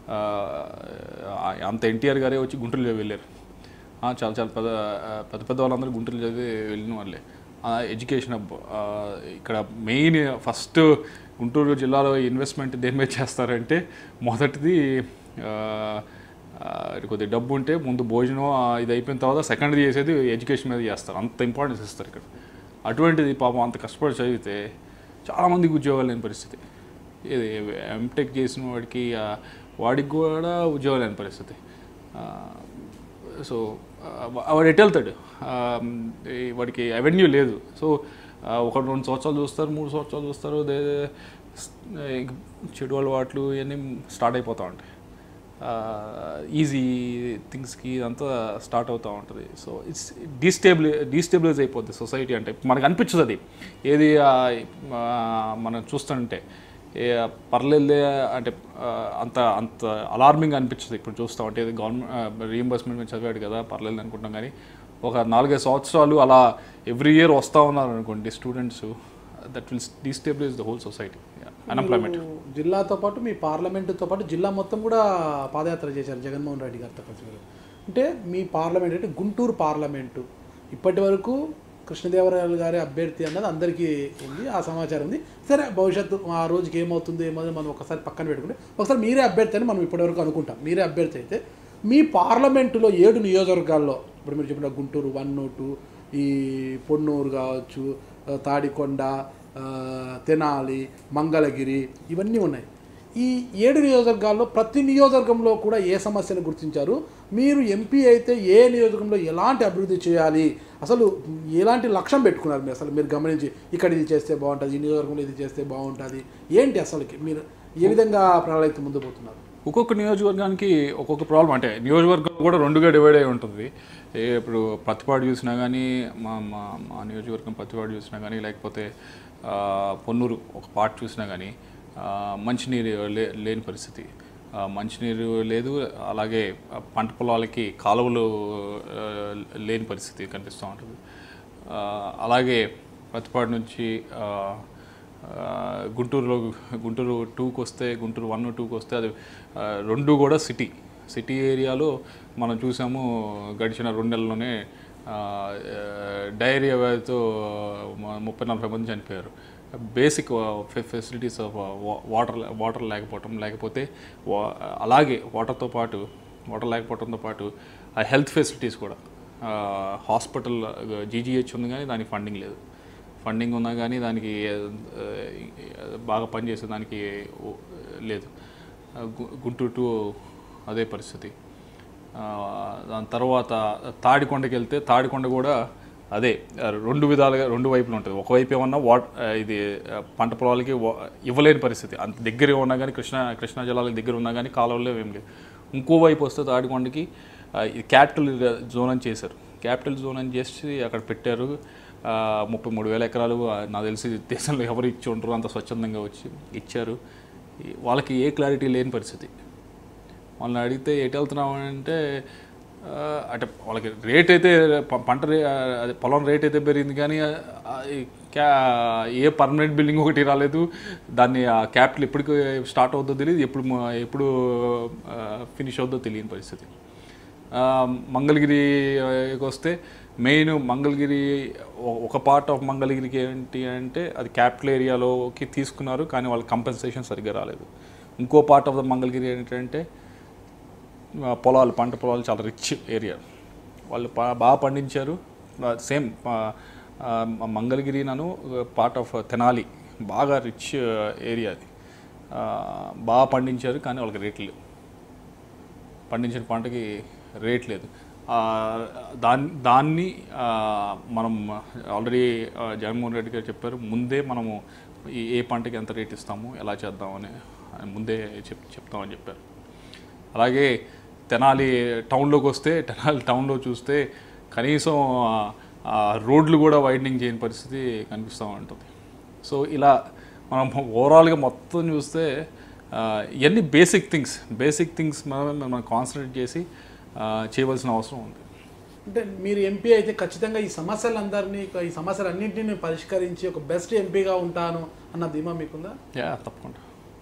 అంత ఎన్టీఆర్ గారే వచ్చి గుంటూరులో వెళ్ళారు. చాలా చాలా పెద్ద పెద్ద పెద్ద వాళ్ళందరూ గుంటూరు చదివి వెళ్ళిన వాళ్ళే. ఎడ్యుకేషన్ హబ్ ఇక్కడ మెయిన్ ఫస్ట్ గుంటూరు జిల్లాలో ఇన్వెస్ట్మెంట్ దేని మీద చేస్తారంటే మొదటిది కొద్దిగా డబ్బు ఉంటే ముందు భోజనం ఇది అయిపోయిన తర్వాత సెకండ్ది చేసేది ఎడ్యుకేషన్ మీద చేస్తారు. అంత ఇంపార్టెన్స్ ఇస్తారు ఇక్కడ. అటువంటిది పాపం అంత కష్టపడి చదివితే చాలామందికి ఉద్యోగాలు లేని పరిస్థితి. ఇది ఎంటెక్ చేసిన వాడికి వాడికి కూడా ఉద్యోగాలు లేని పరిస్థితి. సో వాడు ఎటు వెళ్తాడు? వాడికి అవెన్యూ లేదు. సో ఒక రెండు సంవత్సరాలు చూస్తారు, మూడు సంవత్సరాలు చూస్తారు, చెడు అలవాట్లు ఇవన్నీ స్టార్ట్ అయిపోతూ ఉంటాయి. ఈజీ థింగ్స్కి అంతా స్టార్ట్ అవుతూ ఉంటుంది. సో ఇట్స్ డీస్టేబుల్ డీస్టేబులైజ్ అయిపోద్ది సొసైటీ. అంటే మనకు అనిపించదు అది ఏది మనం చూస్తుంటే పర్లేదులే అంటే అంత అంత అలార్మింగ్ అనిపించదు ఇప్పుడు చూస్తూ ఉంటే. గవర్నమెంట్ రీఎంబర్స్మెంట్ మీద చదివాడు కదా పర్లేదు అనుకుంటాం. కానీ ఒక నాలుగైదు సంవత్సరాలు అలా ఎవ్రీ ఇయర్ వస్తూ ఉన్నారు అనుకోండి students, that will destabilize the whole society. Unemployment. జిల్లాతో పాటు మీ పార్లమెంటుతో పాటు జిల్లా మొత్తం కూడా పాదయాత్ర చేశారు జగన్మోహన్ రెడ్డి గారితో కలిసి. అంటే మీ పార్లమెంట్ అంటే గుంటూరు పార్లమెంటు ఇప్పటి వరకు కృష్ణదేవరాయలు గారి అభ్యర్థి అన్నది అందరికీ ఉంది, ఆ సమాచారం ఉంది. సరే భవిష్యత్తు ఆ రోజుకి ఏమవుతుంది ఏమో మనం ఒకసారి పక్కన పెట్టుకుంటే ఒకసారి మీరే అభ్యర్థి అని మనం ఇప్పటివరకు అనుకుంటాం. మీరే అభ్యర్థి అయితే మీ పార్లమెంటులో ఏడు నియోజకవర్గాల్లో ఇప్పుడు మీరు చెప్పిన గుంటూరు వన్ టూ, ఈ పొన్నూరు కావచ్చు, తాడికొండ, తెనాలి, మంగళగిరి ఇవన్నీ ఉన్నాయి. ఈ ఏడు నియోజకవర్గాల్లో ప్రతి నియోజకవర్గంలో కూడా ఏ సమస్యను గుర్తించారు? మీరు ఎంపీ అయితే ఏ నియోజకవర్గంలో ఎలాంటి అభివృద్ధి చేయాలి, అసలు ఎలాంటి లక్ష్యం పెట్టుకున్నారు మీరు? అసలు మీరు గమనించి ఇక్కడ ఇది చేస్తే బాగుంటుంది, ఈ నియోజకవర్గంలో ఇది చేస్తే బాగుంటుంది, ఏంటి అసలుకి మీరు ఏ విధంగా ప్రణాళిక ముందు పోతున్నారు? ఒక్కొక్క నియోజకవర్గానికి ఒక్కొక్క ప్రాబ్లం. అంటే నియోజకవర్గం కూడా రెండుగా డివైడ్ అయి ఉంటుంది. ఇప్పుడు పత్తిపాడు చూసినా కానీ మా మా మా నియోజకవర్గం పత్తిపాడు చూసినా కానీ లేకపోతే పొన్నూరు ఒక పార్ట్ చూసినా కానీ మంచినీరు లే లేని పరిస్థితి. మంచినీరు లేదు, అలాగే పంట పొలాలకి కాలువలు లేని పరిస్థితి కనిపిస్తూ ఉంటుంది. అలాగే పత్తిపాడు నుంచి గుంటూరులో గుంటూరు టూకి వస్తే గుంటూరు వన్ టూకి వస్తే అది రెండు కూడా సిటీ సిటీ ఏరియాలో మనం చూసాము గడిచిన రెండు నెలల్లోనే డయేరియా వ్యాధితో ముప్పై నలభై మంది చనిపోయారు. Basic facilities of water water లేకపోవటం, లేకపోతే అలాగే వాటర్తో పాటు వాటర్ లేకపోవడంతో పాటు ఆ హెల్త్ ఫెసిలిటీస్ కూడా. హాస్పిటల్ జీజీహెచ్ ఉంది కానీ దానికి ఫండింగ్ లేదు. ఫండింగ్ ఉన్నా కానీ దానికి బాగా పనిచేసే దానికి లేదు. గుంటూరు టూ అదే పరిస్థితి. దాని తర్వాత తాడికొండకి వెళ్తే తాడికొండ కూడా అదే రెండు విధాలుగా రెండు వైపులు ఉంటుంది. ఒకవైపు ఏమన్నా వాట్ ఇది పంట పొలాలకి ఇవ్వలేని పరిస్థితి, అంత దగ్గర ఉన్నా కానీ కృష్ణా కృష్ణా జలాలకు దగ్గర ఉన్నా కానీ కాలువలో ఏం లేదు. ఇంకోవైపు వస్తే తాడికొండకి క్యాపిటల్ జోన్ అని చేశారు. క్యాపిటల్ జోన్ అని చేసి అక్కడ పెట్టారు. ముప్పై మూడు వేల ఎకరాలు నాకు తెలిసి దేశంలో ఎవరు ఇచ్చి ఉంటారు అంత స్వచ్ఛందంగా వచ్చి ఇచ్చారు. వాళ్ళకి ఏ క్లారిటీ లేని పరిస్థితి. వాళ్ళని అడిగితే ఎటు వెళ్తున్నాము అంటే అంటే వాళ్ళకి రేట్ అయితే పంట రే అదే పొలం రేట్ అయితే పెరిగింది కానీ క్యా ఏ పర్మనెంట్ బిల్డింగ్ ఒకటి రాలేదు. దాన్ని ఆ క్యాపిటల్ ఎప్పటికి స్టార్ట్ అవుతుందో తెలియదు, ఎప్పుడు ఎప్పుడు ఫినిష్ అవుతుందో తెలియని పరిస్థితి. మంగళగిరికి వస్తే మెయిన్ మంగళగిరి ఒక పార్ట్ ఆఫ్ మంగళగిరికి ఏంటి అంటే అది క్యాపిటల్ ఏరియాలోకి తీసుకున్నారు, కానీ వాళ్ళకి కంపెన్సేషన్ సరిగ్గా రాలేదు. ఇంకో పార్ట్ ఆఫ్ ద మంగళగిరి ఏంటంటే పొలాలు, పంట పొలాలు చాలా రిచ్ ఏరియా, వాళ్ళు బాగా పండించారు. సేమ్ మంగళగిరి నన్ను పార్ట్ ఆఫ్ తెనాలి బాగా రిచ్ ఏరియా, అది బాగా పండించారు, కానీ వాళ్ళకి రేట్ లేవు, పండించిన పంటకి రేట్ లేదు. దాన్ని దాన్ని మనం ఆల్రెడీ జగన్మోహన్ రెడ్డి గారు చెప్పారు, ముందే మనము ఏ పంటకి ఎంత రేట్ ఇస్తాము, ఎలా చేద్దామని ముందే చెప్ చెప్తామని చెప్పారు. అలాగే తెనాలి టౌన్లోకి వస్తే, తెనాలి టౌన్లో చూస్తే కనీసం రోడ్లు కూడా వైడనింగ్ చేయని పరిస్థితి కనిపిస్తూ ఉంటుంది. సో ఇలా మనం ఓవరాల్గా మొత్తం చూస్తే ఇవన్నీ బేసిక్ థింగ్స్ బేసిక్ థింగ్స్ మనం మనం కాన్సన్ట్రేట్ చేసి చేయవలసిన అవసరం ఉంది. అంటే మీరు ఎంపీ అయితే ఖచ్చితంగా ఈ సమస్యలందరినీ, ఈ సమస్యలన్నింటినీ పరిష్కరించి ఒక బెస్ట్ ఎంపీగా ఉంటాను అన్న ధీమా మీకుందా? యా, తప్పకుండా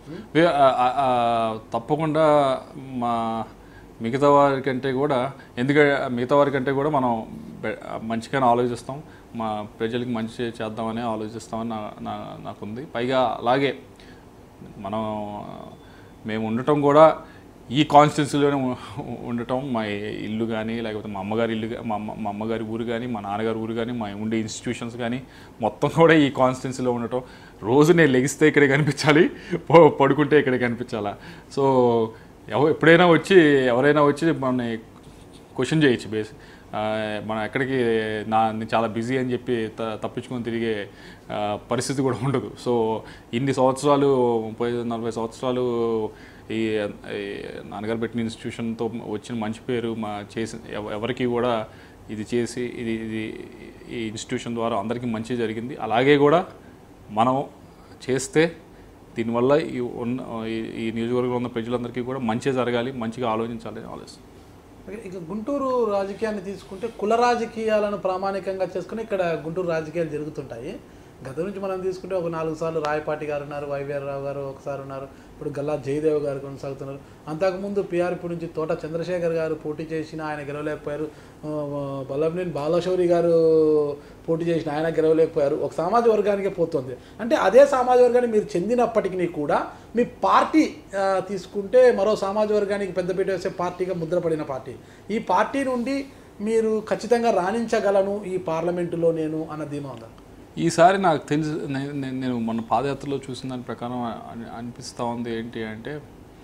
తప్పకుండా మా మిగతా వారికంటే కూడా, ఎందుకంటే మిగతా వారికంటే కూడా మనం మంచిగానే ఆలోచిస్తాం, మా ప్రజలకి మంచి చేద్దామని ఆలోచిస్తామని నా నా నాకుంది. పైగా అలాగే మనం మేము ఉండటం కూడా ఈ కాన్స్టిట్యున్సీలోనే ఉండటం, మా ఇల్లు కానీ లేకపోతే మా అమ్మగారి ఇల్లు, మా అమ్మ మా అమ్మగారి ఊరు కానీ, మా నాన్నగారి ఊరు కానీ, మా ఉండే ఇన్స్టిట్యూషన్స్ కానీ మొత్తం కూడా ఈ కాన్స్టిట్యున్సీలో ఉండటం. రోజు నేను లెగిస్తే ఇక్కడే కనిపించాలి, పడుకుంటే ఇక్కడే కనిపించాలా. సో ఎవ ఎప్పుడైనా వచ్చి ఎవరైనా వచ్చి మనని క్వశ్చన్ చేయొచ్చు, బేస్ మనం ఎక్కడికి నా చాలా బిజీ అని చెప్పి త తప్పించుకొని తిరిగే పరిస్థితి కూడా ఉండదు. సో ఇన్ని సంవత్సరాలు, ముప్పై నలభై సంవత్సరాలు ఈ నాన్నగారు పెట్టిన ఇన్స్టిట్యూషన్తో వచ్చిన మంచి పేరు మా చేసి ఎవరికి కూడా ఇది చేసి ఇది ఇది ఈ ఇన్స్టిట్యూషన్ ద్వారా అందరికీ మంచి జరిగింది. అలాగే కూడా మనం చేస్తే దీనివల్ల ఈ ఉన్న ఈ నియోజకవర్గంలో ఉన్న ప్రజలందరికీ కూడా మంచి జరగాలి, మంచిగా ఆలోచించాలని ఆలోచిస్తాం. ఇక గుంటూరు రాజకీయాన్ని తీసుకుంటే కుల రాజకీయాలను ప్రామాణికంగా చేసుకుని ఇక్కడ గుంటూరు రాజకీయాలు జరుగుతుంటాయి. గత నుంచి మనం తీసుకుంటే ఒక నాలుగు సార్లు రాయపాటి గారు ఉన్నారు, వైవీఆర్ రావు గారు ఒకసారి ఉన్నారు, ఇప్పుడు గల్లా జయదేవ్ గారు కొనసాగుతున్నారు. అంతకుముందు పీఆర్పీ నుంచి తోట చంద్రశేఖర్ గారు పోటీ చేసిన ఆయన గెలవలేకపోయారు. బల్లభనేని బాలశౌరి గారు పోటీ చేసిన ఆయన గెలవలేకపోయారు. ఒక సామాజిక వర్గానికే పోతుంది. అంటే అదే సామాజిక వర్గానికి మీరు చెందినప్పటికీ కూడా మీ పార్టీ తీసుకుంటే మరో సామాజిక వర్గానికి పెద్దపీట వేసే పార్టీగా ముద్రపడిన పార్టీ. ఈ పార్టీ నుండి మీరు ఖచ్చితంగా రాణించగలను ఈ పార్లమెంటులో నేను అన్న ధీమా ఉందా? ఈసారి నాకు తెలిసి నేను మన పాదయాత్రలో చూసిన దాని ప్రకారం అనిపిస్తూ ఉంది ఏంటి అంటే,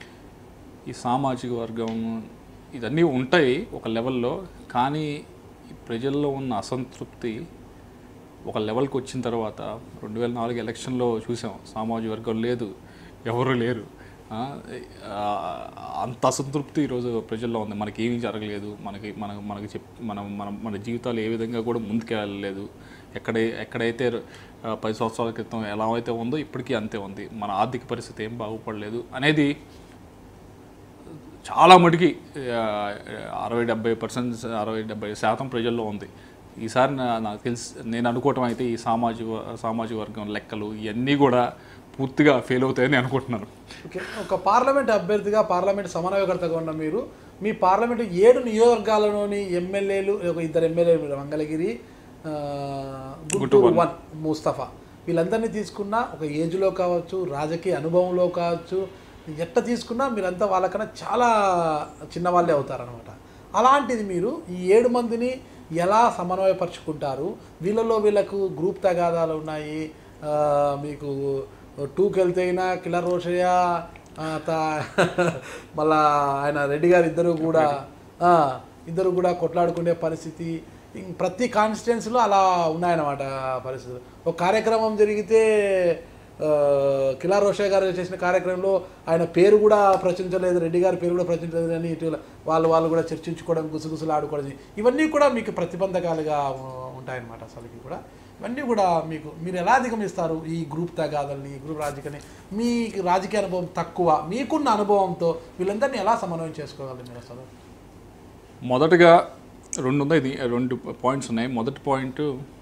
ఈ సామాజిక వర్గం ఇదన్నీ ఉంటాయి ఒక లెవెల్లో, కానీ ప్రజల్లో ఉన్న అసంతృప్తి ఒక లెవెల్కి వచ్చిన తర్వాత రెండు వేల నాలుగు ఎలక్షన్లో చూసాం, సామాజిక వర్గం లేదు, ఎవరు లేరు, అంత అసంతృప్తి ఈరోజు ప్రజల్లో ఉంది. మనకి ఏమీ జరగలేదు, మనకి మన మనకి చెప్ మనం మన మన జీవితాలు ఏ విధంగా కూడా ముందుకెళ్ళలేదు. ఎక్కడ ఎక్కడైతే పది సంవత్సరాల క్రితం ఎలా అయితే ఉందో ఇప్పటికీ అంతే ఉంది. మన ఆర్థిక పరిస్థితి ఏం బాగుపడలేదు అనేది చాలా మటుకి అరవై డెబ్బై పర్సెంట్ అరవై డెబ్బై శాతం ప్రజల్లో ఉంది. ఈసారి నాకు తెలిసి నేను అనుకోవటం అయితే ఈ సామాజిక సామాజిక వర్గం లెక్కలు ఇవన్నీ కూడా పూర్తిగా ఫెయిల్ అవుతాయని అనుకుంటున్నాను. ఓకే, ఒక పార్లమెంట్ అభ్యర్థిగా, పార్లమెంట్ సమన్వయకర్తగా ఉన్న మీరు మీ పార్లమెంటు ఏడు నియోజకవర్గాలలోని ఎమ్మెల్యేలు, ఒక ఇద్దరు ఎమ్మెల్యేలు మంగళగిరి, గుంటూరు వన్ ముస్తఫా, వీళ్ళందరినీ తీసుకున్నా ఒక ఏజ్లో కావచ్చు, రాజకీయ అనుభవంలో కావచ్చు, ఎట్ట తీసుకున్నా మీరంతా వాళ్ళకన్నా చాలా చిన్నవాళ్ళే అవుతారనమాట. అలాంటిది మీరు ఈ ఏడు మందిని ఎలా సమన్వయపరుచుకుంటారు? వీళ్ళలో వీళ్ళకు గ్రూప్ తగాదాలు ఉన్నాయి, మీకు టూకి వెళ్తే అయినా కిల్లర్ రోషయ్య మళ్ళా ఆయన రెడ్డి గారు ఇద్దరు కూడా ఇద్దరు కూడా కొట్లాడుకునే పరిస్థితి ప్రతి కాన్స్టిట్యున్సీలో అలా ఉన్నాయన్నమాట పరిస్థితులు. ఒక కార్యక్రమం జరిగితే కిలార్ రోషయ్య గారు చేసిన కార్యక్రమంలో ఆయన పేరు కూడా ప్రచురించలేదు, రెడ్డి గారి పేరు కూడా ప్రచురించలేదు అని ఇటీవల వాళ్ళు వాళ్ళు కూడా చర్చించుకోవడం, గుసగుసలు ఆడుకోవడం, ఇవన్నీ కూడా మీకు ప్రతిబంధకాలుగా ఉంటాయన్నమాట. అసలుకి కూడా ఇవన్నీ కూడా మీకు మీరు ఎలా అధిగమిస్తారు ఈ గ్రూప్ తగాదల్ని, ఈ గ్రూప్ రాజకీయాన్ని? మీ రాజకీయ అనుభవం తక్కువ, మీకున్న అనుభవంతో వీళ్ళందరినీ ఎలా సమన్వయం చేసుకోగలరు మీరు అసలు? మొదటగా రెండు ఉన్నాయి, రెండు పాయింట్స్ ఉన్నాయి. మొదటి పాయింట్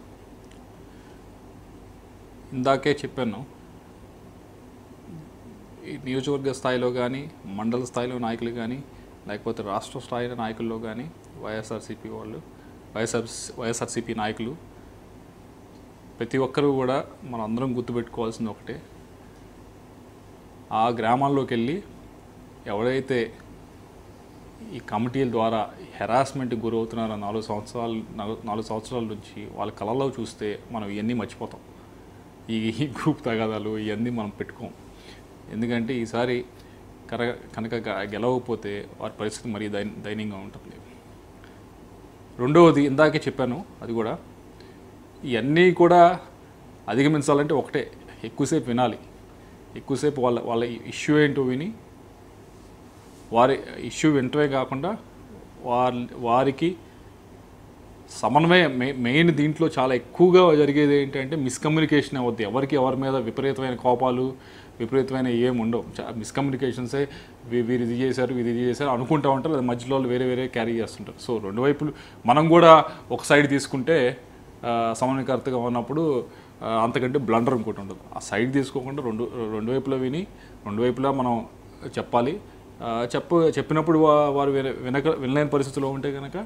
ఇందాకే చెప్పాను, ఈ నియోజకవర్గ స్థాయిలో కానీ మండల స్థాయిలో నాయకులు కానీ లేకపోతే రాష్ట్ర స్థాయి నాయకుల్లో కానీ వైఎస్ఆర్సీపీ వాళ్ళు వైఎస్ఆర్ వైఎస్ఆర్సీపీ నాయకులు ప్రతి ఒక్కరూ కూడా మనం అందరం గుర్తుపెట్టుకోవాల్సింది ఒకటే, ఆ గ్రామాల్లోకి వెళ్ళి ఎవరైతే ఈ కమిటీల ద్వారా హెరాస్మెంట్కి గురవుతున్నారో నాలుగు సంవత్సరాలు నాలుగు సంవత్సరాల నుంచి వాళ్ళ కళలో చూస్తే మనం ఇవన్నీ మర్చిపోతాం. ఈ గ్రూప్ తగాదాలు ఇవన్నీ మనం పెట్టుకోం. ఎందుకంటే ఈసారి కర కనుక గెలవకపోతే వారి పరిస్థితి మరీ దై దయనీయంగా ఉంటుంది. రెండవది ఇందాకే చెప్పాను, అది కూడా ఇవన్నీ కూడా అధిగమించాలంటే ఒకటే, ఎక్కువసేపు వినాలి. ఎక్కువసేపు వాళ్ళ వాళ్ళ ఇష్యూ ఏంటో విని వారి ఇష్యూ వింటమే కాకుండా వారి వారికి సమన్వయం మె మెయిన్ దీంట్లో చాలా ఎక్కువగా జరిగేది ఏంటంటే మిస్కమ్యూనికేషన్ అవ్వద్దు. ఎవరికి ఎవరి మీద విపరీతమైన కోపాలు విపరీతమైన ఏమి ఉండవు. మిస్కమ్యూనికేషన్సే వీరు ఇది చేశారు వీరు ఇది చేశారు అనుకుంటూ ఉంటారు, అది మధ్యలో వేరే వేరే క్యారీ చేస్తుంటారు. సో రెండు వైపులు మనం కూడా ఒక సైడ్ తీసుకుంటే సమన్వయకర్తగా ఉన్నప్పుడు అంతకంటే బ్లండర్ ఇంకోటి ఉండదు. ఆ సైడ్ తీసుకోకుండా రెండు రెండు వైపులా విని రెండు వైపులా మనం చెప్పాలి. చెప్ప చెప్పినప్పుడు వారు వినక వినలేని పరిస్థితిలో ఉంటే కనుక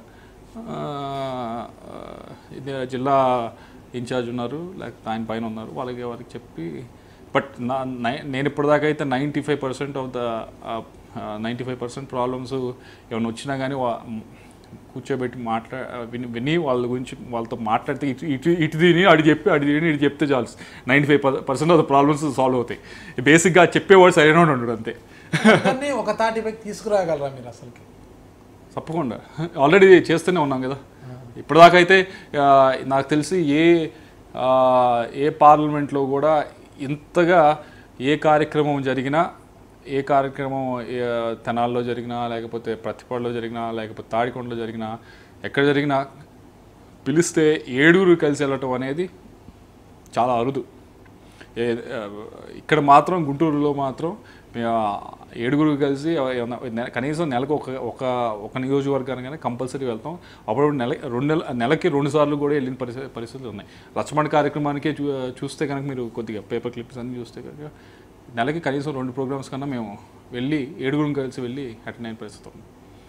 ఇది జిల్లా ఇన్ఛార్జ్ ఉన్నారు, లేకపోతే ఆయన పైన ఉన్నారు, వాళ్ళకి వారికి చెప్పి. బట్ నా నేను ఇప్పటిదాకా అయితే ninety five percent of the ninety five percent problems ఏమైనా వచ్చినా కానీ కూర్చోబెట్టి మాట్లా విని విని వాళ్ళ గురించి వాళ్ళతో మాట్లాడితే ఇటు ఇటు ఇటు తిని అడి చెప్పి అడి తిని ఇటు చెప్తే చాలు ninety five percent of the problems solve అవుతాయి. బేసిక్గా చెప్పేవాడు సరైన ఉండడు అంతే. ఒక తాటిపై తీసుకురాగలరా మీరు అసలుకి? తప్పకుండా ఆల్రెడీ చేస్తూనే ఉన్నాం కదా. ఇప్పటిదాకా అయితే నాకు తెలిసి ఏ ఏ పార్లమెంట్లో కూడా ఇంతగా ఏ కార్యక్రమం జరిగినా ఏ కార్యక్రమం తెనాల్లో జరిగినా లేకపోతే ప్రతిపాడులో జరిగినా లేకపోతే తాడికొండలో జరిగినా ఎక్కడ జరిగినా పిలిస్తే ఏడుగురు కలిసి వెళ్ళటం అనేది చాలా అరుదు. ఇక్కడ మాత్రం గుంటూరులో మాత్రం ఏడుగురు కలిసి కనీసం నెలకు ఒక ఒక ఒక నియోజకవర్గానికైనా కంపల్సరీ వెళ్తాం. అప్పుడు నెల రెండు నెల నెలకి రెండు సార్లు కూడా వెళ్ళిన పరిస్థితి పరిస్థితులు ఉన్నాయి. రచ్చబండ కార్యక్రమానికే చూ చూస్తే కనుక మీరు కొద్దిగా పేపర్ క్లిప్స్ అన్నీ చూస్తే కనుక నెలకి కనీసం రెండు ప్రోగ్రామ్స్ కన్నా మేము వెళ్ళి ఏడుగురు కలిసి వెళ్ళి అటెండ్ అయిన పరిస్థితి ఉంది.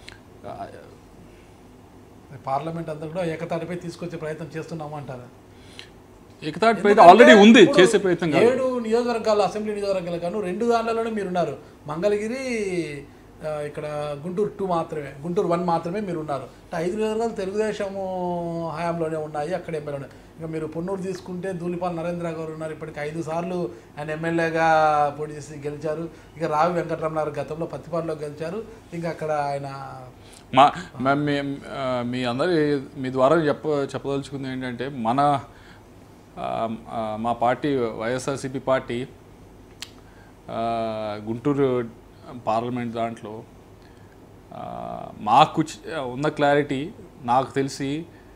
పార్లమెంట్ అంతా కూడా ఏకతాటిపై తీసుకొచ్చే ప్రయత్నం చేస్తున్నాము అంటారా? ఏకతాటి ప్రయత్నం ఆల్రెడీ ఉంది, చేసే ప్రయత్నం. ఏడు నియోజకవర్గాలు అసెంబ్లీ నియోజకవర్గాలు కాను రెండు దాంట్లోనే మీరున్నారు. మంగళగిరి, ఇక్కడ గుంటూరు టూ మాత్రమే, గుంటూరు వన్ మాత్రమే మీరు ఉన్నారు. ఐదు నియోజకవర్గాలు తెలుగుదేశము హయాంలోనే ఉన్నాయి, అక్కడ ఎమ్మెల్యే ఉన్నాయి. ఇంకా మీరు పొన్నూరు తీసుకుంటే ధూళిపాల నరేంద్ర గారు ఉన్నారు, ఇప్పటికి ఐదు సార్లు ఆయన ఎమ్మెల్యేగా పోటీ చేసి గెలిచారు. ఇక రావి వెంకటరమణ గారు గతంలో పత్తిపాడులో గెలిచారు. ఇంకా అక్కడ ఆయన మా మీ అందరి మీ ద్వారా చెప్ప చెప్పదలుచుకుంది ఏంటంటే మన మా party YSRCP party Guntur parliament దాంట్లో మాకు ఉన్న క్లారిటీ నాకు తెలిసి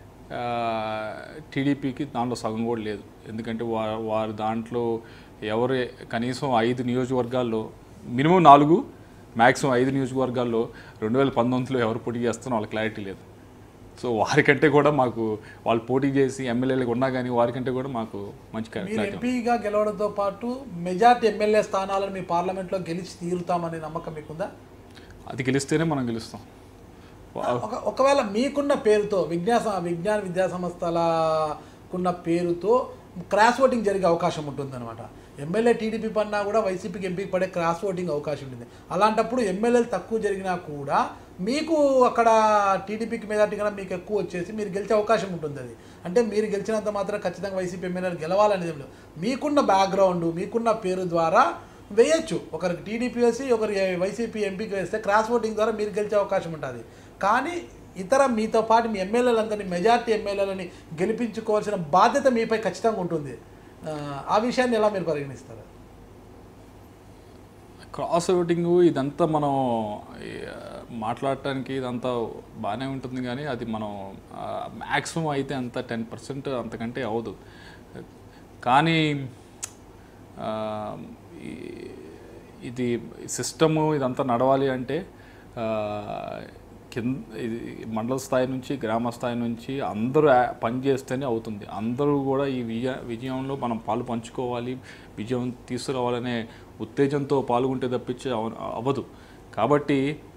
టీడీపీకి దాంట్లో సగం కూడా లేదు. ఎందుకంటే వారు వారు దాంట్లో ఎవరు కనీసం ఐదు నియోజకవర్గాల్లో మినిమం నాలుగు మ్యాక్సిమం ఐదు నియోజకవర్గాల్లో రెండు వేల పంతొమ్మిదిలో ఎవరు పోటీ చేస్తారో వాళ్ళ క్లారిటీ లేదు. సో వారికంటే కూడా మాకు వాళ్ళు పోటీ చేసి ఎమ్మెల్యేలకు ఉన్నా కానీ వారికంటే కూడా మాకు మంచి క్లారిటీ. ఎంపీగా గెలవడంతో పాటు మెజార్టీ ఎమ్మెల్యే స్థానాలను మీ పార్లమెంట్లో గెలిచి తీరుతామనే నమ్మకం మీకుందా? అది గెలిస్తేనే మనం గెలుస్తాం. ఒకవేళ మీకున్న పేరుతో విజ్ఞాన విజ్ఞాన విద్యా సంస్థలకున్న పేరుతో క్రాస్ ఓటింగ్ జరిగే అవకాశం ఉంటుందన్నమాట. ఎమ్మెల్యే టీడీపీ పన్నా కూడా వైసీపీకి ఎంపీకి పడే క్రాస్ ఓటింగ్ అవకాశం ఉంటుంది. అలాంటప్పుడు ఎమ్మెల్యేలు తక్కువ జరిగినా కూడా మీకు అక్కడ టీడీపీకి మెజార్టీ కన్నా మీకు ఎక్కువ వచ్చేసి మీరు గెలిచే అవకాశం ఉంటుంది. అది అంటే మీరు గెలిచినంత మాత్రం ఖచ్చితంగా వైసీపీ ఎమ్మెల్యేలు గెలవాలనేది లేదు. మీకున్న బ్యాక్గ్రౌండ్ మీకున్న పేరు ద్వారా వేయచ్చు. ఒకరికి టీడీపీ వేసి ఒకరి వైసీపీ ఎంపీకి వేస్తే క్రాస్ ఓటింగ్ ద్వారా మీరు గెలిచే అవకాశం ఉంటుంది. కానీ ఇతర మీతో పాటు మీ ఎమ్మెల్యేలందరినీ మెజార్టీ ఎమ్మెల్యేలని గెలిపించుకోవాల్సిన బాధ్యత మీపై ఖచ్చితంగా ఉంటుంది. ఆ విషయాన్ని ఎలా మీరు పరిగణిస్తారు? క్రాస్ ఓటింగ్ ఇదంతా మనం మాట్లాడటానికి ఇదంతా బాగానే ఉంటుంది, కానీ అది మనం మ్యాక్సిమం అయితే అంత టెన్ పర్సెంట్ అంతకంటే అవదు. కానీ ఇది సిస్టము ఇదంతా నడవాలి అంటే కింద ఇది మండల స్థాయి నుంచి గ్రామ స్థాయి నుంచి అందరూ పనిచేస్తేనే అవుతుంది. అందరూ కూడా ఈ విజయ విజయంలో మనం పాలు పంచుకోవాలి, విజయం తీసుకురావాలనే ఉత్తేజంతో పాల్గొంటే తప్పించి అవ్వదు. కాబట్టి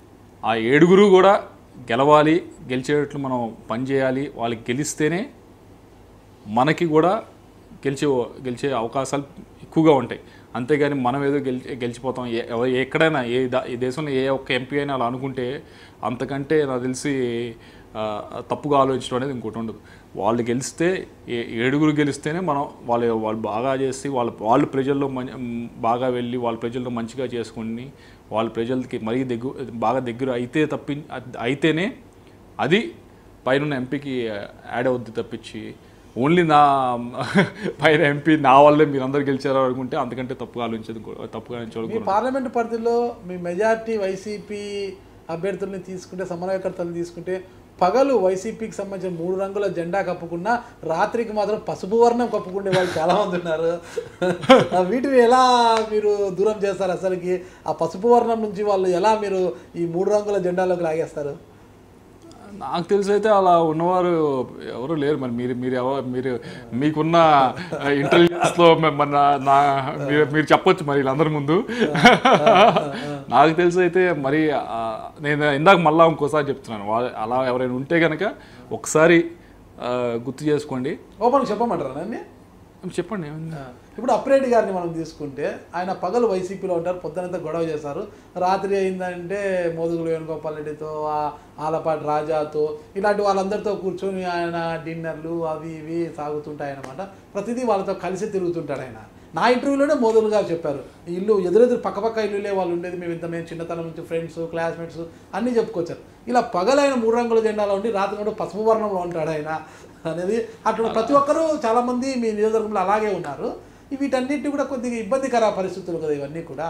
ఆ ఏడుగురు కూడా గెలవాలి, గెలిచేటట్లు మనం పనిచేయాలి. వాళ్ళకి గెలిస్తేనే మనకి కూడా గెలిచే గెలిచే అవకాశాలు ఎక్కువగా ఉంటాయి. అంతేగాని మనం ఏదో గెలిచి గెలిచిపోతాం ఎక్కడైనా ఏ ఈ దేశంలో ఏ ఒక్క ఎంపీ అయినా అలా అనుకుంటే అంతకంటే నాకు తెలిసి తప్పుగా ఆలోచించడం అనేది ఇంకోటి ఉండదు. వాళ్ళు గెలిస్తే ఏ ఏడుగురు గెలిస్తేనే మనం వాళ్ళు వాళ్ళు బాగా చేసి వాళ్ళ వాళ్ళు ప్రజల్లో బాగా వెళ్ళి వాళ్ళ ప్రజల్లో మంచిగా చేసుకుని వాళ్ళ ప్రజలకి మరీ దగ్గర బాగా దగ్గర అయితే తప్పి అయితేనే అది పైన ఎంపీకి యాడ్ అవుద్ది తప్పించి ఓన్లీ నా పైన ఎంపీ నా వల్లే మీరు అందరు గెలిచారు అనుకుంటే అంతకంటే తప్పుగా ఆలోచించదు తప్పుగా ఆలోచించడం. పార్లమెంటు పరిధిలో మీ మెజార్టీ వైసీపీ అభ్యర్థుల్ని తీసుకుంటే సమన్వయకర్తలు తీసుకుంటే పగలు వైసీపీకి సంబంధించిన మూడు రంగుల జెండా కప్పుకున్నా రాత్రికి మాత్రం పసుపు వర్ణం కప్పుకునే వాళ్ళు చాలామంది ఉన్నారు. వీటిని ఎలా మీరు దూరం చేస్తారు? అసలుకి ఆ పసుపు వర్ణం నుంచి వాళ్ళు ఎలా మీరు ఈ మూడు రంగుల జెండాలోకి లాగేస్తారు? నాకు తెలిసి అయితే అలా ఉన్నవారు ఎవరు లేరు. మరి మీరు మీరు ఎవరు మీరు మీకున్న ఇంటెలిజెన్స్లో మన నా మీరు మీరు చెప్పొచ్చు మరి వీళ్ళందరి ముందు. నాకు తెలిసి అయితే మరి నేను ఇందాక మళ్ళీ ఇంకోసారి చెప్తున్నాను, అలా ఎవరైనా ఉంటే కనుక ఒకసారి గుర్తు చేసుకోండి. ఓపెన్ చెప్పమంటారా నన్ను? చెప్పండి. ఇప్పుడు అప్పిరెడ్డి గారిని మనం తీసుకుంటే ఆయన పగలు వైసీపీలో ఉంటారు, పొద్దునంతా గొడవ చేశారు, రాత్రి అయిందంటే మోదుగులు వేణుగోపాల్ రెడ్డితో ఆలపాటి రాజాతో ఇలాంటి వాళ్ళందరితో కూర్చొని ఆయన డిన్నర్లు అవి ఇవి సాగుతుంటాయన్నమాట. ప్రతిదీ వాళ్ళతో కలిసి తిరుగుతుంటాడు ఆయన. నా ఇంటర్వ్యూలోనే మోదులు గారు చెప్పారు, ఇల్లు ఎదురెదురు పక్కపక్క ఇల్లులే వాళ్ళు ఉండేది, మేము ఇంత మేము చిన్నతనం నుంచి ఫ్రెండ్స్ క్లాస్మేట్స్ అన్నీ చెప్పుకొచ్చారు. ఇలా పగలైన మూడు రంగుల జెండాలో ఉండి రాత్రి కూడా పసుపు వర్ణంలో ఉంటాడు ఆయన అనేది. అట్లా ప్రతి ఒక్కరూ చాలామంది మీ నియోజకవర్గంలో అలాగే ఉన్నారు. వీటన్నిటి కూడా కొద్దిగా ఇబ్బందికర పరిస్థితులు కదా ఇవన్నీ కూడా.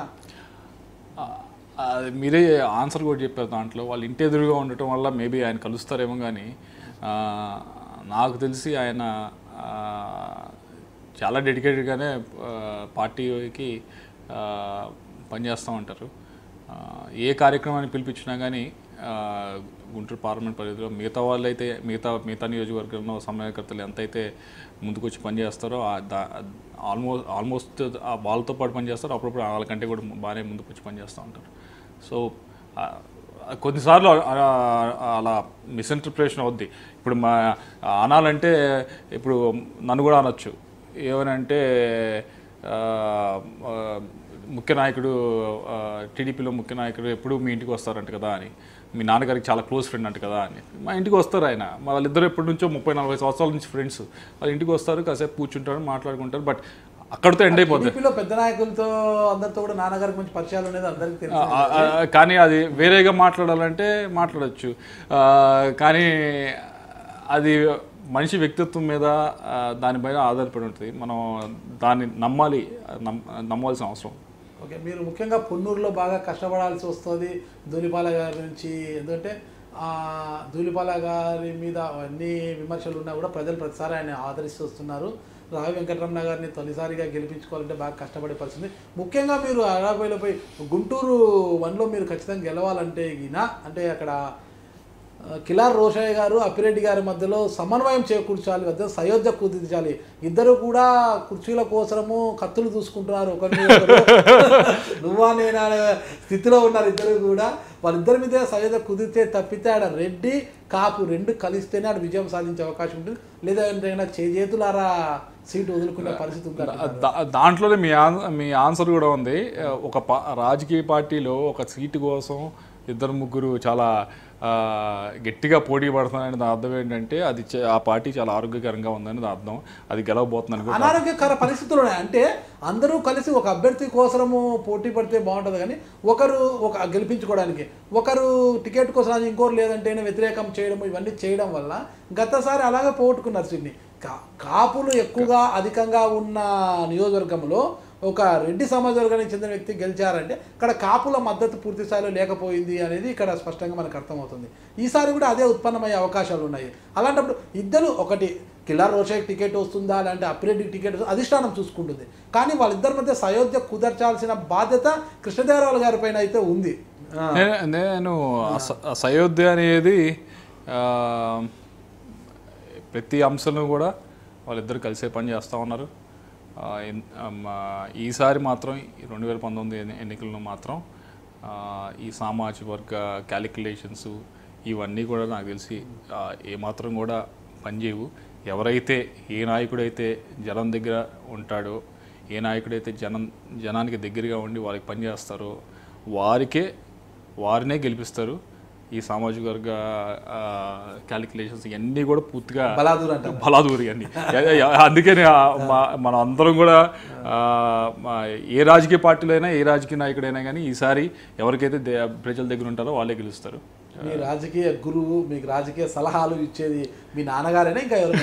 మీరే ఆన్సర్ కూడా చెప్పారు దాంట్లో. వాళ్ళు ఇంటి ఎదురుగా ఉండటం వల్ల మేబీ ఆయన కలుస్తారేమో, కానీ నాకు తెలిసి ఆయన చాలా డెడికేటెడ్గానే పార్టీకి పనిచేస్తూ ఉంటారు. ఏ కార్యక్రమాన్ని పిలిపించినా కానీ గుంటూరు పార్లమెంట్ పరిధిలో మిగతా వాళ్ళు అయితే మిగతా మిగతా నియోజకవర్గంలో సమన్వయకర్తలు ఎంతైతే ముందుకొచ్చి పనిచేస్తారో ఆల్మోస్ట్ ఆల్మోస్ట్ వాళ్ళతో పాటు పనిచేస్తారు. అప్పుడప్పుడు వాళ్ళకంటే కూడా బాగానే ముందుకు వచ్చి పనిచేస్తూ ఉంటారు. సో కొన్నిసార్లు అలా మిస్ఇంటర్ప్రిటేషన్ అవుద్ది. ఇప్పుడు మా అనాలంటే ఇప్పుడు నన్ను కూడా అనొచ్చు, ఏమనంటే ముఖ్య నాయకుడు టీడీపీలో ముఖ్య నాయకుడు ఎప్పుడు మీ ఇంటికి వస్తారంట కదా అని, మీ నాన్నగారికి చాలా క్లోజ్ ఫ్రెండ్ అంట కదా అని. మా ఇంటికి వస్తారు ఆయన, వాళ్ళిద్దరు ఎప్పటి నుంచో ముప్పై నలభై సంవత్సరాల నుంచి ఫ్రెండ్స్. వాళ్ళ ఇంటికి వస్తారు, కాసేపు కూర్చుంటారు, మాట్లాడుకుంటారు. బట్ అక్కడితో ఎండ్ అయిపోతుంది. పెద్ద నాయకులతో అందరితో కూడా నాన్నగారికి మంచి పరిచయాలు అనేది అందరికీ తెలుసు. కానీ అది వేరేగా మాట్లాడాలంటే మాట్లాడచ్చు, కానీ అది మనిషి వ్యక్తిత్వం మీద దానిపైన ఆధారపడి ఉంటుంది. మనం దాన్ని నమ్మాలి, నమ్మాల్సిన అవసరం. ఓకే, మీరు ముఖ్యంగా పొన్నూరులో బాగా కష్టపడాల్సి వస్తుంది ధూళిపాల గారి నుంచి. ఎందుకంటే ధూళిపాల గారి మీద అన్ని విమర్శలు ఉన్నా కూడా ప్రజలు ప్రతిసారి ఆయన ఆదరిస్తూ వస్తున్నారు. రావి వెంకటరమణ గారిని తొలిసారిగా గెలిపించుకోవాలంటే బాగా కష్టపడే పరిస్థితి. ముఖ్యంగా మీరు అరాబైలో పోయి గుంటూరు వన్లో మీరు ఖచ్చితంగా గెలవాలంటే ఈయన అంటే అక్కడ కిలార్ రోషయ్య గారు అప్పిరెడ్డి గారి మధ్యలో సమన్వయం చేకూర్చాలి, మధ్య సయోధ్య కుదిర్చాలి. ఇద్దరు కూడా కుర్చీల కోసము కత్తులు చూసుకుంటున్నారు, ఒకరి నువ్వా నేనా స్థితిలో ఉన్నారు ఇద్దరు కూడా. వాళ్ళిద్దరి మీద సయోధ్య కుదిరితే తప్పితే ఆడ రెడ్డి కాపు రెండు కలిస్తేనే ఆడ విజయం సాధించే అవకాశం ఉంటుంది. లేదంటే చేతులారా సీటు వదులుకునే పరిస్థితి ఉంది. దాంట్లోనే మీ మీ ఆన్సర్ కూడా ఉంది. ఒక రాజకీయ పార్టీలో ఒక సీటు కోసం ఇద్దరు ముగ్గురు చాలా గట్టిగా పోటీ పడుతున్నారని దాని అర్థం ఏంటంటే అది ఆ పార్టీ చాలా ఆరోగ్యకరంగా ఉందని దాని అర్థం. అది గెలవబోతుందని. అనారోగ్యకర పరిస్థితులు ఉన్నాయి అంటే అందరూ కలిసి ఒక అభ్యర్థి కోసము పోటీ పడితే బాగుంటుంది, కానీ ఒకరు ఒక గెలిపించుకోవడానికి ఒకరు టికెట్ కోసం ఇంకోరు లేదంటేనే వ్యతిరేకం చేయడం ఇవన్నీ చేయడం వల్ల గతసారి అలాగే పోగొట్టుకున్నారు సీట్ని. కా కాపులు ఎక్కువగా అధికంగా ఉన్న నియోజకవర్గంలో ఒక రెడ్డి సమాజ వర్గానికి చెందిన వ్యక్తి గెలిచారంటే ఇక్కడ కాపుల మద్దతు పూర్తి స్థాయిలో లేకపోయింది అనేది ఇక్కడ స్పష్టంగా మనకు అర్థమవుతుంది. ఈసారి కూడా అదే ఉత్పన్నమయ్యే అవకాశాలు ఉన్నాయి. అలాంటప్పుడు ఇద్దరు ఒకటి కిలార్ రోషయ్యకి టికెట్ వస్తుందా లేదంటే అప్పిరెడ్డికి టికెట్ అధిష్టానం చూసుకుంటుంది, కానీ వాళ్ళిద్దరి మధ్య సయోధ్య కుదర్చాల్సిన బాధ్యత కృష్ణదేవరాయలు గారి పైన అయితే ఉంది. నేను సయోధ్య అనేది ప్రతి అంశంలో కూడా వాళ్ళిద్దరు కలిసే పని చేస్తూ ఉన్నారు. ఈసారి మాత్రం రెండు వేల పంతొమ్మిది ఎన్నికల్లో మాత్రం ఈ సామాజిక వర్గ క్యాలిక్యులేషన్స్ ఇవన్నీ కూడా నాకు తెలిసి ఏమాత్రం కూడా పనిచేయవు. ఎవరైతే ఏ నాయకుడైతే జనం దగ్గర ఉంటాడో, ఏ నాయకుడైతే జనం జనానికి దగ్గరగా ఉండి వారికి పనిచేస్తారో వారికే వారినే గెలిపిస్తారు. ఈ సామాజిక వర్గ క్యాలిక్యులేషన్స్ ఇవన్నీ కూడా పూర్తిగా బలాదూరి అన్ని. అందుకని మనం అందరం కూడా ఏ రాజకీయ పార్టీలైనా ఏ రాజకీయ నాయకుడైనా కానీ ఈసారి ఎవరికైతే ప్రజల దగ్గర ఉంటారో వాళ్ళే గెలుస్తారు. మీ రాజకీయ గురువు, మీకు రాజకీయ సలహాలు ఇచ్చేది మీ నాన్నగారేనా ఇంకా ఎవరు?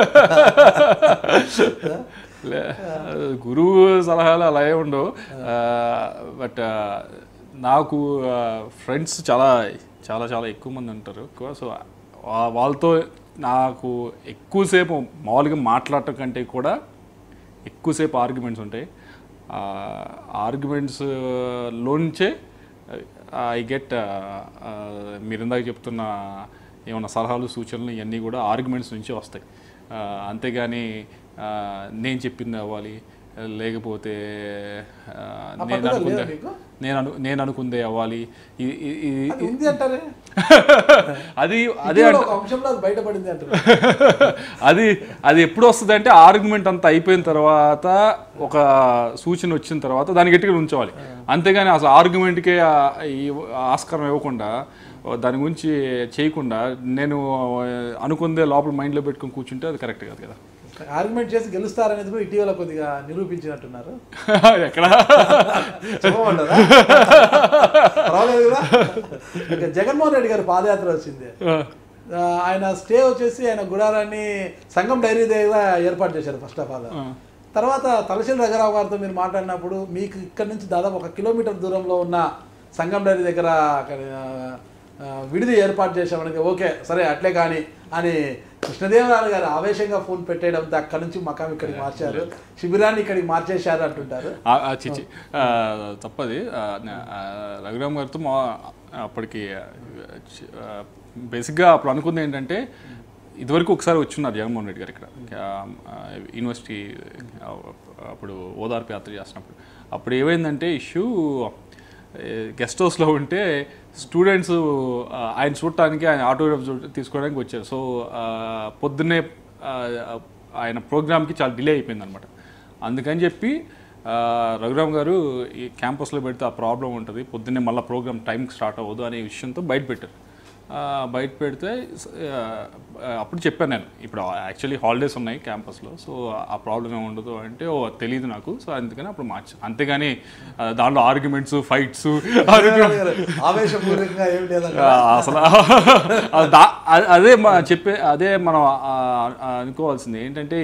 గురువు సలహాలు అలా ఏ ఉండవు. బట్ నాకు ఫ్రెండ్స్ చాలా చాలా చాలా ఎక్కువ మంది ఉంటారు ఎక్కువ. సో వాళ్ళతో నాకు ఎక్కువసేపు మామూలుగా మాట్లాడటం కంటే కూడా ఎక్కువసేపు ఆర్గ్యుమెంట్స్ ఉంటాయి. ఆర్గ్యుమెంట్స్లోంచే ఐ గెట్ మీరు ఇందాక చెప్తున్న ఏమన్నా సలహాలు సూచనలు ఇవన్నీ కూడా ఆర్గ్యుమెంట్స్ నుంచే వస్తాయి. అంతేగాని నేను చెప్పింది అవ్వాలి, లేకపోతే నేను అనుకుందే నేను అను నేను అనుకుందే అవ్వాలి. అది అదే బయటపడింది అంటారు. అది అది ఎప్పుడు వస్తుంది అంటే ఆర్గ్యుమెంట్ అంతా అయిపోయిన తర్వాత, ఒక సూచన వచ్చిన తర్వాత దాన్ని గట్టిగా ఉంచవాలి. అంతేగాని అసలు ఆర్గ్యుమెంట్కే ఆస్కారం ఇవ్వకుండా దాని గురించి చేయకుండా నేను అనుకుందే లోపల మైండ్లో పెట్టుకొని కూర్చుంటే అది కరెక్ట్ కాదు కదా. ఆర్గ్యుమెంట్ చేసి గెలుస్తారనేది కూడా ఇటీవల కొద్దిగా నిరూపించినట్టున్నారు. ఎక్కడ జగన్మోహన్ రెడ్డి గారు పాదయాత్ర వచ్చింది. ఆయన స్టే వచ్చేసి ఆయన గుడారాన్ని సంఘం డైరీ దగ్గర ఏర్పాటు చేశారు ఫస్ట్ ఆఫ్ ఆల్. తర్వాత తలశీల రఘురావు గారితో మీరు మాట్లాడినప్పుడు మీకు ఇక్కడ నుంచి దాదాపు ఒక కిలోమీటర్ దూరంలో ఉన్న సంఘం డైరీ దగ్గర విడిది ఏర్పాటు చేసామని, ఓకే సరే అట్లే కానీ అని కృష్ణదేవరాయలు గారు ఆవేశంగా ఫోన్ పెట్టేయడంతో అక్కడ నుంచి మకాం ఇక్కడికి మార్చారు, శిబిరాన్ని ఇక్కడికి మార్చేశారు అంటుంటారు. చిచి తప్పది. రఘురామ్ గారితో మా అప్పటికి బేసిక్గా అప్పుడు అనుకుంది ఏంటంటే, ఇదివరకు ఒకసారి వచ్చున్నారు జగన్మోహన్ రెడ్డి గారు ఇక్కడ యూనివర్సిటీ అప్పుడు ఓదార్పు యాత్ర చేసినప్పుడు. అప్పుడు ఏమైందంటే ఇష్యూ, గెస్ట్ హౌస్లో ఉంటే స్టూడెంట్స్ ఆయన చూడటానికి, ఆయన ఆటోగ్రాఫ్ తీసుకోవడానికి వచ్చారు. సో పొద్దున్నే ఆయన ప్రోగ్రామ్కి చాలా డిలే అయిపోయింది అనమాట. అందుకని చెప్పి రఘురామ్ గారు ఈ క్యాంపస్లో పెడితే ఆ ప్రాబ్లం ఉంటుంది, పొద్దున్నే మళ్ళీ ప్రోగ్రామ్ టైంకి స్టార్ట్ అవ్వదు అనే విషయంతో బయట పెట్టారు. బయట పెడితే అప్పుడు చెప్పాను నేను, ఇప్పుడు యాక్చువల్లీ హాలిడేస్ ఉన్నాయి క్యాంపస్లో, సో ఆ ప్రాబ్లం ఏమి ఉండదు అంటే, ఓ తెలియదు నాకు, సో అందుకని అప్పుడు మార్చాను. అంతేగాని దాంట్లో ఆర్గ్యుమెంట్స్, ఫైట్స్, అసలు అదే చెప్పే అదే మనం అనుకోవాల్సింది ఏంటంటే,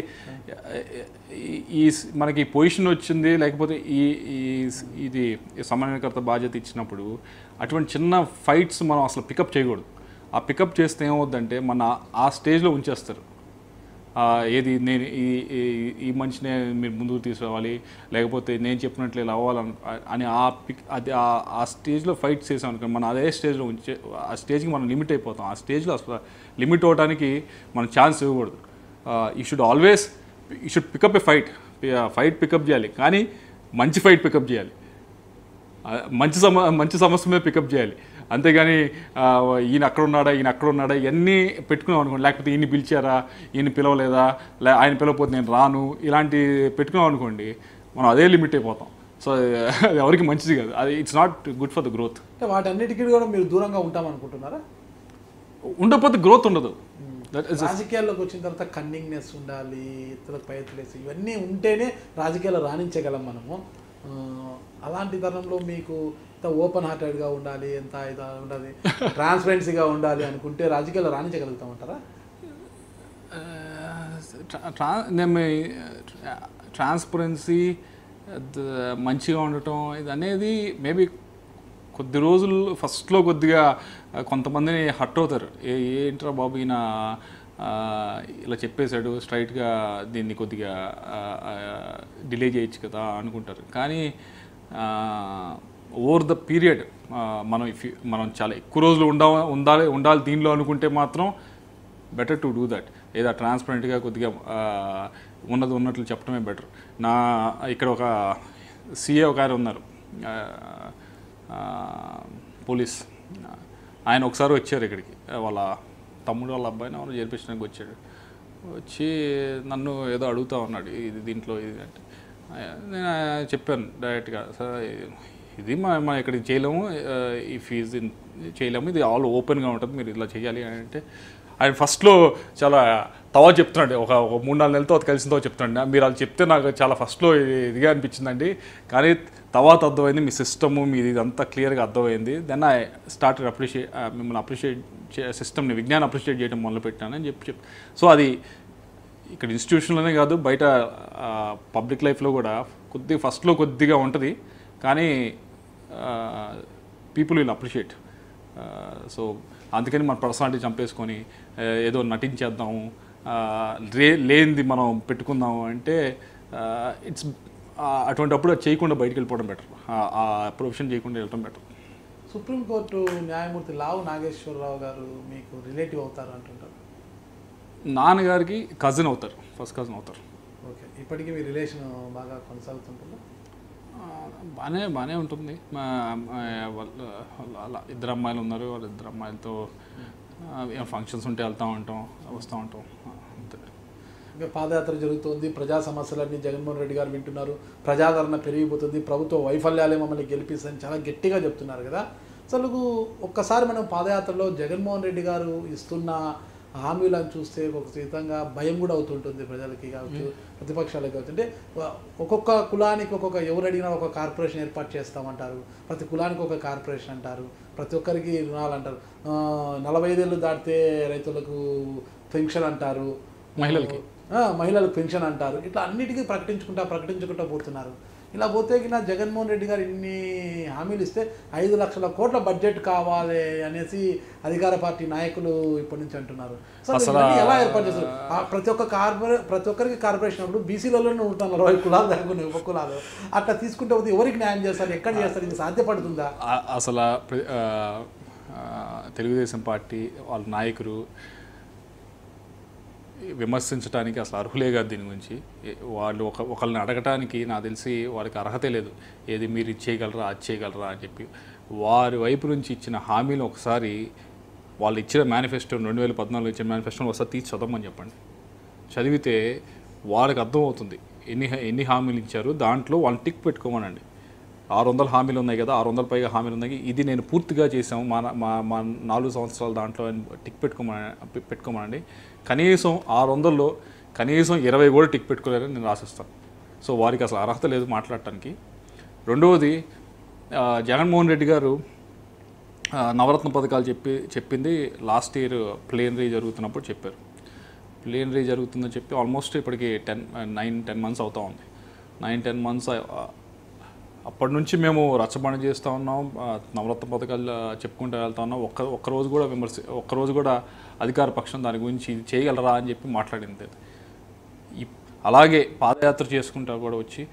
ఈ మనకి పొజిషన్ వచ్చింది, లేకపోతే ఈ ఇది సమన్వయకర్త బాధ్యత ఇచ్చినప్పుడు అటువంటి చిన్న ఫైట్స్ మనం అసలు పికప్ చేయకూడదు. ఆ పికప్ చేస్తే ఏమవుద్దంటే మన ఆ స్టేజ్లో ఉంచేస్తారు. ఏది నేను ఈ ఈ మనిషినే మీరు ముందుకు తీసుకురావాలి, లేకపోతే నేను చెప్పినట్లు ఇలా అవ్వాలని అని ఆ పిక్ అది ఆ స్టేజ్లో ఫైట్ చేసాం అనుకోండి, మనం అదే స్టేజ్లో ఉంచే ఆ స్టేజ్కి మనం లిమిట్ అయిపోతాం. ఆ స్టేజ్లో అసలు లిమిట్ అవ్వడానికి మనం ఛాన్స్ ఇవ్వకూడదు. You should always you should pick up a fight fight pick up చేయాలి, కానీ మంచి ఫైట్ పికప్ చేయాలి, మంచి సమ మంచి సమస్య మీద పికప్ చేయాలి. అంతేగాని ఈయన అక్కడ ఉన్నాడా, ఈయన అక్కడ ఉన్నాడా ఇవన్నీ పెట్టుకున్నాం అనుకోండి, లేకపోతే ఈయన పిలిచారా, ఈయన పిలవలేదా, లే ఆయన పిలవకపోతే నేను రాను, ఇలాంటి పెట్టుకున్నాం అనుకోండి, మనం అదే లిమిట్ అయిపోతాం. సో అది ఎవరికి మంచిది కాదు, అది it's not good for the growth. వాటన్నిటికీ కూడా మీరు దూరంగా ఉంటామనుకుంటున్నారా? ఉండకపోతే గ్రోత్ ఉండదు. రాజకీయాల్లోకి వచ్చిన తర్వాత కన్నింగ్నెస్ ఉండాలి, ఇతరులకు ప్రయత్నలేసి ఇవన్నీ ఉంటేనే రాజకీయాల్లో రాణించగలం మనము. అలాంటి తరంలో మీకు ఎంత ఓపెన్ హార్టెడ్గా ఉండాలి, ఎంత ఇది ఉండాలి, ట్రాన్స్పరెన్సీగా ఉండాలి అనుకుంటే రాజకీయాల్లో రాణించగలుగుతామంటారా? ట్రాన్స్పరెన్సీ మంచిగా ఉండటం ఇది అనేది మేబీ కొద్ది రోజులు ఫస్ట్లో కొద్దిగా కొంతమందిని హర్ట్ అవుతారు. ఏ ఏంట్రా బాబు ఈయన ఇలా చెప్పేశాడు, స్ట్రైట్గా దీన్ని కొద్దిగా డిలే చేయొచ్చు కదా అనుకుంటారు. కానీ ఓవర్ ద పీరియడ్ మనం ఇఫ్ మనం చాలా ఎక్కువ రోజులు ఉండ ఉండాలి ఉండాలి దీనిలో అనుకుంటే మాత్రం బెటర్ టు డూ దట్. ఏదో ట్రాన్స్పరెంట్గా కొద్దిగా ఉన్నది ఉన్నట్లు చెప్పడమే బెటర్. నా ఇక్కడ ఒక సిఏ ఒక ఆయన ఉన్నారు, పోలీస్ ఆయన ఒకసారి వచ్చారు ఇక్కడికి, వాళ్ళ తమ్ముడు వాళ్ళ అబ్బాయిని ఎవరు చేర్పించడానికి వచ్చాడు. వచ్చి నన్ను ఏదో అడుగుతూ ఉన్నాడు, ఇది దీంట్లో ఇది అంటే. నేను చెప్పాను డైరెక్ట్గా, సార్ ఇది మా మనం ఇక్కడికి చేయలేము, ఈ ఫీజు చేయలేము, ఇది ఆల్ ఓపెన్గా ఉంటుంది, మీరు ఇలా చేయాలి అని అంటే ఆయన ఫస్ట్లో చాలా తవా చెప్తున్నాడు. ఒక ఒక మూడు నాలుగు నెలలతో అది కలిసిన తర్వాత చెప్తున్నాడు. మీరు అది చెప్తే నాకు చాలా ఫస్ట్లో ఇదిగా అనిపించిందండి, కానీ తర్వాత అర్థమైంది మీ సిస్టము మీది ఇదంతా క్లియర్గా అర్థమైంది. దెన్ ఐ స్టార్ట్ అప్రిషియేట్ మిమ్మల్ని అప్రిషియేట్ చే సిస్టమ్ని విజ్ఞానం అప్రిషియేట్ చేయడం మొదలుపెట్టానని చెప్పి చెప్పి సో అది ఇక్కడ ఇన్స్టిట్యూషన్లోనే కాదు, బయట పబ్లిక్ లైఫ్లో కూడా కొద్దిగా ఫస్ట్లో కొద్దిగా ఉంటుంది, కానీ పీపుల్ విల్ అప్రిషియేట్. సో అందుకని మన పర్సనాలిటీ చంపేసుకొని ఏదో నటించేద్దాము, రే లేనిది మనం పెట్టుకుందాము అంటే ఇట్స్ అటువంటి అప్పుడు అది చేయకుండా బయటకు వెళ్ళిపోవడం బెటర్, ఆ ప్రొఫెషన్ చేయకుండా వెళ్ళడం బెటర్. సుప్రీంకోర్టు న్యాయమూర్తి లావు నాగేశ్వరరావు గారు మీకు రిలేటివ్ అవుతారు అంటుంటారు. నాన్నగారికి కజిన్ అవుతారు, ఫస్ట్ కజిన్ అవుతారు. ఓకే, ఇప్పటికీ మీ రిలేషన్ బాగా కొనసాగుతుంటుందా? బాగానే బాగానే ఉంటుంది. అలా ఇద్దరు అమ్మాయిలు ఉన్నారు, వాళ్ళ ఇద్దరు అమ్మాయిలతో ఫంక్షన్స్ ఉంటే వెళ్తూ ఉంటాం, వస్తూ ఉంటాం అంతే. ఇంకా పాదయాత్ర జరుగుతుంది, ప్రజా సమస్యలన్నీ జగన్మోహన్ రెడ్డి గారు వింటున్నారు, ప్రజాదరణ పెరిగిపోతుంది, ప్రభుత్వ వైఫల్యాలే మమ్మల్ని గెలిపిస్తుందని చాలా గట్టిగా చెప్తున్నారు కదా. అసలు ఒక్కసారి మనం పాదయాత్రలో జగన్మోహన్ రెడ్డి గారు ఇస్తున్న హామీలను చూస్తే ఒక విధంగా భయం కూడా అవుతుంటుంది ప్రజలకి కావచ్చు, ప్రతిపక్షాలకు కావచ్చు. అంటే ఒక్కొక్క కులానికి ఒక్కొక్క, ఎవరు అడిగినా ఒక కార్పొరేషన్ ఏర్పాటు చేస్తామంటారు, ప్రతి కులానికి ఒక కార్పొరేషన్ అంటారు, ప్రతి ఒక్కరికి రుణాలు అంటారు, నలభై ఐదేళ్ళు దాటితే రైతులకు పెన్షన్ అంటారు, మహిళలకి మహిళలకు పెన్షన్ అంటారు, ఇట్లా అన్నిటికీ ప్రకటించుకుంటా ప్రకటించుకుంటా పోతున్నారు. ఇలా పోతే నా జగన్మోహన్ రెడ్డి గారు ఇన్ని హామీలు ఇస్తే ఐదు లక్షల కోట్ల బడ్జెట్ కావాలి అనేసి అధికార పార్టీ నాయకులు ఇప్పటి నుంచి అంటున్నారు. అసలు ఎలా ఏర్పాటు చేస్తారు? ప్రతి ఒక్క కార్పొరే ప్రతి ఒక్కరికి కార్పొరేషన్ అప్పుడు బీసీలలోనే ఉంటున్నారు, అరవై కులాలు దాకా ఉప కులాలు, అట్లా తీసుకుంటే పోతే ఎవరికి న్యాయం చేస్తారు, ఎక్కడ చేస్తారు, ఇది సాధ్యపడుతుందా? అసలు తెలుగుదేశం పార్టీ వాళ్ళ నాయకులు విమర్శించడానికి అసలు అర్హులే కాదు. దీని గురించి వాళ్ళు ఒక ఒకళ్ళని అడగటానికి నాకు తెలిసి వారికి అర్హతే లేదు. ఏది మీరు ఇది చేయగలరా, అది చేయగలరా అని చెప్పి వారి వైపు నుంచి ఇచ్చిన హామీలు ఒకసారి వాళ్ళు ఇచ్చిన మేనిఫెస్టో, రెండు వేల పద్నాలుగు ఇచ్చిన మేనిఫెస్టోని ఒకసారి తీసి చదవమని చెప్పండి. చదివితే వాళ్ళకి అర్థమవుతుంది ఎన్ని ఎన్ని హామీలు ఇచ్చారు. దాంట్లో వాళ్ళని టిక్ పెట్టుకోమనండి. ఆరు వందల హామీలు ఉన్నాయి కదా, ఆరు వందల పైగా హామీలు ఉన్నాయి, ఇది నేను పూర్తిగా చేసాము మా మా మా నాలుగు సంవత్సరాలు దాంట్లో టిక్ పెట్టుకోమని పెట్టుకోమనండి. కనీసం ఆరు వందల్లో కనీసం ఇరవై కూడా టిక్ పెట్టుకోలేరని నేను రాసిస్తాను. సో వారికి అసలు అర్హత లేదు మాట్లాడటానికి. రెండవది, జగన్మోహన్ రెడ్డి గారు నవరత్న పథకాలు చెప్పి చెప్పింది లాస్ట్ ఇయర్ ప్లేనరీ జరుగుతున్నప్పుడు చెప్పారు. ప్లేనరీ జరుగుతుందని చెప్పి ఆల్మోస్ట్ ఇప్పటికి టెన్ నైన్ టెన్ మంత్స్ అవుతూ ఉంది. నైన్ టెన్ మంత్స్ అప్పటి నుంచి మేము రచ్చబండ చేస్తూ ఉన్నాం, నవరత్న పథకాలు చెప్పుకుంటూ వెళ్తా ఉన్నాం. ఒక్క ఒక్కరోజు కూడా విమర్శ ఒక్కరోజు కూడా అధికార పక్షం దాని గురించి ఇది చేయగలరా అని చెప్పి మాట్లాడింది. అలాగే పాదయాత్ర చేసుకుంటా కూడా వచ్చి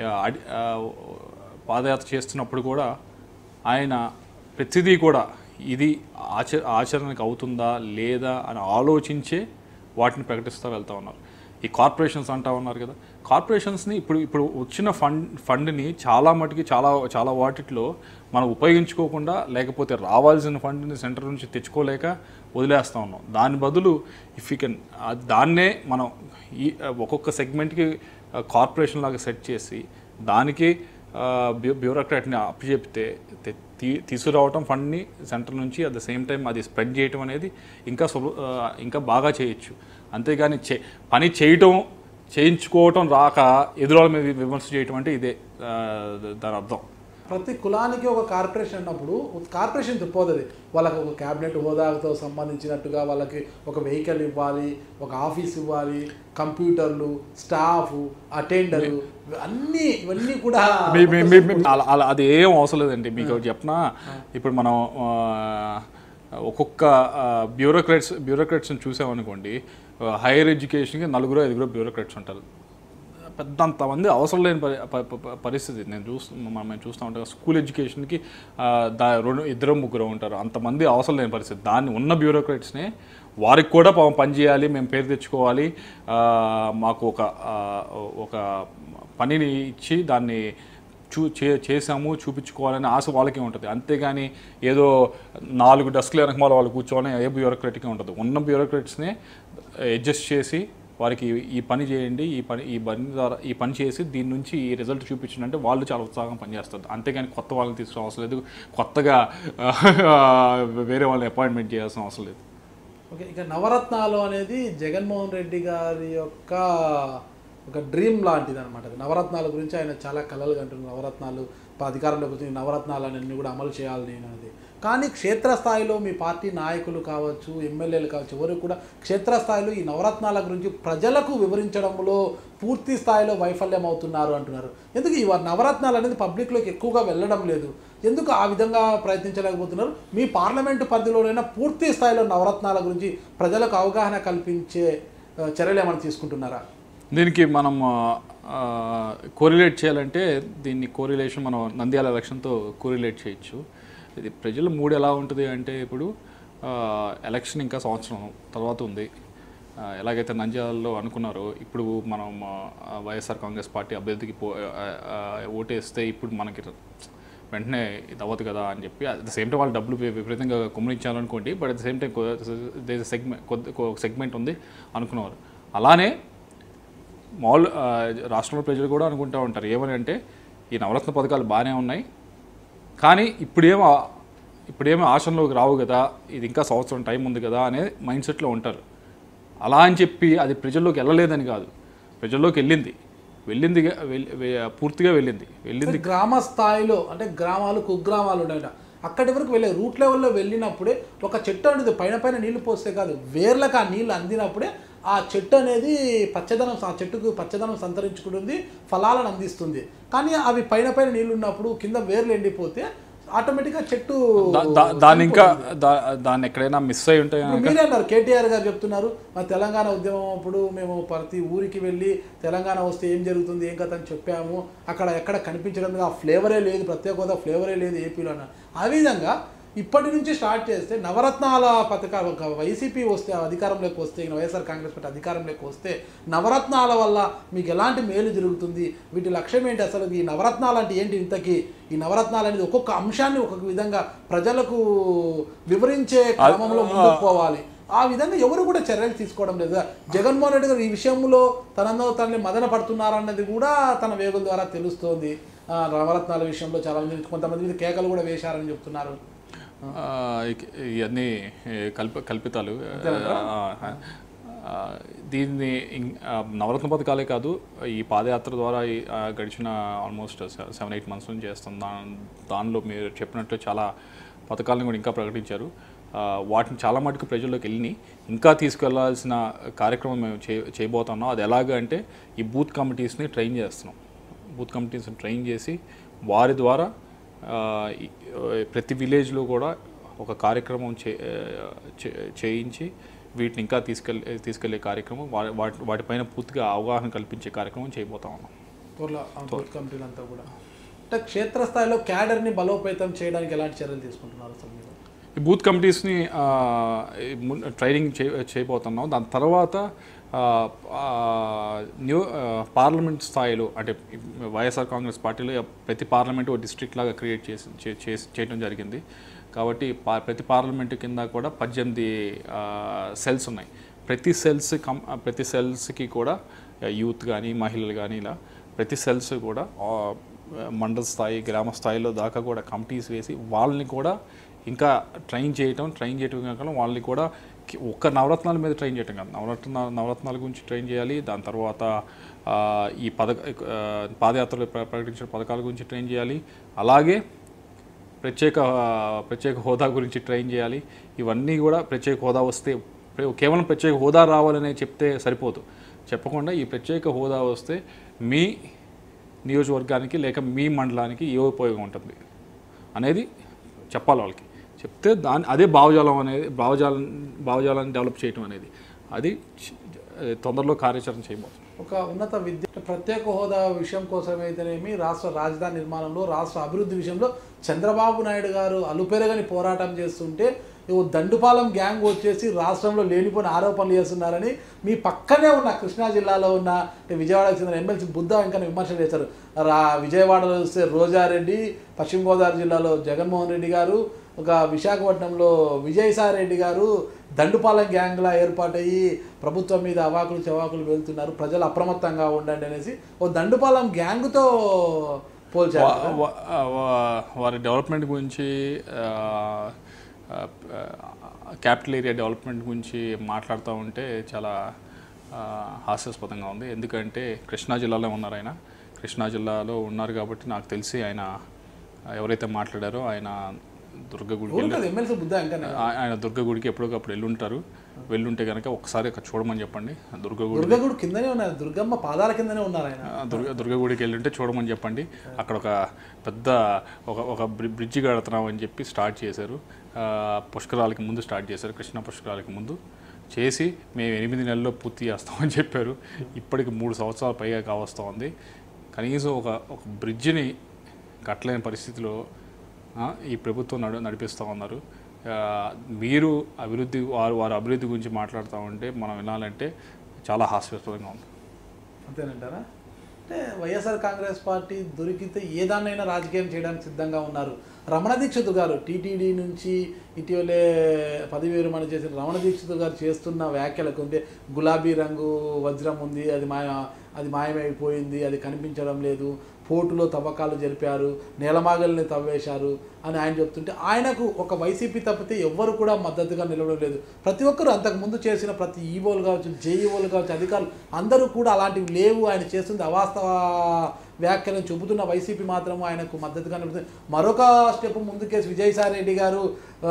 పాదయాత్ర చేస్తున్నప్పుడు కూడా ఆయన ప్రతిదీ కూడా ఇది ఆచ ఆచరణకు అవుతుందా లేదా అని ఆలోచించే వాటిని ప్రకటిస్తూ వెళ్తూ ఉన్నారు. ఈ కార్పొరేషన్స్ అంటా ఉన్నారు కదా, కార్పొరేషన్స్ని ఇప్పుడు ఇప్పుడు వచ్చిన ఫండ్ ఫండ్ని చాలా మటుకి చాలా చాలా వాటిలో మనం ఉపయోగించుకోకుండా, లేకపోతే రావాల్సిన ఫండ్ని సెంటర్ నుంచి తెచ్చుకోలేక వదిలేస్తూ ఉన్నాం. దాని బదులు ఇఫ్ యూ కెన్ దాన్నే మనం ఈ ఒక్కొక్క సెగ్మెంట్కి కార్పొరేషన్ లాగా సెట్ చేసి దానికి బ్యూ బ్యూరోక్రాట్ని అప్పచెప్తే తీ తీసుకురావటం ఫండ్ని సెంటర్ నుంచి, అట్ ద సేమ్ టైం అది స్ప్రెడ్ చేయటం అనేది ఇంకా సులు ఇంకా బాగా చేయొచ్చు. అంతేగాని చే పని చేయటం చేయించుకోవటం రాక ఎదురాల మీద విమర్శ చేయటం అంటే ఇదే దాని అర్థం. ప్రతి కులానికి ఒక కార్పొరేషన్ అన్నప్పుడు కార్పొరేషన్ తిప్పదు, వాళ్ళకి ఒక క్యాబినెట్ హోదాతో సంబంధించినట్టుగా వాళ్ళకి ఒక వెహికల్ ఇవ్వాలి, ఒక ఆఫీస్ ఇవ్వాలి, కంప్యూటర్లు, స్టాఫ్, అటెండరు, అన్నీ ఇవన్నీ కూడా అలా అది ఏం అవసరం లేదండి. మీకు చెప్పినా ఇప్పుడు మనం ఒక్కొక్క బ్యూరోక్రాట్స్ బ్యూరోక్రాట్స్ని చూసామనుకోండి, హైయర్ ఎడ్యుకేషన్కి నలుగురు ఐదుగురు బ్యూరోక్రాట్స్ ఉంటారు. పెద్దంతమంది అవసరం లేని పరిస్థితి నేను చూస్తూ మేము చూస్తూ ఉంటాం. స్కూల్ ఎడ్యుకేషన్కి దా రెండు ఇద్దరు ముగ్గురు ఉంటారు, అంతమంది అవసరం లేని పరిస్థితి. దాన్ని ఉన్న బ్యూరోక్రాట్స్నే వారికి కూడా పని చేయాలి, మేము పేరు తెచ్చుకోవాలి, మాకు ఒక ఒక పనిని ఇచ్చి దాన్ని చూ చే చేసాము చూపించుకోవాలని ఆశ వాళ్ళకే ఉంటుంది. అంతేగాని ఏదో నాలుగు డెస్క్ల వెనకమాల వాళ్ళు కూర్చోవాలని ఏ బ్యూరోక్రటిక్గా ఉంటుంది. ఉన్న బ్యూరోక్రట్స్నే అడ్జస్ట్ చేసి వారికి ఈ పని చేయండి, ఈ పని ఈ పని ద్వారా ఈ పని చేసి దీని నుంచి ఈ రిజల్ట్ చూపించండి అంటే వాళ్ళు చాలా ఉత్సాహంగా పనిచేస్తారు. అంతేగాని కొత్త వాళ్ళని తీసుకోవడం అవసరం లేదు, కొత్తగా వేరే వాళ్ళని అపాయింట్మెంట్ చేయాల్సిన అవసరం లేదు. ఓకే, ఇక నవరత్నాలు అనేది జగన్మోహన్ రెడ్డి గారి యొక్క ఒక డ్రీమ్ లాంటిది అనమాట. నవరత్నాల గురించి ఆయన చాలా కలలు కంటున్నారు. నవరత్నాలు అధికారంలోకి వచ్చి నవరత్నాలు అన్నీ కూడా అమలు చేయాలి నేను అనేది. కానీ క్షేత్రస్థాయిలో మీ పార్టీ నాయకులు కావచ్చు, ఎమ్మెల్యేలు కావచ్చు, ఎవరు కూడా క్షేత్రస్థాయిలో ఈ నవరత్నాల గురించి ప్రజలకు వివరించడంలో పూర్తి స్థాయిలో వైఫల్యం అవుతున్నారు అంటున్నారు. ఎందుకు ఈ నవరత్నాలు అనేది పబ్లిక్లోకి ఎక్కువగా వెళ్ళడం లేదు? ఎందుకు ఆ విధంగా ప్రయత్నించలేకపోతున్నారు? మీ పార్లమెంటు పరిధిలోనైనా పూర్తి స్థాయిలో నవరత్నాల గురించి ప్రజలకు అవగాహన కల్పించే చర్యలు ఏమైనా తీసుకుంటున్నారా? దీనికి మనం కోరిలేట్ చేయాలంటే దీన్ని కోరిలేషన్ మనం నంద్యాల ఎలక్షన్తో కోరిలేట్ చేయొచ్చు. ఇది ప్రజల మూడు ఎలా ఉంటుంది అంటే, ఇప్పుడు ఎలక్షన్ ఇంకా సంవత్సరం తర్వాత ఉంది. ఎలాగైతే నంద్యాలలో అనుకున్నారో ఇప్పుడు మనం వైఎస్ఆర్ కాంగ్రెస్ పార్టీ అభ్యర్థికి పో ఓటేస్తే ఇప్పుడు మనకి వెంటనే ఇది అవ్వదు కదా అని చెప్పి, అట్ ద సేమ్ టైం వాళ్ళు డబ్బులు విపరీతంగా కుమ్మరించాలనుకోండి, but at the same time there segment కొద్ది సెగ్మెంట్ ఉంది అనుకున్నారు. అలానే మామూలు రాష్ట్రంలో ప్రజలు కూడా అనుకుంటూ ఉంటారు ఏమని అంటే, ఈ నవరత్న పథకాలు బాగానే ఉన్నాయి కానీ ఇప్పుడేమో ఇప్పుడేమో ఆశంలోకి రావు కదా, ఇది ఇంకా సంవత్సరం టైం ఉంది కదా అనే మైండ్ సెట్లో ఉంటారు. అలా అని చెప్పి అది ప్రజల్లోకి వెళ్ళలేదని కాదు, ప్రజల్లోకి వెళ్ళింది వెళ్ళింది పూర్తిగా వెళ్ళింది వెళ్ళింది గ్రామ స్థాయిలో అంటే గ్రామాలు కుగ్రామాలు ఉన్నాయి, అక్కడి వరకు వెళ్ళే రూట్ లెవెల్లో వెళ్ళినప్పుడే ఒక చెట్టు అనేది పైన పైన నీళ్లు పోస్తే కాదు, వేర్లకు ఆ నీళ్ళు అందినప్పుడే ఆ చెట్టు అనేది పచ్చదనం ఆ చెట్టుకు పచ్చదనం సంతరించుకుంటుంది, ఫలాలను అందిస్తుంది. కానీ అవి పైన పైన నీళ్ళు ఉన్నప్పుడు కింద వేర్లు ఎండిపోతే ఆటోమేటిక్గా చెట్టు దాన్ని ఇంకా దాన్ని ఎక్కడైనా మిస్ అయి ఉంటాయి. మీరే అన్నారు, కేటీఆర్ గారు చెప్తున్నారు, మా తెలంగాణ ఉద్యమం అప్పుడు మేము ప్రతి ఊరికి వెళ్ళి తెలంగాణ వస్తే ఏం జరుగుతుంది ఏం కథ అని చెప్పాము, అక్కడ ఎక్కడ కనిపించడం ఆ ఫ్లేవరే లేదు, ప్రత్యేక హోదా ఫ్లేవరే లేదు ఏపీలో అన్నారు. ఆ విధంగా ఇప్పటి నుంచి స్టార్ట్ చేస్తే నవరత్నాల పథకాలు వైసీపీ వస్తే అధికారంలోకి వస్తే, వైఎస్ఆర్ కాంగ్రెస్ పార్టీ అధికారంలోకి వస్తే నవరత్నాల వల్ల మీకు ఎలాంటి మేలు జరుగుతుంది, వీటి లక్ష్యం ఏంటి, అసలు ఈ నవరత్నాలు అంటే ఏంటి, ఇంతకీ ఈ నవరత్నాలు అనేది ఒక్కొక్క అంశాన్ని ఒక్కొక్క విధంగా ప్రజలకు వివరించే క్రమంలో ముందుకు పోవాలి. ఆ విధంగా ఎవరు కూడా చర్యలు తీసుకోవడం లేదు. జగన్మోహన్ రెడ్డి గారు ఈ విషయంలో తనలో తనని మదన పడుతున్నారన్నది కూడా తన వేగుల ద్వారా తెలుస్తోంది. నవరత్నాల విషయంలో చాలా మంది కొంతమంది మీద కేకలు కూడా వేశారని చెప్తున్నారు. ఇవన్నీ కల్ప కల్పితాలు. దీన్ని నవరత్న పథకాలే కాదు, ఈ పాదయాత్ర ద్వారా గడిచిన ఆల్మోస్ట్ సెవెన్ ఎయిట్ మంత్స్ నుంచి చేస్తాం. దా దానిలో మీరు చెప్పినట్టు చాలా పథకాలను కూడా ఇంకా ప్రకటించారు. వాటిని చాలా మటుకు ప్రజల్లోకి వెళ్ళి ఇంకా తీసుకెళ్లాల్సిన కార్యక్రమం మేము చే చేయబోతున్నాం. అది ఎలాగ అంటే, ఈ బూత్ కమిటీస్ని ట్రైన్ చేస్తున్నాం. బూత్ కమిటీస్ని ట్రైన్ చేసి వారి ద్వారా ప్రతి విలేజ్లో కూడా ఒక కార్యక్రమం చే చేయించి వీటిని ఇంకా తీసుకెళ్ళే తీసుకెళ్లే కార్యక్రమం, వాటి వాటిపైన పూర్తిగా అవగాహన కల్పించే కార్యక్రమం చేయబోతా ఉన్నాం. బూత్ కమిటీలంతా కూడా అంటే క్షేత్రస్థాయిలో క్యాడర్ని బలోపేతం చేయడానికి ఎలాంటి చర్యలు తీసుకుంటున్నారు సార్ మీరు? ఈ బూత్ కమిటీస్ని ట్రైనింగ్ చే చేయబోతున్నాం. దాని తర్వాత న్యూ పార్లమెంట్ స్థాయిలో అంటే వైఎస్ఆర్ కాంగ్రెస్ పార్టీలో ప్రతి పార్లమెంటు ఒక డిస్ట్రిక్ట్ లాగా క్రియేట్ చేసి చేయడం జరిగింది. కాబట్టి ప్రతి పార్లమెంటు కింద కూడా పద్దెనిమిది సెల్స్ ఉన్నాయి. ప్రతి సెల్స్ కం ప్రతి సెల్స్కి కూడా యూత్ కానీ మహిళలు కానీ ఇలా ప్రతి సెల్స్ కూడా మండల స్థాయి గ్రామ స్థాయిలో దాకా కూడా కమిటీస్ వేసి వాళ్ళని కూడా ఇంకా ట్రైన్ చేయటం ట్రైన్ చేయటం కాకుండా వాళ్ళని కూడా ఒక్క నవరత్నాల మీద ట్రైన్ చేయటం కాదు, నవరత్న నవరత్నాల గురించి ట్రైన్ చేయాలి. దాని తర్వాత ఈ పథక పాదయాత్రలో ప్రకటించిన పథకాల గురించి ట్రైన్ చేయాలి. అలాగే ప్రత్యేక ప్రత్యేక హోదా గురించి ట్రైన్ చేయాలి. ఇవన్నీ కూడా ప్రత్యేక హోదా వస్తే కేవలం ప్రత్యేక హోదా రావాలనే చెప్తే సరిపోదు. చెప్పకుండా ఈ ప్రత్యేక హోదా వస్తే మీ నియోజకవర్గానికి లేక మీ మండలానికి ఏ ఉపయోగం ఉంటుంది అనేది చెప్పాలి వాళ్ళకి. చెప్తే దాని అదే భావజాలం అనేది భావజాలం భావజాలాన్ని డెవలప్ చేయడం అనేది అది తొందరలో కార్యాచరణ చేయబోతుంది. ఒక ఉన్నత విద్య ప్రత్యేక హోదా విషయం కోసం అయితేనేమి, రాష్ట్ర రాజధాని నిర్మాణంలో రాష్ట్ర అభివృద్ధి విషయంలో చంద్రబాబు నాయుడు గారు అలుపెరగని పోరాటం చేస్తుంటే ఓ దండుపాలెం గ్యాంగ్ వచ్చేసి రాష్ట్రంలో లేనిపోయిన ఆరోపణలు చేస్తున్నారని మీ పక్కనే ఉన్న కృష్ణా జిల్లాలో ఉన్న విజయవాడకు చెందిన ఎమ్మెల్సీ బుద్ధ వెంకన్న విమర్శలు చేశారు. రా విజయవాడలో చూస్తే రోజారెడ్డి, పశ్చిమ గోదావరి జిల్లాలో జగన్మోహన్ రెడ్డి గారు, ఒక విశాఖపట్నంలో విజయసాయి రెడ్డి గారు దండుపాలెం గ్యాంగ్లా ఏర్పాటయ్యి ప్రభుత్వం మీద అవాకులు చవాకులు వెళ్తున్నారు, ప్రజలు అప్రమత్తంగా ఉండండి అనేసి ఓ దండుపాలెం గ్యాంగ్తో పోల్చారు. వారి డెవలప్మెంట్ గురించి, క్యాపిటల్ ఏరియా డెవలప్మెంట్ గురించి మాట్లాడుతూ ఉంటే చాలా హాస్యాస్పదంగా ఉంది. ఎందుకంటే కృష్ణా జిల్లాలో ఉన్నారు ఆయన, కృష్ణా జిల్లాలో ఉన్నారు కాబట్టి నాకు తెలిసి ఆయన ఎవరైతే మాట్లాడారో ఆయన దుర్గగుడికి ఆయన దుర్గగుడికి ఎప్పటికప్పుడు వెళ్ళుంటారు. వెళ్ళుంటే కనుక ఒకసారి చూడమని చెప్పండి. దుర్గగుడి దుర్గగుడి కిందనే ఉన్నారు, దుర్గమ్మ పాదాల కిందనే ఉన్నారు ఆయన. దుర్గ దుర్గగుడికి వెళ్ళుంటే చూడమని చెప్పండి. అక్కడ ఒక పెద్ద ఒక ఒక బ్రిడ్జి కడుతున్నాం అని చెప్పి స్టార్ట్ చేశారు. పుష్కరాలకి ముందు స్టార్ట్ చేశారు, కృష్ణా పుష్కరాలకి ముందు చేసి మేము ఎనిమిది నెలల్లో పూర్తి చేస్తామని చెప్పారు. ఇప్పటికి మూడు సంవత్సరాల పైగా కావస్తూ ఉంది. కనీసం ఒక ఒక బ్రిడ్జిని కట్టలేని పరిస్థితిలో ఈ ప్రభుత్వం నడు నడిపిస్తూ ఉన్నారు. మీరు అభివృద్ధి వారు వారి అభివృద్ధి గురించి మాట్లాడుతూ ఉంటే మనం వినాలంటే చాలా హాస్యాస్పదంగా ఉంది. అంతేనంటారా? అంటే వైఎస్ఆర్ కాంగ్రెస్ పార్టీ దొరికితే ఏదాన్నైనా రాజకీయం చేయడానికి సిద్ధంగా ఉన్నారు. రమణ దీక్షిత్ గారు టీటీడీ నుంచి ఇటీవలే పదవి విరమణ చేసిన రమణ దీక్షిత్ గారు చేస్తున్న వ్యాఖ్యలకు ఉంది, గులాబీ రంగు వజ్రం ఉంది, అది మాయ అది మాయమైపోయింది, అది కనిపించడం లేదు, పోర్టులో తవ్వకాలు జరిపారు, నేలమాగల్ని తవ్వేశారు అని ఆయన చెప్తుంటే ఆయనకు ఒక వైసీపీ తప్పితే ఎవ్వరు కూడా మద్దతుగా నిలవడం లేదు. ప్రతి ఒక్కరు అంతకుముందు చేసిన ప్రతి ఈవోలు కావచ్చు, జేఈఓలు కావచ్చు, అధికారులు అందరూ కూడా అలాంటివి లేవు, ఆయన చేస్తుంది అవాస్తవ వ్యాఖ్యలను చెబుతున్న వైసీపీ మాత్రం ఆయనకు మద్దతుగా నిలుపుతుంది. మరొక స్టెప్ ముందుకేసి విజయసాయి రెడ్డి గారు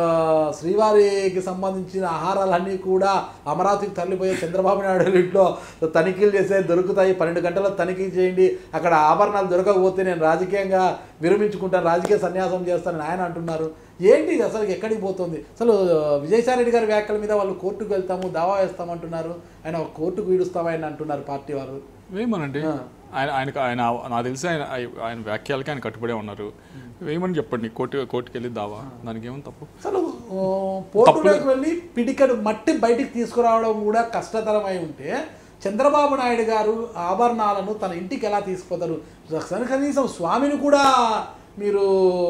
శ్రీవారికి సంబంధించిన ఆహారాలన్నీ కూడా అమరావతికి తరలిపోయే చంద్రబాబు నాయుడు ఇంట్లో తనిఖీలు చేసే దొరుకుతాయి, పన్నెండు గంటల్లో తనిఖీ చేయండి, అక్కడ ఆభరణాలు దొరకకపోతే నేను రాజకీయంగా విరమించుకుంటాను, రాజకీయ సన్యాసం చేస్తానని ఆయన అంటున్నారు. ఏంటి అసలు ఎక్కడికి పోతుంది? అసలు విజయసాయి రెడ్డి గారి వ్యాఖ్యల మీద వాళ్ళు కోర్టుకు వెళ్తాము, దావా వేస్తామంటున్నారు, ఆయన కోర్టుకు వీడుస్తామని అంటున్నారు పార్టీ వారు. వేయమనండి, ఆయన ఆయనకు ఆయన నాకు తెలిసి ఆయన ఆయన వ్యాఖ్యలకి ఆయన కట్టుబడే ఉన్నారు. వేయమని చెప్పండి, కోర్టు కోర్టుకు వెళ్ళి దావా, దానికి ఏమో తప్పు. అసలు పోర్టులోకి వెళ్ళి పిడికడు మట్టి బయటికి తీసుకురావడం కూడా కష్టతరమై ఉంటే చంద్రబాబు నాయుడు గారు ఆభరణాలను తన ఇంటికి ఎలా తీసుకుపోతారు? కనీసం స్వామిని కూడా మీరు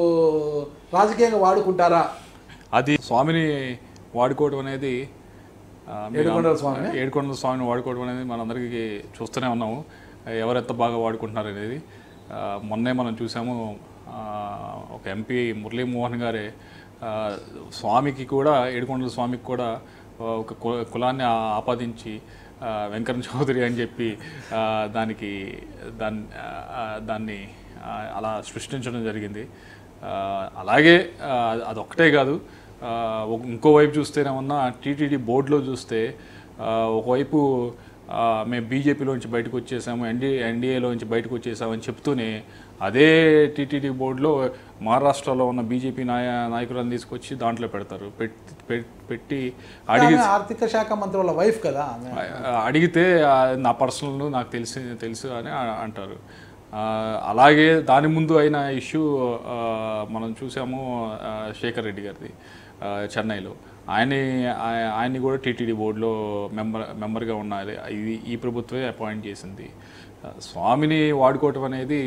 రాజకీయంగా వాడుకుంటారా? అది స్వామిని వాడుకోవడం అనేది, ఏడుకొండల స్వామి ఏడుకొండల స్వామిని వాడుకోవడం అనేది మనందరికీ చూస్తూనే ఉన్నాము, ఎవరెంత బాగా వాడుకుంటున్నారు అనేది. మొన్నే మనం చూసాము, ఒక ఎంపీ మురళీమోహన్ గారే స్వామికి కూడా, ఏడుకొండల స్వామికి కూడా ఒక కులాన్ని ఆపాదించి వెంకన్న చౌదరి అని చెప్పి దానికి దాన్ని దాన్ని అలా సృష్టించడం జరిగింది. అలాగే అదొక్కటే కాదు, ఇంకోవైపు చూస్తేనేమన్నా టీటీడీ బోర్డులో చూస్తే ఒకవైపు మేము బీజేపీలోంచి బయటకు వచ్చేసాము, ఎన్డీ ఎన్డీఏలోంచి బయటకు వచ్చేసామని చెప్తూనే అదే టీటీడీ బోర్డులో మహారాష్ట్రలో ఉన్న బీజేపీ నాయ నాయకులను తీసుకొచ్చి దాంట్లో పెడతారు. పెట్టి అడిగి ఆర్థిక శాఖ మంత్రి వాళ్ళ వైఫ్ కదా, అడిగితే నా పర్సనల్ నాకు తెలిసి తెలుసు అని అంటారు. అలాగే దాని ముందు అయిన ఇష్యూ మనం చూసాము, శేఖర్ రెడ్డి గారిది చెన్నైలో. ఆయన్ని ఆయన్ని కూడా టీటీడీ బోర్డులో మెంబర్ మెంబర్గా ఉన్నది ఇది ఈ ప్రభుత్వమే అపాయింట్ చేసింది. స్వామిని వాడుకోవటం అనేది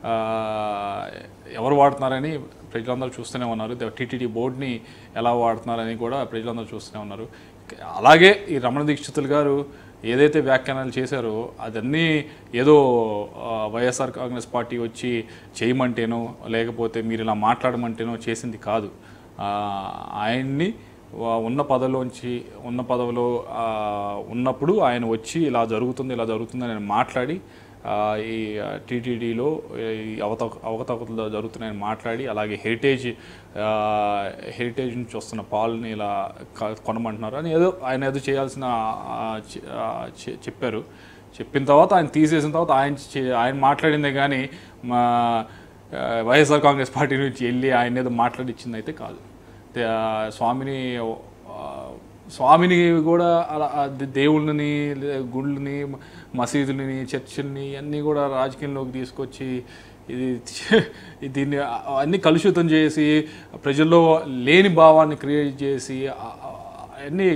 ఎవరు వాడుతున్నారని ప్రజలందరూ చూస్తూనే ఉన్నారు. టీటీడీ బోర్డుని ఎలా వాడుతున్నారని కూడా ప్రజలందరూ చూస్తూనే ఉన్నారు. అలాగే ఈ రమణ దీక్షితులు గారు ఏదైతే వ్యాఖ్యానాలు చేశారో అదన్నీ ఏదో వైఎస్ఆర్ కాంగ్రెస్ పార్టీ వచ్చి చేయమంటేనో లేకపోతే మీరు ఇలా మాట్లాడమంటేనో చేసింది కాదు. ఆయన్ని ఉన్న పదవిలోంచి ఉన్న పదవిలో ఉన్నప్పుడు ఆయన వచ్చి ఇలా జరుగుతుంది ఇలా జరుగుతుందని ఆయన మాట్లాడి ఈ టీటీడీలో ఈ అవత అవకతవకలు జరుగుతున్నాయని మాట్లాడి, అలాగే హెరిటేజ్ హెరిటేజ్ నుంచి వస్తున్న పాలని ఇలా కొనమంటున్నారు అని ఏదో ఆయన ఏదో చేయాల్సిన చెప్పారు. చెప్పిన తర్వాత ఆయన తీసేసిన తర్వాత ఆయన ఆయన మాట్లాడిందే కానీ మా వైఎస్ఆర్ కాంగ్రెస్ పార్టీ నుంచి వెళ్ళి ఆయన ఏదో మాట్లాడిచ్చింది అయితే కాదు. స్వామిని స్వామిని కూడా అలా దేవుళ్ళని, గుళ్ళని, మసీదులని, చర్చిల్ని అన్నీ కూడా రాజకీయంలోకి తీసుకొచ్చి ఇది దీన్ని అన్ని కలుషితం చేసి ప్రజల్లో లేని భావాన్ని క్రియేట్ చేసి అన్ని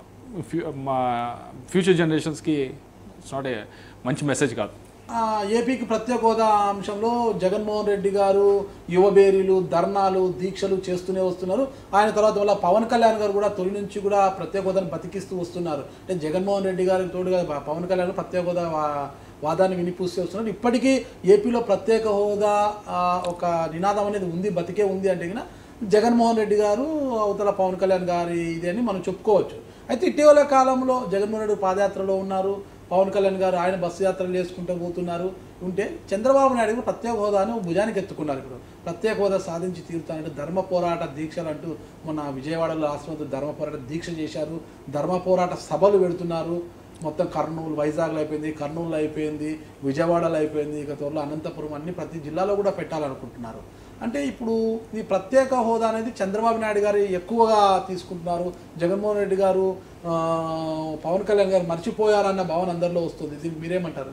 మా ఫ్యూచర్ జనరేషన్స్కి ఇట్స్ నాట్ ఏ మంచి మెసేజ్ కాదు. ఏపీకి ప్రత్యేక హోదా అంశంలో జగన్మోహన్ రెడ్డి గారు యువబేరీలు ధర్నాలు దీక్షలు చేస్తూనే వస్తున్నారు. ఆయన తర్వాత వల్ల పవన్ కళ్యాణ్ గారు కూడా తొలి నుంచి కూడా ప్రత్యేక హోదాను బతికిస్తూ వస్తున్నారు. అంటే జగన్మోహన్ రెడ్డి గారికి తోడుగా పవన్ కళ్యాణ్ ప్రత్యేక హోదా వాదాన్ని వినిపిస్తూ వస్తున్నారు. ఇప్పటికీ ఏపీలో ప్రత్యేక హోదా ఒక నినాదం అనేది ఉంది, బతికే ఉంది అంటే కన్నా జగన్మోహన్ రెడ్డి గారు అవతల పవన్ కళ్యాణ్ గారి ఇది అని మనం చెప్పుకోవచ్చు. అయితే ఇటీవల కాలంలో జగన్మోహన్ రెడ్డి పాదయాత్రలో ఉన్నారు, పవన్ కళ్యాణ్ గారు ఆయన బస్సు యాత్రలు చేసుకుంటూ పోతున్నారు. ఉంటే చంద్రబాబు నాయుడు కూడా ప్రత్యేక హోదాను భుజానికి ఎత్తుకున్నారు. ఇప్పుడు ప్రత్యేక హోదా సాధించి తీరుతానంటే ధర్మ పోరాట దీక్షలు అంటూ మొన్న విజయవాడలో రాష్ట్రంలో ధర్మ పోరాట దీక్ష చేశారు, ధర్మ పోరాట సభలు పెడుతున్నారు. మొత్తం కర్నూలు, వైజాగ్లో అయిపోయింది, కర్నూలులో అయిపోయింది, విజయవాడలో అయిపోయింది, ఇక త్వరలో అనంతపురం, అన్ని ప్రతి జిల్లాలో కూడా పెట్టాలనుకుంటున్నారు. అంటే ఇప్పుడు ఈ ప్రత్యేక హోదా అనేది చంద్రబాబు నాయుడు గారు ఎక్కువగా తీసుకుంటున్నారు, జగన్మోహన్ రెడ్డి గారు పవన్ కళ్యాణ్ గారు మర్చిపోయారన్న భావన అందరిలో వస్తుంది. దీనికి మీరేమంటారు?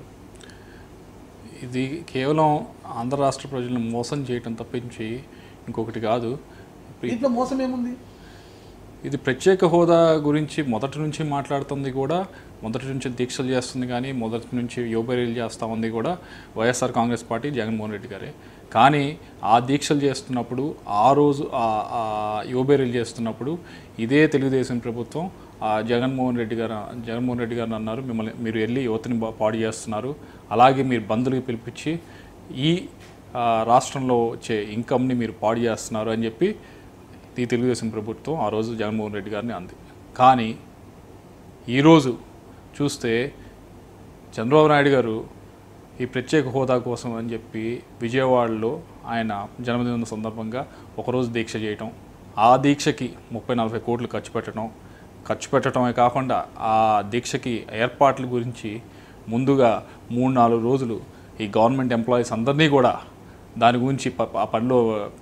ఇది కేవలం ఆంధ్ర రాష్ట్ర ప్రజలను మోసం చేయటం తప్పించి ఇంకొకటి కాదు. దీంట్లో మోసం ఏముంది? ఇది ప్రత్యేక హోదా గురించి మొదటి నుంచి మాట్లాడుతుంది కూడా, మొదటి నుంచి దీక్షలు చేస్తుంది కానీ, మొదటి నుంచి యువబేరీలు చేస్తూ ఉంది కూడా వైఎస్ఆర్ కాంగ్రెస్ పార్టీ, జగన్మోహన్ రెడ్డి గారే. కానీ ఆ దీక్షలు చేస్తున్నప్పుడు, ఆ రోజు యువబేరీలు చేస్తున్నప్పుడు ఇదే తెలుగుదేశం ప్రభుత్వం జగన్మోహన్ రెడ్డి గారు జగన్మోహన్ రెడ్డి గారిని అన్నారు, మిమ్మల్ని మీరు వెళ్ళి యువతని పాడు చేస్తున్నారు, అలాగే మీరు బంధువులకు పిలిపించి ఈ రాష్ట్రంలో వచ్చే ఇన్కమ్ని మీరు పాడు చేస్తున్నారు అని చెప్పి ఈ తెలుగుదేశం ప్రభుత్వం ఆ రోజు జగన్మోహన్ రెడ్డి గారిని అంది. కానీ ఈరోజు చూస్తే చంద్రబాబు నాయుడు గారు ఈ ప్రత్యేక హోదా కోసం అని చెప్పి విజయవాడలో ఆయన జన్మదినం సందర్భంగా ఒకరోజు దీక్ష చేయటం, ఆ దీక్షకి ముప్పై నలభై కోట్లు ఖర్చు పెట్టడం ఖర్చు పెట్టడమే కాకుండా ఆ దీక్షకి ఏర్పాట్ల గురించి ముందుగా మూడు నాలుగు రోజులు ఈ గవర్నమెంట్ ఎంప్లాయీస్ అందరినీ కూడా దాని గురించి ఆ పనిలో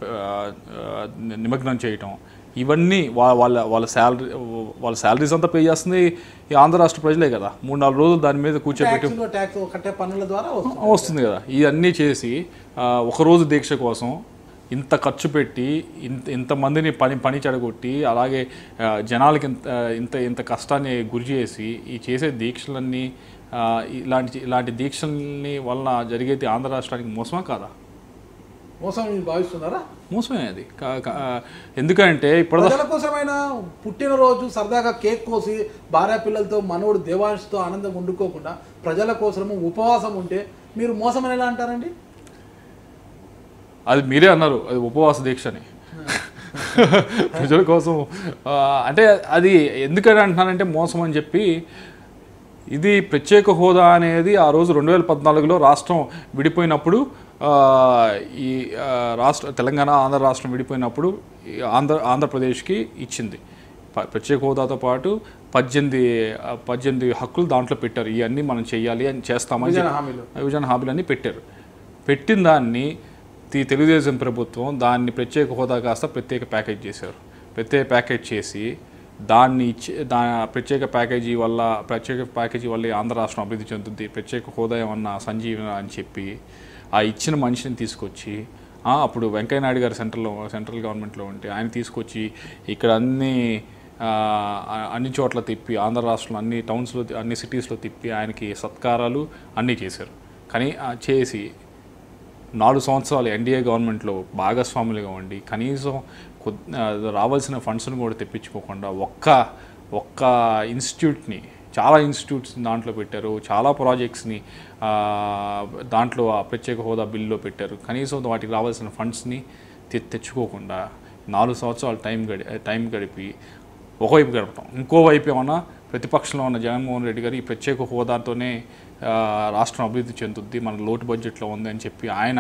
నిమగ్నం చేయటం, ఇవన్నీ వాళ్ళ వాళ్ళ శాలరీ వాళ్ళ శాలరీస్ అంతా పే చేస్తుంది ఈ ఆంధ్ర రాష్ట్ర ప్రజలే కదా. మూడు నాలుగు రోజులు దాని మీద కూర్చోబెట్టి వస్తుంది కదా. ఇవన్నీ చేసి ఒకరోజు దీక్ష కోసం ఇంత ఖర్చు పెట్టి ఇంత ఇంతమందిని పని పని చెడగొట్టి, అలాగే జనాలకి ఇంత ఇంత ఇంత కష్టాన్ని గురి చేసి ఈ చేసే దీక్షలన్నీ ఇలాంటి ఇలాంటి దీక్షల్ని వలన జరిగేది ఆంధ్ర రాష్ట్రానికి మోసమా కాదా? మోసం భావిస్తున్నారా? మోసమే అది. ఎందుకంటే ఇప్పుడు ప్రజల కోసమైనా పుట్టినరోజు సరదాగా కేక్ కోసి భార్య పిల్లలతో మనోడు దేవాంశతో ఆనందంగా వండుకోకుండా ప్రజల కోసము ఉపవాసం ఉంటే మీరు మోసం అని ఎలా అంటారండి? అది మీరే అన్నారు, అది ఉపవాస దీక్ష అని. ప్రజల కోసం అంటే అది ఎందుకని అంటున్నానంటే మోసం అని చెప్పి, ఇది ప్రత్యేక హోదా అనేది ఆ రోజు రెండు వేల పద్నాలుగులో రాష్ట్రం విడిపోయినప్పుడు, ఈ రాష్ట్ర తెలంగాణ ఆంధ్ర రాష్ట్రం విడిపోయినప్పుడు ఆంధ్ర ఆంధ్రప్రదేశ్కి ఇచ్చింది. ప్రత్యేక హోదాతో పాటు పద్దెనిమిది పద్దెనిమిది హక్కులు దాంట్లో పెట్టారు. ఇవన్నీ మనం చేయాలి అని చేస్తామని విభజన హామీలన్నీ పెట్టారు. పెట్టిన దాన్ని తెలుగుదేశం ప్రభుత్వం దాన్ని ప్రత్యేక హోదా కాస్త ప్రత్యేక ప్యాకేజ్ చేశారు. ప్రత్యేక ప్యాకేజ్ చేసి దాన్ని ఇచ్చి దా ప్రత్యేక ప్యాకేజీ వల్ల ప్రత్యేక ప్యాకేజీ వల్ల ఆంధ్ర రాష్ట్రం అభివృద్ధి చెందుతుంది, ప్రత్యేక హోదా ఏమన్నా సంజీవన అని చెప్పి ఆ ఇచ్చిన మనిషిని తీసుకొచ్చి, అప్పుడు వెంకయ్యనాయుడు గారు సెంట్రల్లో సెంట్రల్ గవర్నమెంట్లో ఉంటే ఆయన తీసుకొచ్చి ఇక్కడ అన్ని అన్ని చోట్ల తిప్పి, ఆంధ్ర రాష్ట్రంలో అన్ని టౌన్స్లో అన్ని సిటీస్లో తిప్పి ఆయనకి సత్కారాలు అన్నీ చేశారు. కానీ చేసి నాలుగు సంవత్సరాలు ఎన్డీఏ గవర్నమెంట్లో భాగస్వాములుగా ఉండి కనీసం రావాల్సిన ఫండ్స్ను కూడా తెప్పించుకోకుండా ఒక్క ఒక్క ఇన్స్టిట్యూట్ని, చాలా ఇన్స్టిట్యూట్స్ దాంట్లో పెట్టారు, చాలా ప్రాజెక్ట్స్ని దాంట్లో ఆ ప్రత్యేక హోదా బిల్లులో పెట్టారు. కనీసం వాటికి రావాల్సిన ఫండ్స్ని తెచ్చుకోకుండా నాలుగు సంవత్సరాలు టైం గడి టైం గడిపి ఒకవైపు గడపటం, ఇంకోవైపు ఏమన్నా ప్రతిపక్షంలో ఉన్న జగన్మోహన్ రెడ్డి గారు ఈ ప్రత్యేక హోదాతోనే రాష్ట్రం అభివృద్ధి చెందుద్ది, మన లోటు బడ్జెట్లో ఉంది అని చెప్పి ఆయన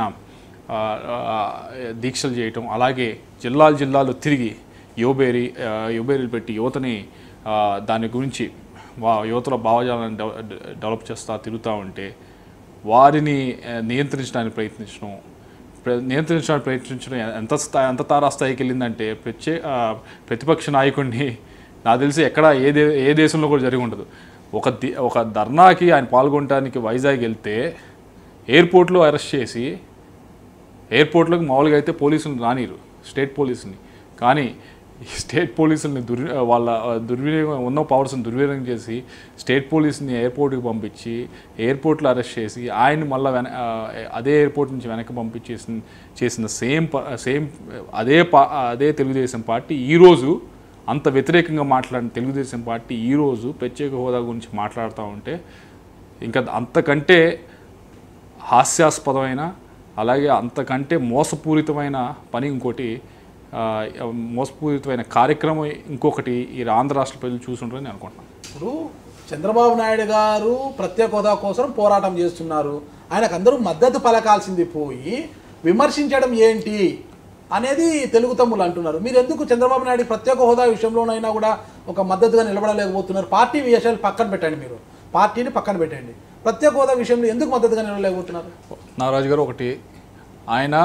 దీక్షలు చేయటం, అలాగే జిల్లాలు జిల్లాలు తిరిగి యువబేరీ యువబేరీలు పెట్టి యువతని దాని గురించి వా యువతలో భావజాలను డెవలప్ చేస్తూ తిరుగుతూ ఉంటే వారిని నియంత్రించడానికి ప్రయత్నించడం నియంత్రించడానికి ప్రయత్నించడం ఎంత స్థాయి ఎంత తారాస్థాయికి వెళ్ళిందంటే ప్రత్యే ప్రతిపక్ష నాయకుడిని నాకు తెలిసి ఎక్కడ ఏ దే ఏ దేశంలో కూడా జరిగి ఉండదు. ఒక ది ఒక ధర్నాకి ఆయన పాల్గొనడానికి వైజాగ్ వెళ్తే ఎయిర్పోర్ట్లో అరెస్ట్ చేసి ఎయిర్పోర్ట్లకు మామూలుగా అయితే పోలీసులు రానిరు, స్టేట్ పోలీసుని. కానీ స్టేట్ పోలీసుల్ని దుర్ వాళ్ళ దుర్వినియోగం ఉన్న పవర్స్ని దుర్వినియోగం చేసి స్టేట్ పోలీస్ని ఎయిర్పోర్ట్కి పంపించి ఎయిర్పోర్ట్లో అరెస్ట్ చేసి ఆయన్ని మళ్ళీ వెన అదే ఎయిర్పోర్ట్ నుంచి వెనక్కి పంపించేసి చేసిన సేమ్ సేమ్ అదే పా అదే తెలుగుదేశం పార్టీ ఈరోజు అంత వ్యతిరేకంగా మాట్లాడిన తెలుగుదేశం పార్టీ ఈరోజు ప్రత్యేక హోదా గురించి మాట్లాడుతూ ఉంటే ఇంకా అంతకంటే హాస్యాస్పదమైన అలాగే అంతకంటే మోసపూరితమైన పని ఇంకోటి మోసపూరితమైన కార్యక్రమం ఇంకొకటి ఈ ఆంధ్ర రాష్ట్ర ప్రజలు చూసుంటారని నేను అనుకుంటున్నాను. ఇప్పుడు చంద్రబాబు నాయుడు గారు ప్రత్యేక హోదా కోసం పోరాటం చేస్తున్నారు, ఆయనకు అందరూ మద్దతు పలకాల్సింది పోయి విమర్శించడం ఏంటి అనేది తెలుగు తమ్ముళ్ళు అంటున్నారు. మీరు ఎందుకు చంద్రబాబు నాయుడు ప్రత్యేక హోదా విషయంలోనైనా కూడా ఒక మద్దతుగా నిలబడలేకపోతున్నారు? పార్టీ విషయాలు పక్కన పెట్టండి, మీరు పార్టీని పక్కన పెట్టండి, ప్రత్యేక హోదా విషయంలో ఎందుకు మద్దతుగా నిలబడలేకపోతున్నారు? నాగరాజు గారు, ఒకటి ఆయన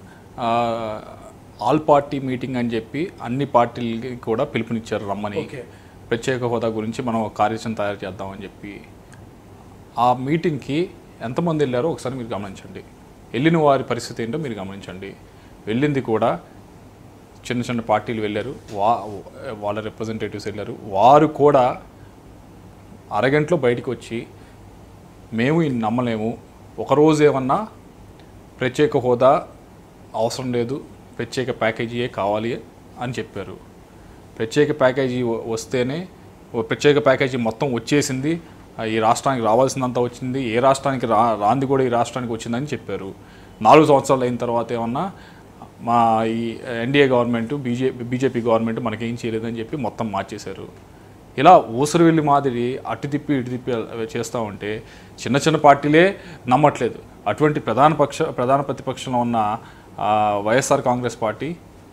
ఆల్ పార్టీ మీటింగ్ అని చెప్పి అన్ని పార్టీలకి కూడా పిలుపునిచ్చారు రమ్మని, ప్రత్యేక హోదా గురించి మనం ఒక కార్యాచరణ తయారు చేద్దామని చెప్పి. ఆ మీటింగ్కి ఎంతమంది వెళ్ళారో ఒకసారి మీరు గమనించండి, వెళ్ళిన వారి పరిస్థితి ఏంటో మీరు గమనించండి. వెళ్ళింది కూడా చిన్న చిన్న పార్టీలు వెళ్ళారు, వా వాళ్ళ రిప్రజెంటేటివ్స్ వెళ్ళారు. వారు కూడా అరగంటలో బయటకు వచ్చి మేము ఇన్ని నమ్మలేము, ఒకరోజు ఏమన్నా ప్రత్యేక హోదా అవసరం లేదు, ప్రత్యేక ప్యాకేజీయే కావాలి అని చెప్పారు. ప్రత్యేక ప్యాకేజీ వస్తేనే ప్రత్యేక ప్యాకేజీ మొత్తం వచ్చేసింది, ఈ రాష్ట్రానికి రావాల్సిందంతా వచ్చింది, ఏ రాష్ట్రానికి రా రాంది కూడా ఈ రాష్ట్రానికి వచ్చిందని చెప్పారు. నాలుగు సంవత్సరాలు అయిన తర్వాత ఏమన్నా మా ఈ NDA government BJP BJP government మనకేం చేయలేదని చెప్పి మొత్తం మార్చేశారు. ఇలా ఊసరవెల్లి మాదిరి అటు తిప్పి ఇటు తిప్పి చేస్తూ ఉంటే చిన్న చిన్న పార్టీలే నమ్మట్లేదు. అటువంటి ప్రధాన పక్ష ప్రధాన ప్రతిపక్షంలో ఉన్న వైఎస్ఆర్ కాంగ్రెస్ పార్టీ,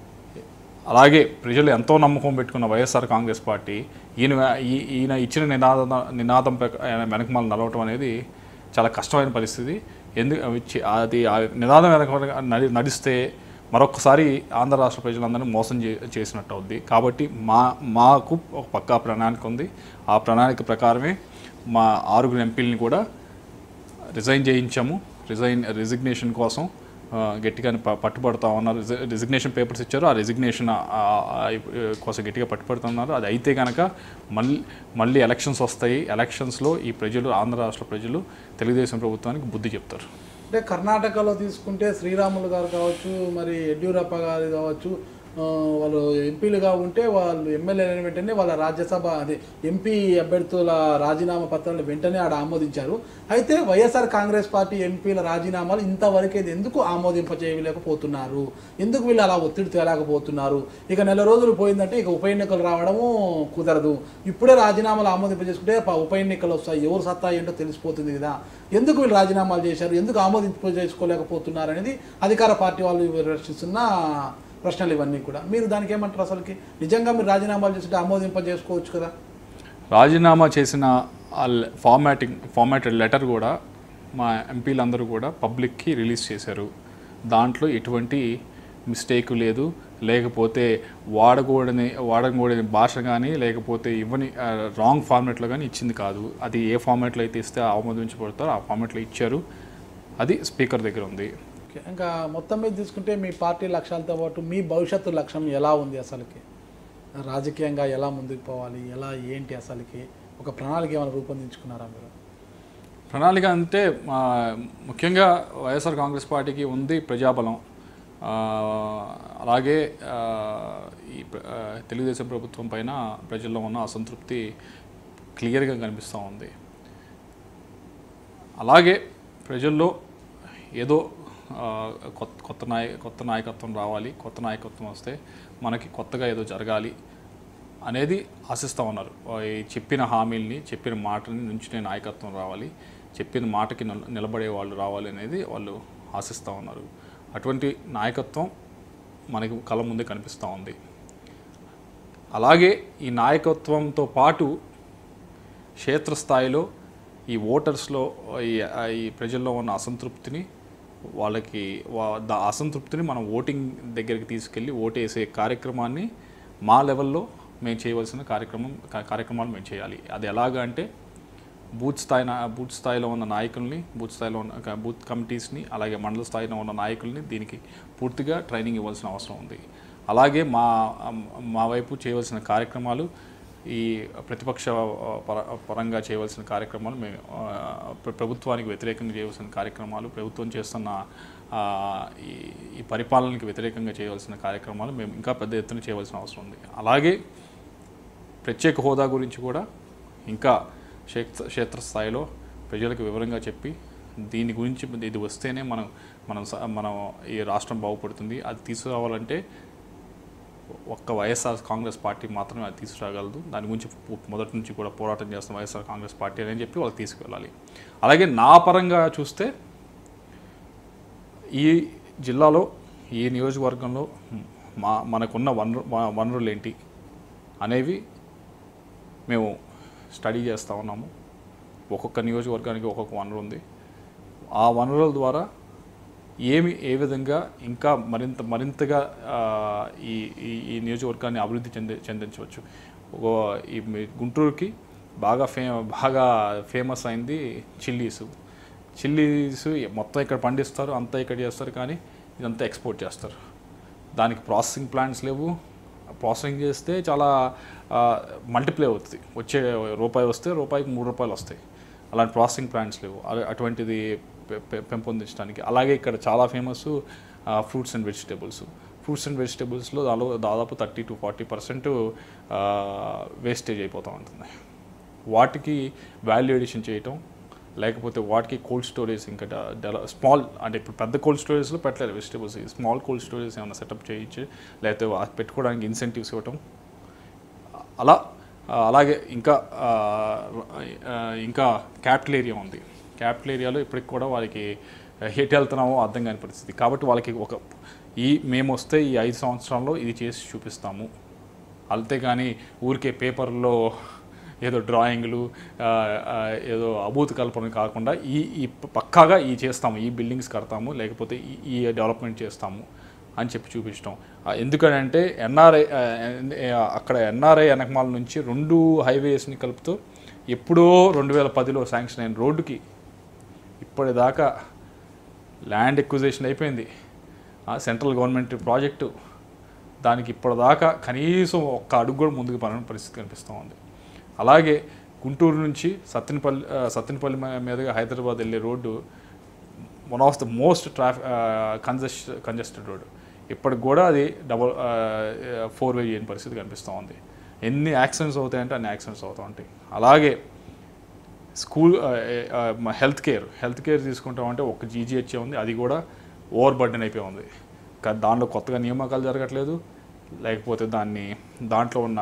అలాగే ప్రజలు ఎంతో నమ్మకం పెట్టుకున్న వైఎస్ఆర్ కాంగ్రెస్ పార్టీ ఈయన ఈయన ఇచ్చిన నినాదం నినాదం వెనకమాల నడవటం అనేది చాలా కష్టమైన పరిస్థితి. ఎందుకు అది నినాదం వెనక నడిస్తే మరొకసారి ఆంధ్ర రాష్ట్ర ప్రజలందరినీ మోసం చే చేసినట్టు అవుద్ది. కాబట్టి మా మాకు ఒక పక్కా ప్రణాళిక ఉంది. ఆ ప్రణాళిక ప్రకారమే మా ఆరుగురు ఎంపీలని కూడా రిజైన్ చేయించాము. రిజైన్ రిజిగ్నేషన్ కోసం గట్టిగా పట్టుబడుతూ ఉన్నారు. రిజిగ్నేషన్ పేపర్స్ ఇచ్చారు, ఆ రిజిగ్నేషన్ కోసం గట్టిగా పట్టుబడుతున్నారు. అది అయితే కనుక మళ్ళీ మళ్ళీ ఎలక్షన్స్ వస్తాయి. ఎలక్షన్స్లో ఈ ప్రజలు, ఆంధ్ర రాష్ట్ర ప్రజలు తెలుగుదేశం ప్రభుత్వానికి బుద్ధి చెప్తారు. అంటే కర్ణాటకలో తీసుకుంటే శ్రీరాములు గారు కావచ్చు, మరి యడ్యూరప్ప గారు కావచ్చు, వాళ్ళు ఎంపీలుగా ఉంటే వాళ్ళు ఎమ్మెల్యేలు వెంటనే వాళ్ళ రాజ్యసభ అదే ఎంపీ అభ్యర్థుల రాజీనామా పత్రాలు వెంటనే ఆడ ఆమోదించారు. అయితే వైఎస్ఆర్ కాంగ్రెస్ పార్టీ ఎంపీల రాజీనామాలు ఇంతవరకు ఎందుకు ఆమోదింప చేయలేకపోతున్నారు? ఎందుకు వీళ్ళు అలా ఒత్తిడి తేలేకపోతున్నారు? ఇక నెల రోజులు పోయిందంటే ఇక ఉప ఎన్నికలు రావడము కుదరదు. ఇప్పుడే రాజీనామాలు ఆమోదింప చేసుకుంటే ఉప ఎన్నికలు వస్తాయి, ఎవరు సత్తా ఏంటో తెలిసిపోతుంది కదా. ఎందుకు వీళ్ళు రాజీనామాలు చేశారు, ఎందుకు ఆమోదింప చేసుకోలేకపోతున్నారు అనేది అధికార పార్టీ వాళ్ళు విమర్శిస్తున్న ప్రశ్నలు ఇవన్నీ కూడా. మీరు దానికి ఏమంటారు? అసలుకి నిజంగా మీరు రాజీనామాలు చేస్తుంటే ఆమోదింప చేసుకోవచ్చు కదా. రాజీనామా చేసిన ఫార్మాటింగ్ ఫార్మాటెడ్ లెటర్ కూడా మా ఎంపీలందరూ కూడా పబ్లిక్కి రిలీజ్ చేశారు. దాంట్లో ఎటువంటి మిస్టేక్ లేదు, లేకపోతే వాడకూడని వాడకూడని భాష కానీ లేకపోతే ఇవ్వని రాంగ్ ఫార్మాట్లో కానీ ఇచ్చింది కాదు. అది ఏ ఫార్మాట్లో అయితే ఇస్తే ఆమోదించబడతారో ఆ ఫార్మాట్లో ఇచ్చారు. అది స్పీకర్ దగ్గర ఉంది. ఇంకా మొత్తం మీద తీసుకుంటే మీ పార్టీ లక్ష్యాలతో పాటు మీ భవిష్యత్తు లక్ష్యం ఎలా ఉంది? అసలుకి రాజకీయంగా ఎలా ముందుకు పోవాలి, ఎలా ఏంటి, అసలుకి ఒక ప్రణాళిక ఏమైనా రూపొందించుకున్నారా మీరు? ప్రణాళిక అంటే ముఖ్యంగా వైఎస్ఆర్ కాంగ్రెస్ పార్టీకి ఉంది ప్రజాబలం. అలాగే ఈ తెలుగుదేశం ప్రభుత్వం పైన ప్రజల్లో ఉన్న అసంతృప్తి క్లియర్గా కనిపిస్తూ ఉంది. అలాగే ప్రజల్లో ఏదో కొత్త కొత్త నాయ కొత్త నాయకత్వం రావాలి, కొత్త నాయకత్వం వస్తే మనకి కొత్తగా ఏదో జరగాలి అనేది ఆశిస్తూ ఉన్నారు. చెప్పిన హామీల్ని, చెప్పిన మాటని నుంచునే నాయకత్వం రావాలి, చెప్పిన మాటకి నిలబడే వాళ్ళు రావాలి అనేది వాళ్ళు ఆశిస్తూ ఉన్నారు. అటువంటి నాయకత్వం మనకి కళ్ళ ముందే కనిపిస్తూ ఉంది. అలాగే ఈ నాయకత్వంతో పాటు క్షేత్రస్థాయిలో ఈ ఓటర్స్లో ఈ ప్రజల్లో ఉన్న అసంతృప్తిని వాళ్ళకి ఆ అసంతృప్తిని మనం ఓటింగ్ దగ్గరికి తీసుకెళ్ళి ఓటేసే కార్యక్రమాన్ని మా లెవెల్లో మేము చేయవలసిన కార్యక్రమం కార్యక్రమాలు మేము చేయాలి. అది ఎలాగా అంటే బూత్ స్థాయి బూత్ స్థాయిలో ఉన్న నాయకుల్ని బూత్ స్థాయిలో ఉన్న బూత్ కమిటీస్ని అలాగే మండల స్థాయిలో ఉన్న నాయకుల్ని దీనికి పూర్తిగా ట్రైనింగ్ ఇవ్వాల్సిన అవసరం ఉంది. అలాగే మా మా వైపు చేయవలసిన కార్యక్రమాలు ఈ ప్రతిపక్ష పర పరంగా చేయవలసిన కార్యక్రమాలు మేము ప్రభుత్వానికి వ్యతిరేకంగా చేయవలసిన కార్యక్రమాలు ప్రభుత్వం చేస్తున్న ఈ పరిపాలనకి వ్యతిరేకంగా చేయవలసిన కార్యక్రమాలు మేము ఇంకా పెద్ద ఎత్తున చేయవలసిన అవసరం ఉంది. అలాగే ప్రత్యేక హోదా గురించి కూడా ఇంకా క్షేత్ర క్షేత్రస్థాయిలో ప్రజలకు వివరంగా చెప్పి దీని గురించి ఇది వస్తేనే మనం మనం మనం ఈ రాష్ట్రం బాగుపడుతుంది. అది తీసుకురావాలంటే ఒక్క వైఎస్ఆర్ కాంగ్రెస్ పార్టీ మాత్రమే అది తీసుకురాగలదు. దాని గురించి మొదటి నుంచి కూడా పోరాటం చేస్తున్న వైఎస్ఆర్ కాంగ్రెస్ పార్టీ అని చెప్పి వాళ్ళకి తీసుకువెళ్ళాలి. అలాగే నా పరంగా చూస్తే ఈ జిల్లాలో ఈ నియోజకవర్గంలో మా మనకున్న వనరు వనరులు ఏంటి అనేవి మేము స్టడీ చేస్తూ ఉన్నాము. ఒక్కొక్క నియోజకవర్గానికి ఒక్కొక్క వనరు ఉంది. ఆ వనరుల ద్వారా ఏమి ఏ విధంగా ఇంకా మరింత మరింతగా ఈ ఈ నియోజకవర్గాన్ని అభివృద్ధి చెంది చెందించవచ్చు. ఈ గుంటూరుకి బాగా ఫే బాగా ఫేమస్ అయింది చిల్లీసు. చిల్లీస్ మొత్తం ఇక్కడ పండిస్తారు, అంతా ఇక్కడ చేస్తారు, కానీ ఇదంతా ఎక్స్పోర్ట్ చేస్తారు. దానికి ప్రాసెసింగ్ ప్లాంట్స్ లేవు. ప్రాసెసింగ్ చేస్తే చాలా మల్టిప్లై అవుతుంది. వచ్చే రూపాయి వస్తే రూపాయికి మూడు రూపాయలు వస్తాయి. అలాంటి ప్రాసెసింగ్ ప్లాంట్స్ లేవు అటువంటిది పెంపొందించడానికి. అలాగే ఇక్కడ చాలా famous fruits and vegetables. Fruits and వెజిటేబుల్స్లో దాదాపు దాదాపు thirty to forty percent wastage అయిపోతూ ఉంటుంది. వాటికి వాల్యూ ఎడిషన్ చేయటం, లేకపోతే వాటికి కోల్డ్ స్టోరేజ్ ఇంకా డెవలప్ స్మాల్ అంటే ఇప్పుడు పెద్ద కోల్డ్ స్టోరేజ్లో పెట్టలేదు వెజిటేబుల్స్, స్మాల్ కోల్డ్ స్టోరేజ్ ఏమైనా సెటప్ చేయించి లేకపోతే పెట్టుకోవడానికి ఇన్సెంటివ్స్ ఇవ్వటం. అలా అలాగే ఇంకా ఇంకా క్యాపిటల్ ఏరియా ఉంది. క్యాపిటల్ ఏరియాలో ఇప్పటికి కూడా వాళ్ళకి ఎటు వెళ్తున్నామో అర్థం కాని పరిస్థితి. కాబట్టి వాళ్ళకి ఒక ఈ మేము వస్తే ఈ ఐదు సంవత్సరాల్లో ఇది చేసి చూపిస్తాము, అంతేగాని ఊరికే పేపర్లో ఏదో డ్రాయింగ్లు ఏదో అభూత కల్పన కాకుండా ఈ ఈ పక్కాగా ఈ చేస్తాము, ఈ బిల్డింగ్స్ కడతాము, లేకపోతే ఈ డెవలప్మెంట్ చేస్తాము అని చెప్పి చూపించడం. ఎందుకంటే ఎన్ఆర్ఐ అక్కడ ఎన్ఆర్ఐ వెనకమాల నుంచి రెండు హైవేస్ని కలుపుతూ ఎప్పుడో రెండు వేల పదిలో శాంక్షన్ అయిన రోడ్డుకి ఇప్పటిదాకా ల్యాండ్ ఎక్విజిషన్ అయిపోయింది. సెంట్రల్ గవర్నమెంట్ ప్రాజెక్టు, దానికి ఇప్పటిదాకా కనీసం ఒక్క అడుగు కూడా ముందుకు పడిన పరిస్థితి కనిపిస్తూ ఉంది. అలాగే గుంటూరు నుంచి సత్తెనపల్లి సత్తెనపల్లి మీదుగా హైదరాబాద్ వెళ్ళే road one of the most traffic congest congested road. ఇప్పటికి కూడా అది డబల్ ఫోర్ వే చేయని పరిస్థితి కనిపిస్తూ ఉంది. ఎన్ని యాక్సిడెంట్స్ అవుతాయంటే అన్ని యాక్సిడెంట్స్ అవుతూ ఉంటాయి. అలాగే school health care health care తీసుకుంటామంటే ఒక జీజీహెచ్ఏ ఉంది, అది కూడా ఓవర్ బర్డెన్ అయిపోయి ఉంది. దానిలో కొత్తగా నియామకాలు జరగట్లేదు, లేకపోతే దాన్ని దాంట్లో ఉన్న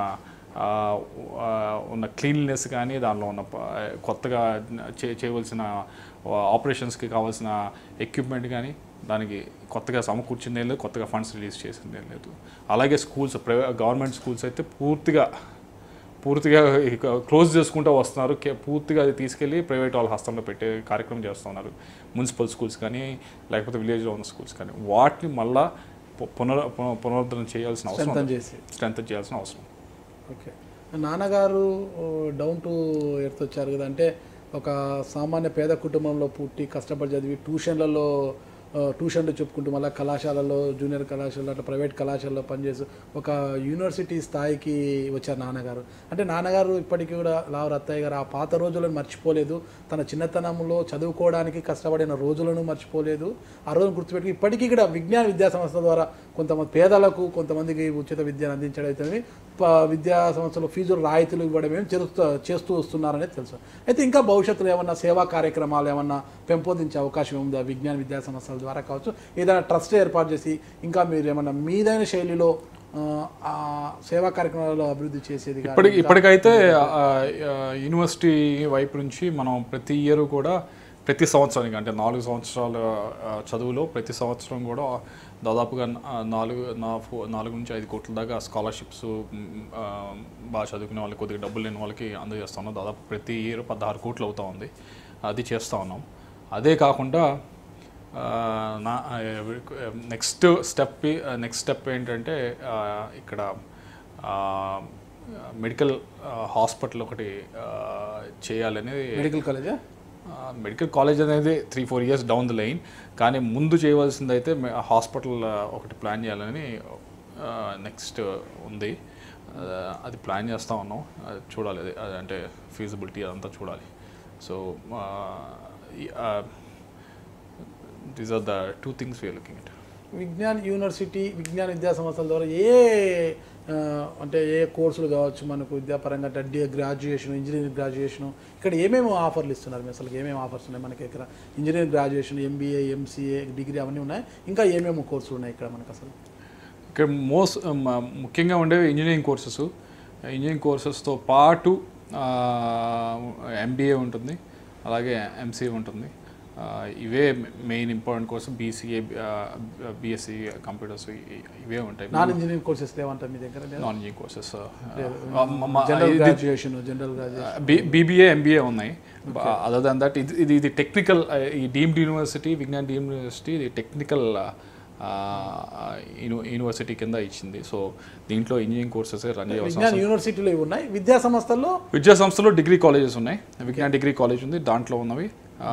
ఉన్న క్లీన్లీనెస్ కానీ దానిలో ఉన్న కొత్తగా చే చేయవలసిన ఆపరేషన్స్కి కావాల్సిన ఎక్విప్మెంట్ కానీ దానికి కొత్తగా సమకూర్చిందే లేదు, కొత్తగా ఫండ్స్ రిలీజ్ చేసిందే లేదు. అలాగే స్కూల్స్ ప్రైవేట్ గవర్నమెంట్ స్కూల్స్ అయితే పూర్తిగా పూర్తిగా క్లోజ్ చేసుకుంటూ వస్తున్నారు. పూర్తిగా అది తీసుకెళ్ళి ప్రైవేట్ వాళ్ళ హస్తంలో పెట్టే కార్యక్రమం చేస్తున్నారు. మున్సిపల్ స్కూల్స్ కానీ లేకపోతే విలేజ్లో ఉన్న స్కూల్స్ కానీ వాటిని మళ్ళా పునర్ పునరుద్ధరణ చేయాల్సిన అవసరం స్ట్రెంత్ చేయాల్సిన అవసరం. ఓకే, నాన్నగారు డౌన్ టు ఎర్త్ వచ్చారు కదా, అంటే ఒక సామాన్య పేద కుటుంబంలో పుట్టి కష్టపడి చదివి ట్యూషన్లలో ట్యూషన్లు చెప్పుకుంటూ మళ్ళీ కళాశాలలో జూనియర్ కళాశాలలో అట్లా ప్రైవేట్ కళాశాలలో పనిచేసి ఒక యూనివర్సిటీ స్థాయికి వచ్చారు నాన్నగారు. అంటే నాన్నగారు ఇప్పటికీ కూడా లావు రత్తయ్య గారు ఆ పాత రోజులను మర్చిపోలేదు, తన చిన్నతనంలో చదువుకోవడానికి కష్టపడిన రోజులను మర్చిపోలేదు. ఆ రోజును గుర్తుపెట్టుకు ఇప్పటికీ కూడా విజ్ఞాన విద్యా సంస్థ ద్వారా కొంతమంది పేదలకు కొంతమందికి ఉచిత విద్యను అందించడం అయితే విద్యా సంస్థలో ఫీజులు రాయితీలు ఇవ్వడం ఏమి చేస్తూ చేస్తూ వస్తున్నారనేది తెలుసు. అయితే ఇంకా భవిష్యత్తులో ఏమన్నా సేవా కార్యక్రమాలు ఏమన్నా పెంపొందించే అవకాశం ఉందా విజ్ఞాన విద్యా సంస్థల ద్వారా కావచ్చు, ఏదైనా ట్రస్ట్ ఏర్పాటు చేసి ఇంకా మీరు ఏమన్నా మీదైన శైలిలో సేవా కార్యక్రమాలలో అభివృద్ధి చేసేది? ఇప్పటికి ఇప్పటికైతే యూనివర్సిటీ వైపు నుంచి మనం ప్రతి ఇయర్ కూడా ప్రతి సంవత్సరానికి అంటే నాలుగు సంవత్సరాల చదువులో ప్రతి సంవత్సరం కూడా దాదాపుగా నాలుగు నాలుగు నుంచి ఐదు కోట్ల దాకా స్కాలర్షిప్స్ బాగా చదువుకునే వాళ్ళకి కొద్దిగా డబ్బులు లేని వాళ్ళకి అందజేస్తూ ఉన్నాం. దాదాపు ప్రతి ఇయర్ పదహారు కోట్లు అవుతూ ఉంది, అది చేస్తూ ఉన్నాం. అదే కాకుండా నా నెక్స్ట్ స్టెప్ నెక్స్ట్ స్టెప్ ఏంటంటే ఇక్కడ మెడికల్ హాస్పిటల్ ఒకటి చేయాలనేది. మెడికల్ కాలేజా? మెడికల్ కాలేజ్ అనేది three four years down the line, కానీ ముందు చేయవలసింది అయితే హాస్పిటల్ ఒకటి ప్లాన్ చేయాలని నెక్స్ట్ ఉంది. అది ప్లాన్ చేస్తూ ఉన్నాం, చూడాలి అది అంటే ఫీజిబిలిటీ అదంతా చూడాలి. So these are the two things we are looking at. Vignan university, విజ్ఞాన విద్యా సంస్థల ద్వారా ఏ అంటే ఏ కోర్సులు కావచ్చు మనకు విద్యాపరంగా అంటే గ్రాడ్యుయేషన్, ఇంజనీరింగ్ గ్రాడ్యుయేషన్, ఇక్కడ ఏమేమి ఆఫర్లు ఇస్తున్నారు? మీ అసలు ఏమేమి ఆఫర్స్ ఉన్నాయి మనకి ఇక్కడ? Engineering graduation, MBA, MCA, degree అవన్నీ ఉన్నాయి, ఇంకా ఏమేమి కోర్సులు ఉన్నాయి ఇక్కడ మనకు అసలు? ఇక్కడ మోస్ట్ ముఖ్యంగా ఉండేవి ఇంజనీరింగ్ కోర్సెస్. ఇంజనీరింగ్ కోర్సెస్తో పాటు ఎంబీఏ ఉంటుంది, అలాగే ఎంసీఏ ఉంటుంది. ఇవే main important course. BCA, BSc computers ఇవే ఉంటాయి. నాన్ ఇంజనీరింగ్ కోర్సెస్ లేవంటారు మీ దగ్గర? Non engineering courses BBA, MBA ఉన్నాయి. అదర్ దాన్ దట్ ఇది ఇది టెక్నికల్, ఈ deemed university, Vignan deemed university ఇది టెక్నికల్ యూనివర్సిటీ కింద ఇచ్చింది. సో దీంట్లో ఇంజనీరింగ్ కోర్సెస్ రన్ చేయాల్సిన యూనివర్సిటీలో ఉన్నాయి. విద్యా సంస్థల్లో విద్యా సంస్థలో డిగ్రీ కాలేజెస్ ఉన్నాయి. విజ్ఞాన్ డిగ్రీ కాలేజ్ ఉంది, దాంట్లో ఉన్నవి.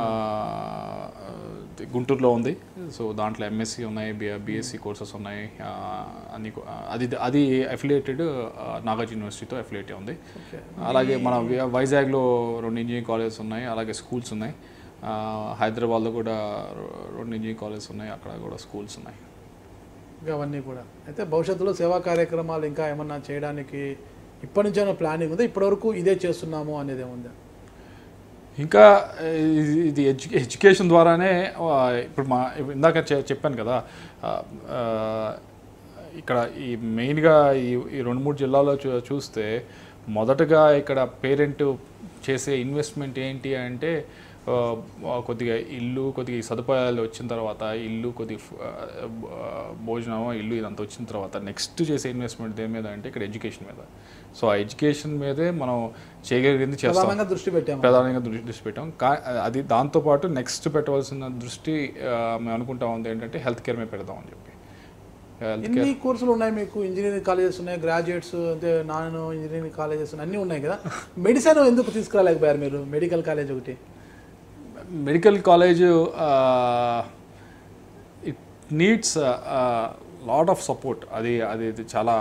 గుంటూరులో ఉంది, సో దాంట్లో ఎంఎస్సి ఉన్నాయి, బిఎస్సి కోర్సెస్ ఉన్నాయి అన్ని. అది అది అఫిలియేటెడ్ నాగార్జున యూనివర్సిటీతో అఫిలియేట్ ఉంది. అలాగే మన వైజాగ్లో రెండు ఇంజనీరింగ్ కాలేజెస్ ఉన్నాయి, అలాగే స్కూల్స్ ఉన్నాయి. హైదరాబాద్లో కూడా రెండు ఇంజనీరింగ్ కాలేజెస్ ఉన్నాయి, అక్కడ కూడా స్కూల్స్ ఉన్నాయి. ఇంకా అవన్నీ కూడా అయితే భవిష్యత్తులో సేవా కార్యక్రమాలు ఇంకా ఏమన్నా చేయడానికి ఇప్పటి నుంచి ఏమైనా ప్లానింగ్ ఉందా? ఇప్పటివరకు ఇదే చేస్తున్నాము అనేది ఏముందా? ఇంకా ఇది ఎడ్యు ఎడ్యుకేషన్ ద్వారానే ఇప్పుడు మా ఇందాక చెప్పాను కదా, ఇక్కడ ఈ మెయిన్గా ఈ ఈ రెండు మూడు జిల్లాలో చూ చూస్తే మొదటగా ఇక్కడ పేరెంట్ చేసే ఇన్వెస్ట్మెంట్ ఏంటి అంటే కొద్దిగా ఇల్లు, కొద్దిగా సదుపాయాలు వచ్చిన తర్వాత ఇల్లు, కొద్దిగా భోజనం, ఇల్లు ఇదంతా వచ్చిన తర్వాత నెక్స్ట్ చేసే ఇన్వెస్ట్మెంట్ దేని మీద అంటే ఇక్కడ ఎడ్యుకేషన్ మీద. సో ఆ ఎడ్యుకేషన్ మీదే మనం చేయగలిగింది చేస్తాం, దృష్టి పెట్టాం, ప్రధానంగా దృష్టి దృష్టి పెట్టాం. కా అది దాంతోపాటు నెక్స్ట్ పెట్టవలసిన దృష్టి మేము అనుకుంటా ఉంది ఏంటంటే హెల్త్ కేర్ మీద పెడదామని చెప్పి. ఎన్ని కోర్సులు ఉన్నాయి మీకు? ఇంజనీరింగ్ కాలేజెస్ ఉన్నాయి, గ్రాడ్యుయేట్స్ అంటే నాన్ ఇంజనీరింగ్ కాలేజెస్ అన్నీ ఉన్నాయి కదా. మెడిసిన్ ఎందుకు తీసుకురాలేకపోయారు మీరు? మెడికల్ కాలేజ్ ఒకటి, medical college it needs lot of support. అది అది చాలా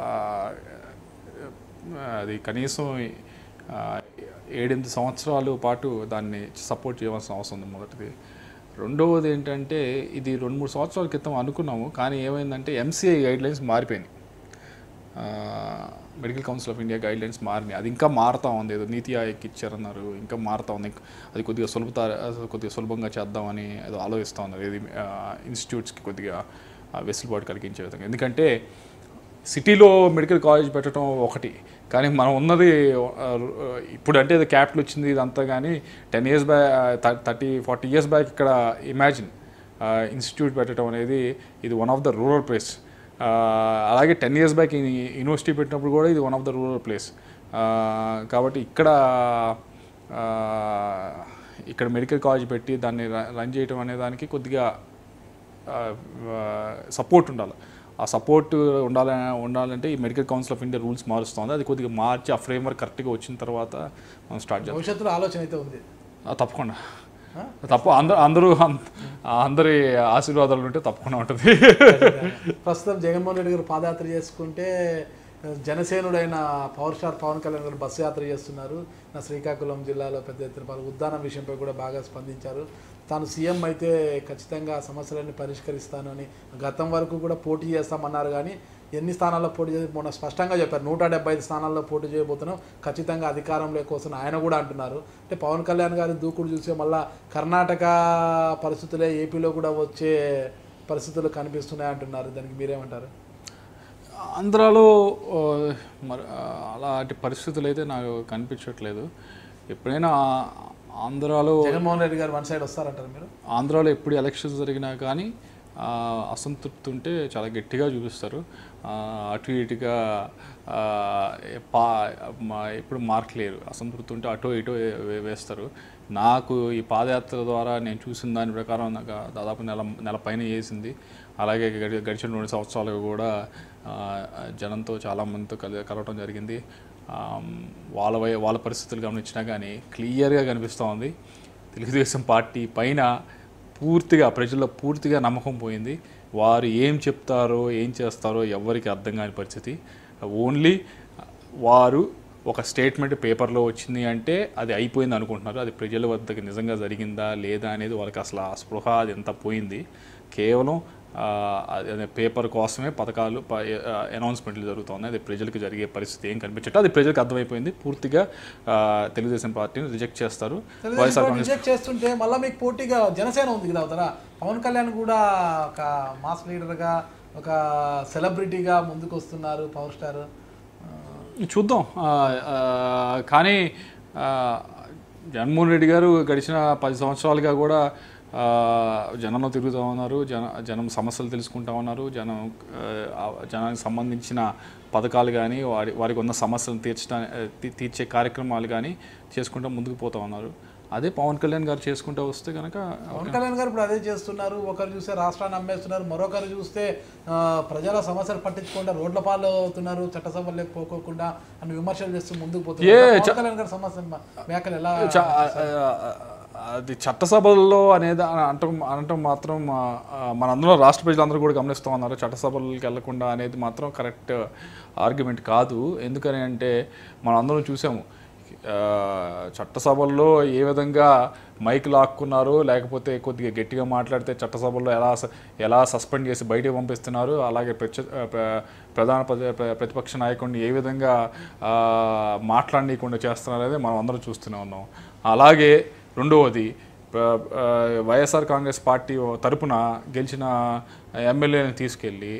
అది కనీసం ఏడెనిమిది సంవత్సరాల పాటు దాన్ని సపోర్ట్ చేయవలసిన అవసరం ఉంది మొదటిది. రెండవది ఏంటంటే ఇది రెండు మూడు సంవత్సరాల క్రితం అనుకున్నాము, కానీ ఏమైందంటే ఎంసీఐ గైడ్లైన్స్ మారిపోయినాయి. Medical council of India guidelines మారినాయి. అది ఇంకా మారుతూ ఉంది. ఏదో నీతి ఆయోగ్కి ఇచ్చారన్నారు, ఇంకా మారుతూ ఉంది. అది కొద్దిగా సులభత కొద్దిగా సులభంగా చేద్దామని ఏదో ఆలోచిస్తూ ఉన్నారు. ఇది ఇన్స్టిట్యూట్స్కి కొద్దిగా వెసులుబాటు కలిగించే విధంగా. ఎందుకంటే సిటీలో మెడికల్ కాలేజ్ పెట్టడం ఒకటి, కానీ మనం ఉన్నది ఇప్పుడు అంటే అది క్యాపిటల్ వచ్చింది ఇదంతా, కానీ ten years back thirty forty years back ఇక్కడ ఇమాజిన్ ఇన్స్టిట్యూట్ పెట్టడం అనేది ఇది one of the rural place. అలాగే టెన్ ఇయర్స్ బ్యాక్ యూనివర్సిటీ పెట్టినప్పుడు కూడా ఇది one of the rural place. కాబట్టి ఇక్కడ ఇక్కడ మెడికల్ కాలేజ్ పెట్టి దాన్ని రన్ చేయడం అనే దానికి కొద్దిగా సపోర్ట్ ఉండాలి. ఆ సపోర్ట్ ఉండాల ఉండాలంటే ఈ medical council of India rules మారుస్తుంది. అది కొద్దిగా మార్చి ఆ ఫ్రేమ్వర్క్ కరెక్ట్గా వచ్చిన తర్వాత మనం స్టార్ట్ చేస్తాం. భవిష్యత్తులో ఆలోచన అయితే ఉంది తప్పకుండా. తప్ప అందరూ అందరూ అందరి ఆశీర్వాదాలు ఉంటే తప్పకుండా ఉంటుంది. ప్రస్తుతం జగన్మోహన్ రెడ్డి గారు పాదయాత్ర చేసుకుంటే జనసేనుడైన power star Pawan Kalyan garu bus యాత్ర చేస్తున్నారు. నా శ్రీకాకుళం జిల్లాలో పెద్ద ఎత్తున ఉద్దానం విషయంపై కూడా బాగా స్పందించారు. తాను సీఎం అయితే ఖచ్చితంగా సమస్యలన్నీ పరిష్కరిస్తాను అని గతం వరకు కూడా పోటీ చేస్తామన్నారు, కానీ ఎన్ని స్థానాల్లో పోటీ చేసి మొన్న స్పష్టంగా చెప్పారు నూట డెబ్బై ఐదు స్థానాల్లో పోటీ చేయబోతున్నాం, ఖచ్చితంగా అధికారంలోకి వస్తున్న ఆయన కూడా అంటున్నారు. అంటే పవన్ కళ్యాణ్ గారి దూకుడు చూసే మళ్ళీ కర్ణాటక పరిస్థితులే ఏపీలో కూడా వచ్చే పరిస్థితులు కనిపిస్తున్నాయి అంటున్నారు. దానికి మీరేమంటారు? ఆంధ్రాలో మరి అలాంటి పరిస్థితులు అయితే నాకు కనిపించట్లేదు. ఎప్పుడైనా ఆంధ్రాలో జగన్మోహన్ రెడ్డి గారు వన్ సైడ్ వస్తారంటారు మీరు? ఆంధ్రాలో ఎప్పుడు ఎలక్షన్స్ జరిగినా కానీ అసంతృప్తి ఉంటే చాలా గట్టిగా చూపిస్తారు, అటు ఇటుగా పా ఎప్పుడు మార్కలేరు. అసంతృప్తి ఉంటే అటో ఇటో వేస్తారు. నాకు ఈ పాదయాత్ర ద్వారా నేను చూసిన దాని ప్రకారం నాకు దాదాపు నెల నెల పైన చేసింది. అలాగే గడిచిన రెండు సంవత్సరాలుగా కూడా జనంతో చాలామందితో కలి కలవటం జరిగింది. వాళ్ళ వాళ్ళ పరిస్థితులు గమనించినా కానీ క్లియర్గా కనిపిస్తూ ఉంది తెలుగుదేశం పార్టీ పైన పూర్తిగా ప్రజల్లో పూర్తిగా నమ్మకం పోయింది. వారు ఏం చెప్తారో ఏం చేస్తారో ఎవరికి అర్థం కాని పరిస్థితి. ఓన్లీ వారు ఒక స్టేట్మెంట్ పేపర్లో వచ్చింది అంటే అది అయిపోయింది అనుకుంటున్నారు. అది ప్రజల వద్దకు నిజంగా జరిగిందా లేదా అనేది వాళ్ళకి అసలు ఆ స్పృహ అది ఎంత పోయింది. కేవలం పేపర్ కోసమే పథకాలు అనౌన్స్మెంట్లు జరుగుతున్నాయి. అది ప్రజలకు జరిగే పరిస్థితి ఏం కనిపించట్టు అది ప్రజలకు అర్థమైపోయింది. పూర్తిగా తెలుగుదేశం పార్టీని రిజెక్ట్ చేస్తారు. రిజెక్ట్ చేస్తుంటే మళ్ళీ మీకు పోటీగా జనసేన ఉంది కదా అవుతారా. పవన్ కళ్యాణ్ కూడా ఒక మాస్ లీడర్గా ఒక సెలబ్రిటీగా ముందుకు వస్తున్నారు, పవర్ స్టార్. చూద్దాం. కానీ జగన్మోహన్ రెడ్డి గారు గడిచిన పది సంవత్సరాలుగా కూడా జనంలో తిరుగుతూ ఉన్నారు. జన జనం సమస్యలు తెలుసుకుంటూ ఉన్నారు. జనం జనానికి సంబంధించిన పథకాలు కానీ వారి వారికి ఉన్న సమస్యలను తీర్చడానికి తీర్చే కార్యక్రమాలు కానీ చేసుకుంటూ ముందుకు పోతూ ఉన్నారు. అదే పవన్ కళ్యాణ్ గారు చేసుకుంటూ వస్తే కనుక పవన్ కళ్యాణ్ గారు ఇప్పుడు అదే చేస్తున్నారు. ఒకరు చూస్తే రాష్ట్రాన్ని అమ్మేస్తున్నారు, మరొకరు చూస్తే ప్రజల సమస్యలు పట్టించకుండా రోడ్ల పాలు అవుతున్నారు, చట్టసభలకు పోకోకుండా అని విమర్శలు చేస్తూ ముందుకు పోతున్నారు. పవన్ కళ్యాణ్ గారి సమస్య వ్యాఖ్యలు ఎలా అది చట్టసభల్లో అనేది అంటం అనటం మాత్రం మనందరూ రాష్ట్ర ప్రజలందరూ కూడా గమనిస్తూ ఉన్నారు. చట్టసభలకు వెళ్లకుండా అనేది మాత్రం కరెక్ట్ ఆర్గ్యుమెంట్ కాదు. ఎందుకని అంటే మనందరం చూసాము చట్టసభల్లో ఏ విధంగా మైక్ లాక్కున్నారు, లేకపోతే కొద్దిగా గట్టిగా మాట్లాడితే చట్టసభల్లో ఎలా ఎలా సస్పెండ్ చేసి బయటకు పంపిస్తున్నారు. అలాగే ప్రధాన ప్రతిపక్ష నాయకుడిని ఏ విధంగా మాట్లాడనీయకుండా చేస్తున్నారు అనేది మనం అందరం చూస్తూనే ఉన్నాం. అలాగే రెండవది వైఎస్ఆర్ కాంగ్రెస్ పార్టీ తరపున గెలిచిన ఎమ్మెల్యేని తీసుకెళ్ళి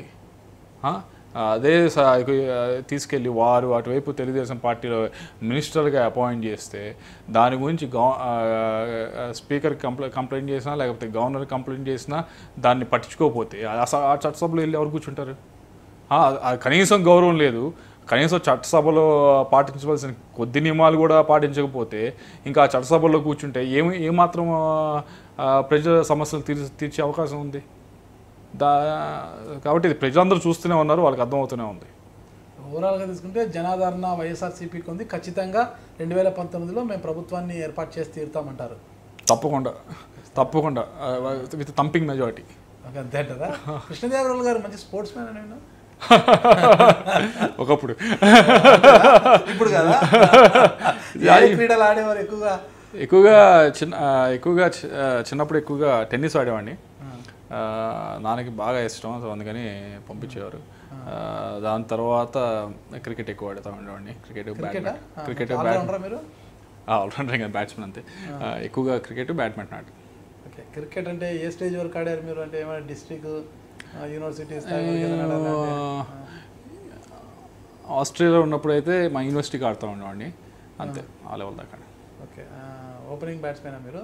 అదే తీసుకెళ్ళి వారు అటువైపు తెలుగుదేశం పార్టీలో మినిస్టర్గా అపాయింట్ చేస్తే దాని గురించి గవ స్పీకర్కి కంప్లై కంప్లైంట్ చేసినా లేకపోతే గవర్నర్ కంప్లైంట్ చేసినా దాన్ని పట్టించుకోకపోతే ఆ చట్టసభలో వెళ్ళి ఎవరు కూర్చుంటారు? కనీసం గౌరవం లేదు. కనీసం చట్టసభలో పాటించవలసిన కొద్ది నియమాలు కూడా పాటించకపోతే ఇంకా ఆ చట్టసభలో కూర్చుంటే ఏమి ఏమాత్రం ప్రజల సమస్యలు తీర్చి తీర్చే అవకాశం ఉంది. దా కాబట్టి ఇది ప్రజలందరూ చూస్తూనే ఉన్నారు, వాళ్ళకి అర్థమవుతూనే ఉంది. ఓవరాల్గా తీసుకుంటే జనాదరణ వైఎస్ఆర్సీపీకి ఉంది. ఖచ్చితంగా రెండు వేల పంతొమ్మిదిలో మేము ప్రభుత్వాన్ని ఏర్పాటు చేసి తీరుతామంటారు. తప్పకుండా తప్పకుండా విత్ థంపింగ్ మెజారిటీ. ఓకే, అంతే అంటారా? కృష్ణదేవరాయలు గారు మంచి స్పోర్ట్స్ మ్యాన్ అని నేను ఒకప్పుడు ఇప్పుడు కదా క్రీడలు ఆడేవారు ఎక్కువగా ఎక్కువగా చిన్న ఎక్కువగా చిన్నప్పుడు ఎక్కువగా టెన్నిస్ ఆడేవాడిని. నాన్నకి బాగా ఇష్టం, సో అందుకని పంపించేవారు. దాని తర్వాత క్రికెట్ ఎక్కువ ఆడుతూ ఉండేవాడిని. క్రికెట్ బ్యాడ్మింటన్ క్రికెట్ ఆల్రౌండర్ కానీ బ్యాట్స్మెన్ అంతే. ఎక్కువగా క్రికెట్ బ్యాడ్మింటన్ ఆడు. ఓకే, క్రికెట్ అంటే ఏ స్టేజ్ వరకు ఆడారు మీరు? అంటే ఏమైనా డిస్ట్రిక్ట్ యూనివర్సిటీ ఆస్ట్రేలియాలో ఉన్నప్పుడు అయితే మా యూనివర్సిటీకి ఆడుతూ ఉండేవాడిని అంతే, ఆ లెవెల్ దాకా. ఓకే, ఓపెనింగ్ బ్యాట్స్మెన్ మీరు?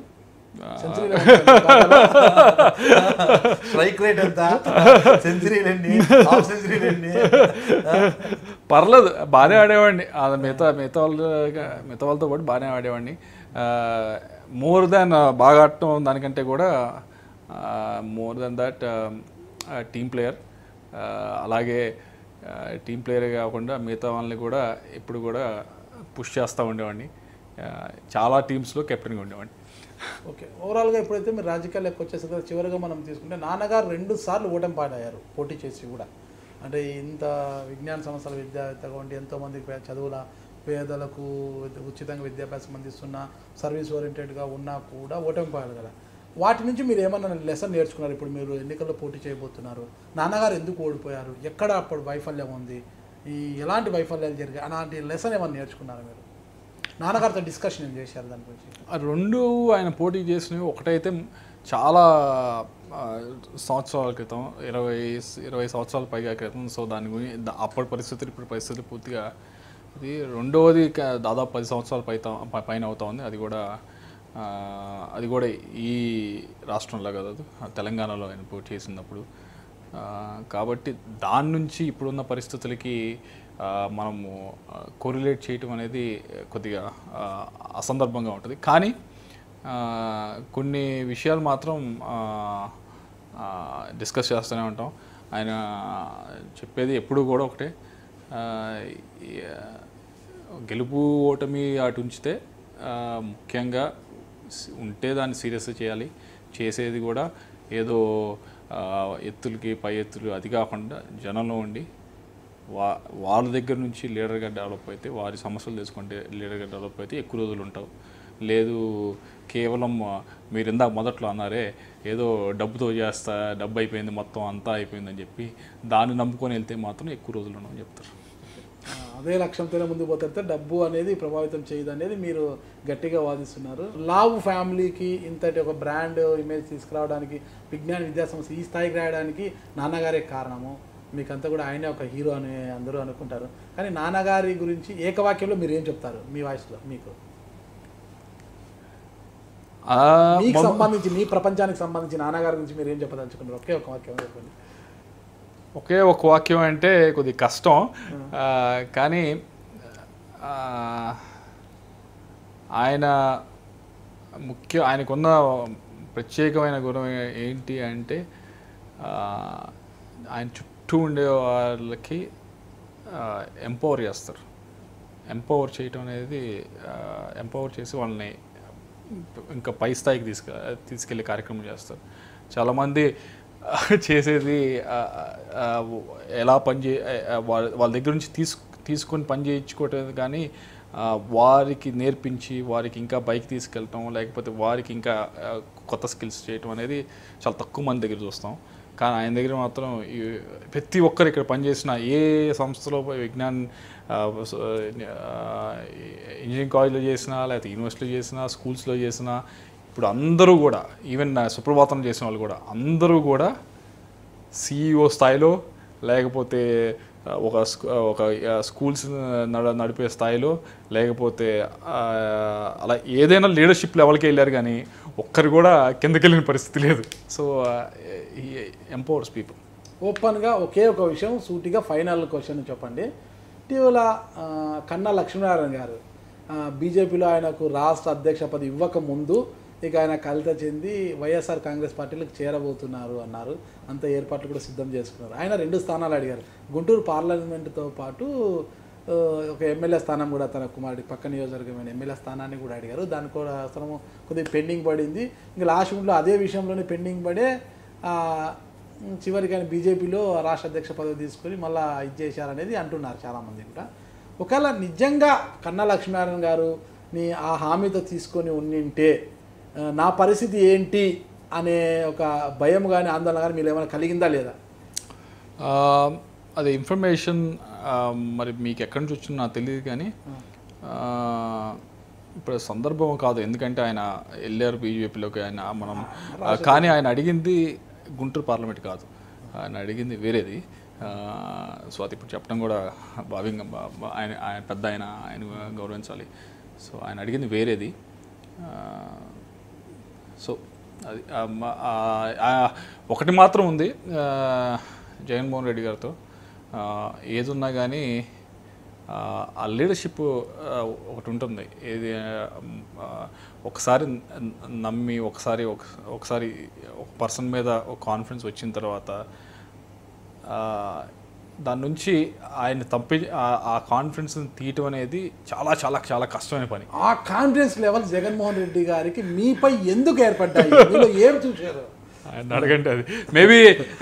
స్ట్రైక్ రేట్ ఎంత? సెంచరీలు ఎన్ని, హాఫ్ సెంచరీలు ఎన్ని? పర్లేదు, బాగానే ఆడేవాడిని. అది మిగతా మిగతా వాళ్ళు మిగతా వాళ్ళతో పాటు బాగానే ఆడేవాడిని. మోర్ దాన్ బాగా ఆడటం దానికంటే కూడా more than that team player. అలాగే టీమ్ ప్లేయర్ కాకుండా మిగతా వాళ్ళని కూడా ఎప్పుడు కూడా పుష్ చేస్తూ ఉండేవాడిని. చాలా టీమ్స్లో కెప్టెన్గా ఉండేవాడిని. ఓకే, ఓవరాల్గా ఎప్పుడైతే మీరు రాజకీయాల్లోకి వచ్చేసి కదా, చివరిగా మనం తీసుకుంటే నాన్నగారు రెండు సార్లు ఓటమి పాలయ్యారు పోటీ చేసి కూడా. అంటే ఇంత విజ్ఞాన సంస్థల విద్యావేత్తగా ఉండి ఎంతోమంది చదువుల పేదలకు ఉచితంగా విద్యాభ్యాసం అందిస్తున్న సర్వీస్ ఓరియంటెడ్గా ఉన్నా కూడా ఓటమి పాలు కదా. వాటి నుంచి మీరు ఏమన్నా లెసన్ నేర్చుకున్నారు? ఇప్పుడు మీరు ఎన్నికల్లో పోటీ చేయబోతున్నారు, నాన్నగారు ఎందుకు ఓడిపోయారు, ఎక్కడ అప్పుడు వైఫల్యం ఉంది, ఈ ఎలాంటి వైఫల్యాలు జరిగాయి, అలాంటి లెసన్ ఏమన్నా నేర్చుకున్నారు మీరు? నాన్నగారితో డిస్కషన్ ఏం చేశారు దాని గురించి? రెండు ఆయన పోటీ చేసినవి ఒకటైతే చాలా సంవత్సరాల క్రితం, ఇరవై ఇరవై సంవత్సరాల పైగా క్రితం. సో దాని గురించి అప్పటి పరిస్థితులు ఇప్పుడు పరిస్థితులు పూర్తిగా ఇది. రెండవది దాదాపు పది సంవత్సరాల పై పైన అవుతా ఉంది. అది కూడా అది కూడా ఈ రాష్ట్రంలో కాదు, తెలంగాణలో ఆయన పోటీ చేసినప్పుడు. కాబట్టి దాని నుంచి ఇప్పుడున్న పరిస్థితులకి మనము కోరిలేట్ చేయటం అనేది కొద్దిగా అసందర్భంగా ఉంటుంది. కానీ కొన్ని విషయాలు మాత్రం డిస్కస్ చేస్తూనే ఉంటాం. ఆయన చెప్పేది ఎప్పుడు కూడా ఒకటే, గెలుపు ఓటమి అటు ఉంచితే ముఖ్యంగా ఉంటే దాన్ని సీరియస్గా చేయాలి. చేసేది కూడా ఏదో ఎత్తులకి పై ఎత్తులు అది కాకుండా జనంలో ఉండి వా వాళ్ళ దగ్గర నుంచి లీడర్గా డెవలప్ అయితే, వారి సమస్యలు తెలుసుకుంటే లీడర్గా డెవలప్ అయితే ఎక్కువ రోజులు ఉంటావు. లేదు కేవలం మీరు ఇందాక మొదట్లో అన్నారే ఏదో డబ్బుతో చేస్తా, డబ్బు అయిపోయింది మొత్తం అంతా అయిపోయిందని చెప్పి దాన్ని నమ్ముకొని వెళ్తే మాత్రం ఎక్కువ రోజులు ఉండవని చెప్తారు. అదే లక్ష్యంతోనే ముందు పోతే డబ్బు అనేది ప్రభావితం చేయదు అనేది మీరు గట్టిగా వాదిస్తున్నారు. లావు ఫ్యామిలీకి ఇంతటి ఒక బ్రాండ్ ఇమేజ్ తీసుకురావడానికి, విజ్ఞాన విద్యాసంస్థ ఈ స్థాయికి రావడానికి నాన్నగారే కారణము. మీకంతా కూడా ఆయనే ఒక హీరో అని అందరూ అనుకుంటారు. కానీ నాన్నగారి గురించి ఏకవాక్యంలో మీరు ఏం చెప్తారు మీ వాయిస్లో? మీకు మీకు సంబంధించి, మీ ప్రపంచానికి సంబంధించి నాన్నగారి గురించి మీరు ఏం చెప్పదలుచుకున్నారు? ఒకే ఒక వాక్యం చెప్పండి. ఒకే ఒక వాక్యం అంటే కొద్దిగా కష్టం, కానీ ఆయన ముఖ్య ఆయనకున్న ప్రత్యేకమైన గుణం ఏంటి అంటే ఆయన చుట్టూ ఉండే వాళ్ళకి ఎంపవర్ చేస్తారు. ఎంపవర్ చేయటం అనేది, ఎంపవర్ చేసి వాళ్ళని ఇంకా పై స్థాయికి తీసుకు తీసుకెళ్ళే కార్యక్రమం చేస్తారు. చాలామంది చేసేది ఎలా పని చే వాళ్ళ వాళ్ళ దగ్గర నుంచి తీసు తీసుకొని పని చేయించుకోవటం, కానీ వారికి నేర్పించి వారికి ఇంకా బైక్ తీసుకెళ్ళటం, లేకపోతే వారికి ఇంకా కొత్త స్కిల్స్ చేయటం అనేది చాలా తక్కువ మంది దగ్గర చూస్తాం. కానీ ఆయన దగ్గర మాత్రం ప్రతి ఒక్కరు ఇక్కడ పనిచేసిన ఏ సంస్థలో విజ్ఞాన్ ఇంజనీరింగ్ కాలేజ్లో చేసినా, లేకపోతే యూనివర్సిటీలో చేసినా, స్కూల్స్లో చేసినా, ఇప్పుడు అందరూ కూడా ఈవెన్ సుప్రభాతం చేసిన వాళ్ళు కూడా అందరూ కూడా సిఇఓ స్థాయిలో, లేకపోతే ఒక ఒక స్కూల్స్ నడ నడిపే స్థాయిలో, లేకపోతే అలా ఏదైనా లీడర్షిప్ లెవెల్కి వెళ్ళారు. కానీ ఒక్కరు కూడా కిందకి వెళ్ళిన పరిస్థితి లేదు. సో ఈ ఎంపవర్స్ పీపుల్. ఓపెన్గా ఒకే ఒక విషయం సూటిగా ఫైనల్ క్వశ్చన్ చెప్పండి. ఇటీవల కన్నా లక్ష్మీనారాయణ గారు బీజేపీలో ఆయనకు రాష్ట్ర అధ్యక్ష పదవి ఇవ్వక ముందు ఇక ఆయన కవిత చెంది వైఎస్ఆర్ కాంగ్రెస్ పార్టీలకు చేరబోతున్నారు అన్నారు. అంత ఏర్పాట్లు కూడా సిద్ధం చేసుకున్నారు. ఆయన రెండు స్థానాలు అడిగారు. గుంటూరు పార్లమెంటుతో పాటు ఒక ఎమ్మెల్యే స్థానం కూడా తన కుమారుడి పక్క నియోజకవర్గమైన ఎమ్మెల్యే స్థానాన్ని కూడా అడిగారు. దానికి కూడా అవసరము కొద్దిగా పెండింగ్ పడింది. ఇంకా లాస్ట్ మినిట్లో అదే విషయంలోనే పెండింగ్ పడే చివరికి ఆయన బీజేపీలో రాష్ట్ర అధ్యక్ష పదవి తీసుకొని మళ్ళీ ఇది చేశారనేది అంటున్నారు చాలామంది కూడా. ఒకవేళ నిజంగా కన్నా లక్ష్మీనారాయణ గారు నీ ఆ హామీతో తీసుకొని ఉండింటే నా పరిస్థితి ఏంటి అనే ఒక భయం కానీ ఆందోళన కానీ మీరు ఏమైనా కలిగిందా లేదా? అది ఇన్ఫర్మేషన్ మరి మీకు ఎక్కడి నుంచి వచ్చిందో నాకు తెలియదు. కానీ ఇప్పుడు సందర్భం కాదు, ఎందుకంటే ఆయన వెళ్ళారు బీజేపీలోకి. ఆయన మనం కానీ ఆయన అడిగింది గుంటూరు పార్లమెంట్ కాదు, ఆయన అడిగింది వేరేది. సో అది ఇప్పుడు చెప్పడం కూడా భావ్యంగా, ఆయన ఆయన పెద్ద ఆయన ఆయన గౌరవించాలి. సో ఆయన అడిగింది వేరేది. సో అది ఒకటి మాత్రం ఉంది జగన్మోహన్ రెడ్డి గారితో, ఏదున్నా కానీ ఆ లీడర్షిప్ ఒకటి ఉంటుంది. ఏది ఒకసారి నమ్మి ఒకసారి ఒకసారి ఒక పర్సన్ మీద ఒక కాన్ఫిడెన్స్ వచ్చిన తర్వాత దాని నుంచి ఆయన తప్పి ఆ కాన్ఫిడెన్స్ని తీయటం అనేది చాలా చాలా చాలా కష్టమైన పని. ఆ కాన్ఫిడెన్స్ లెవెల్ జగన్మోహన్ రెడ్డి గారికి మీపై ఎందుకు ఏర్పడ్డాయి? మీలో ఏం చూశారు? ఆయన అడగండి. అది మేబీ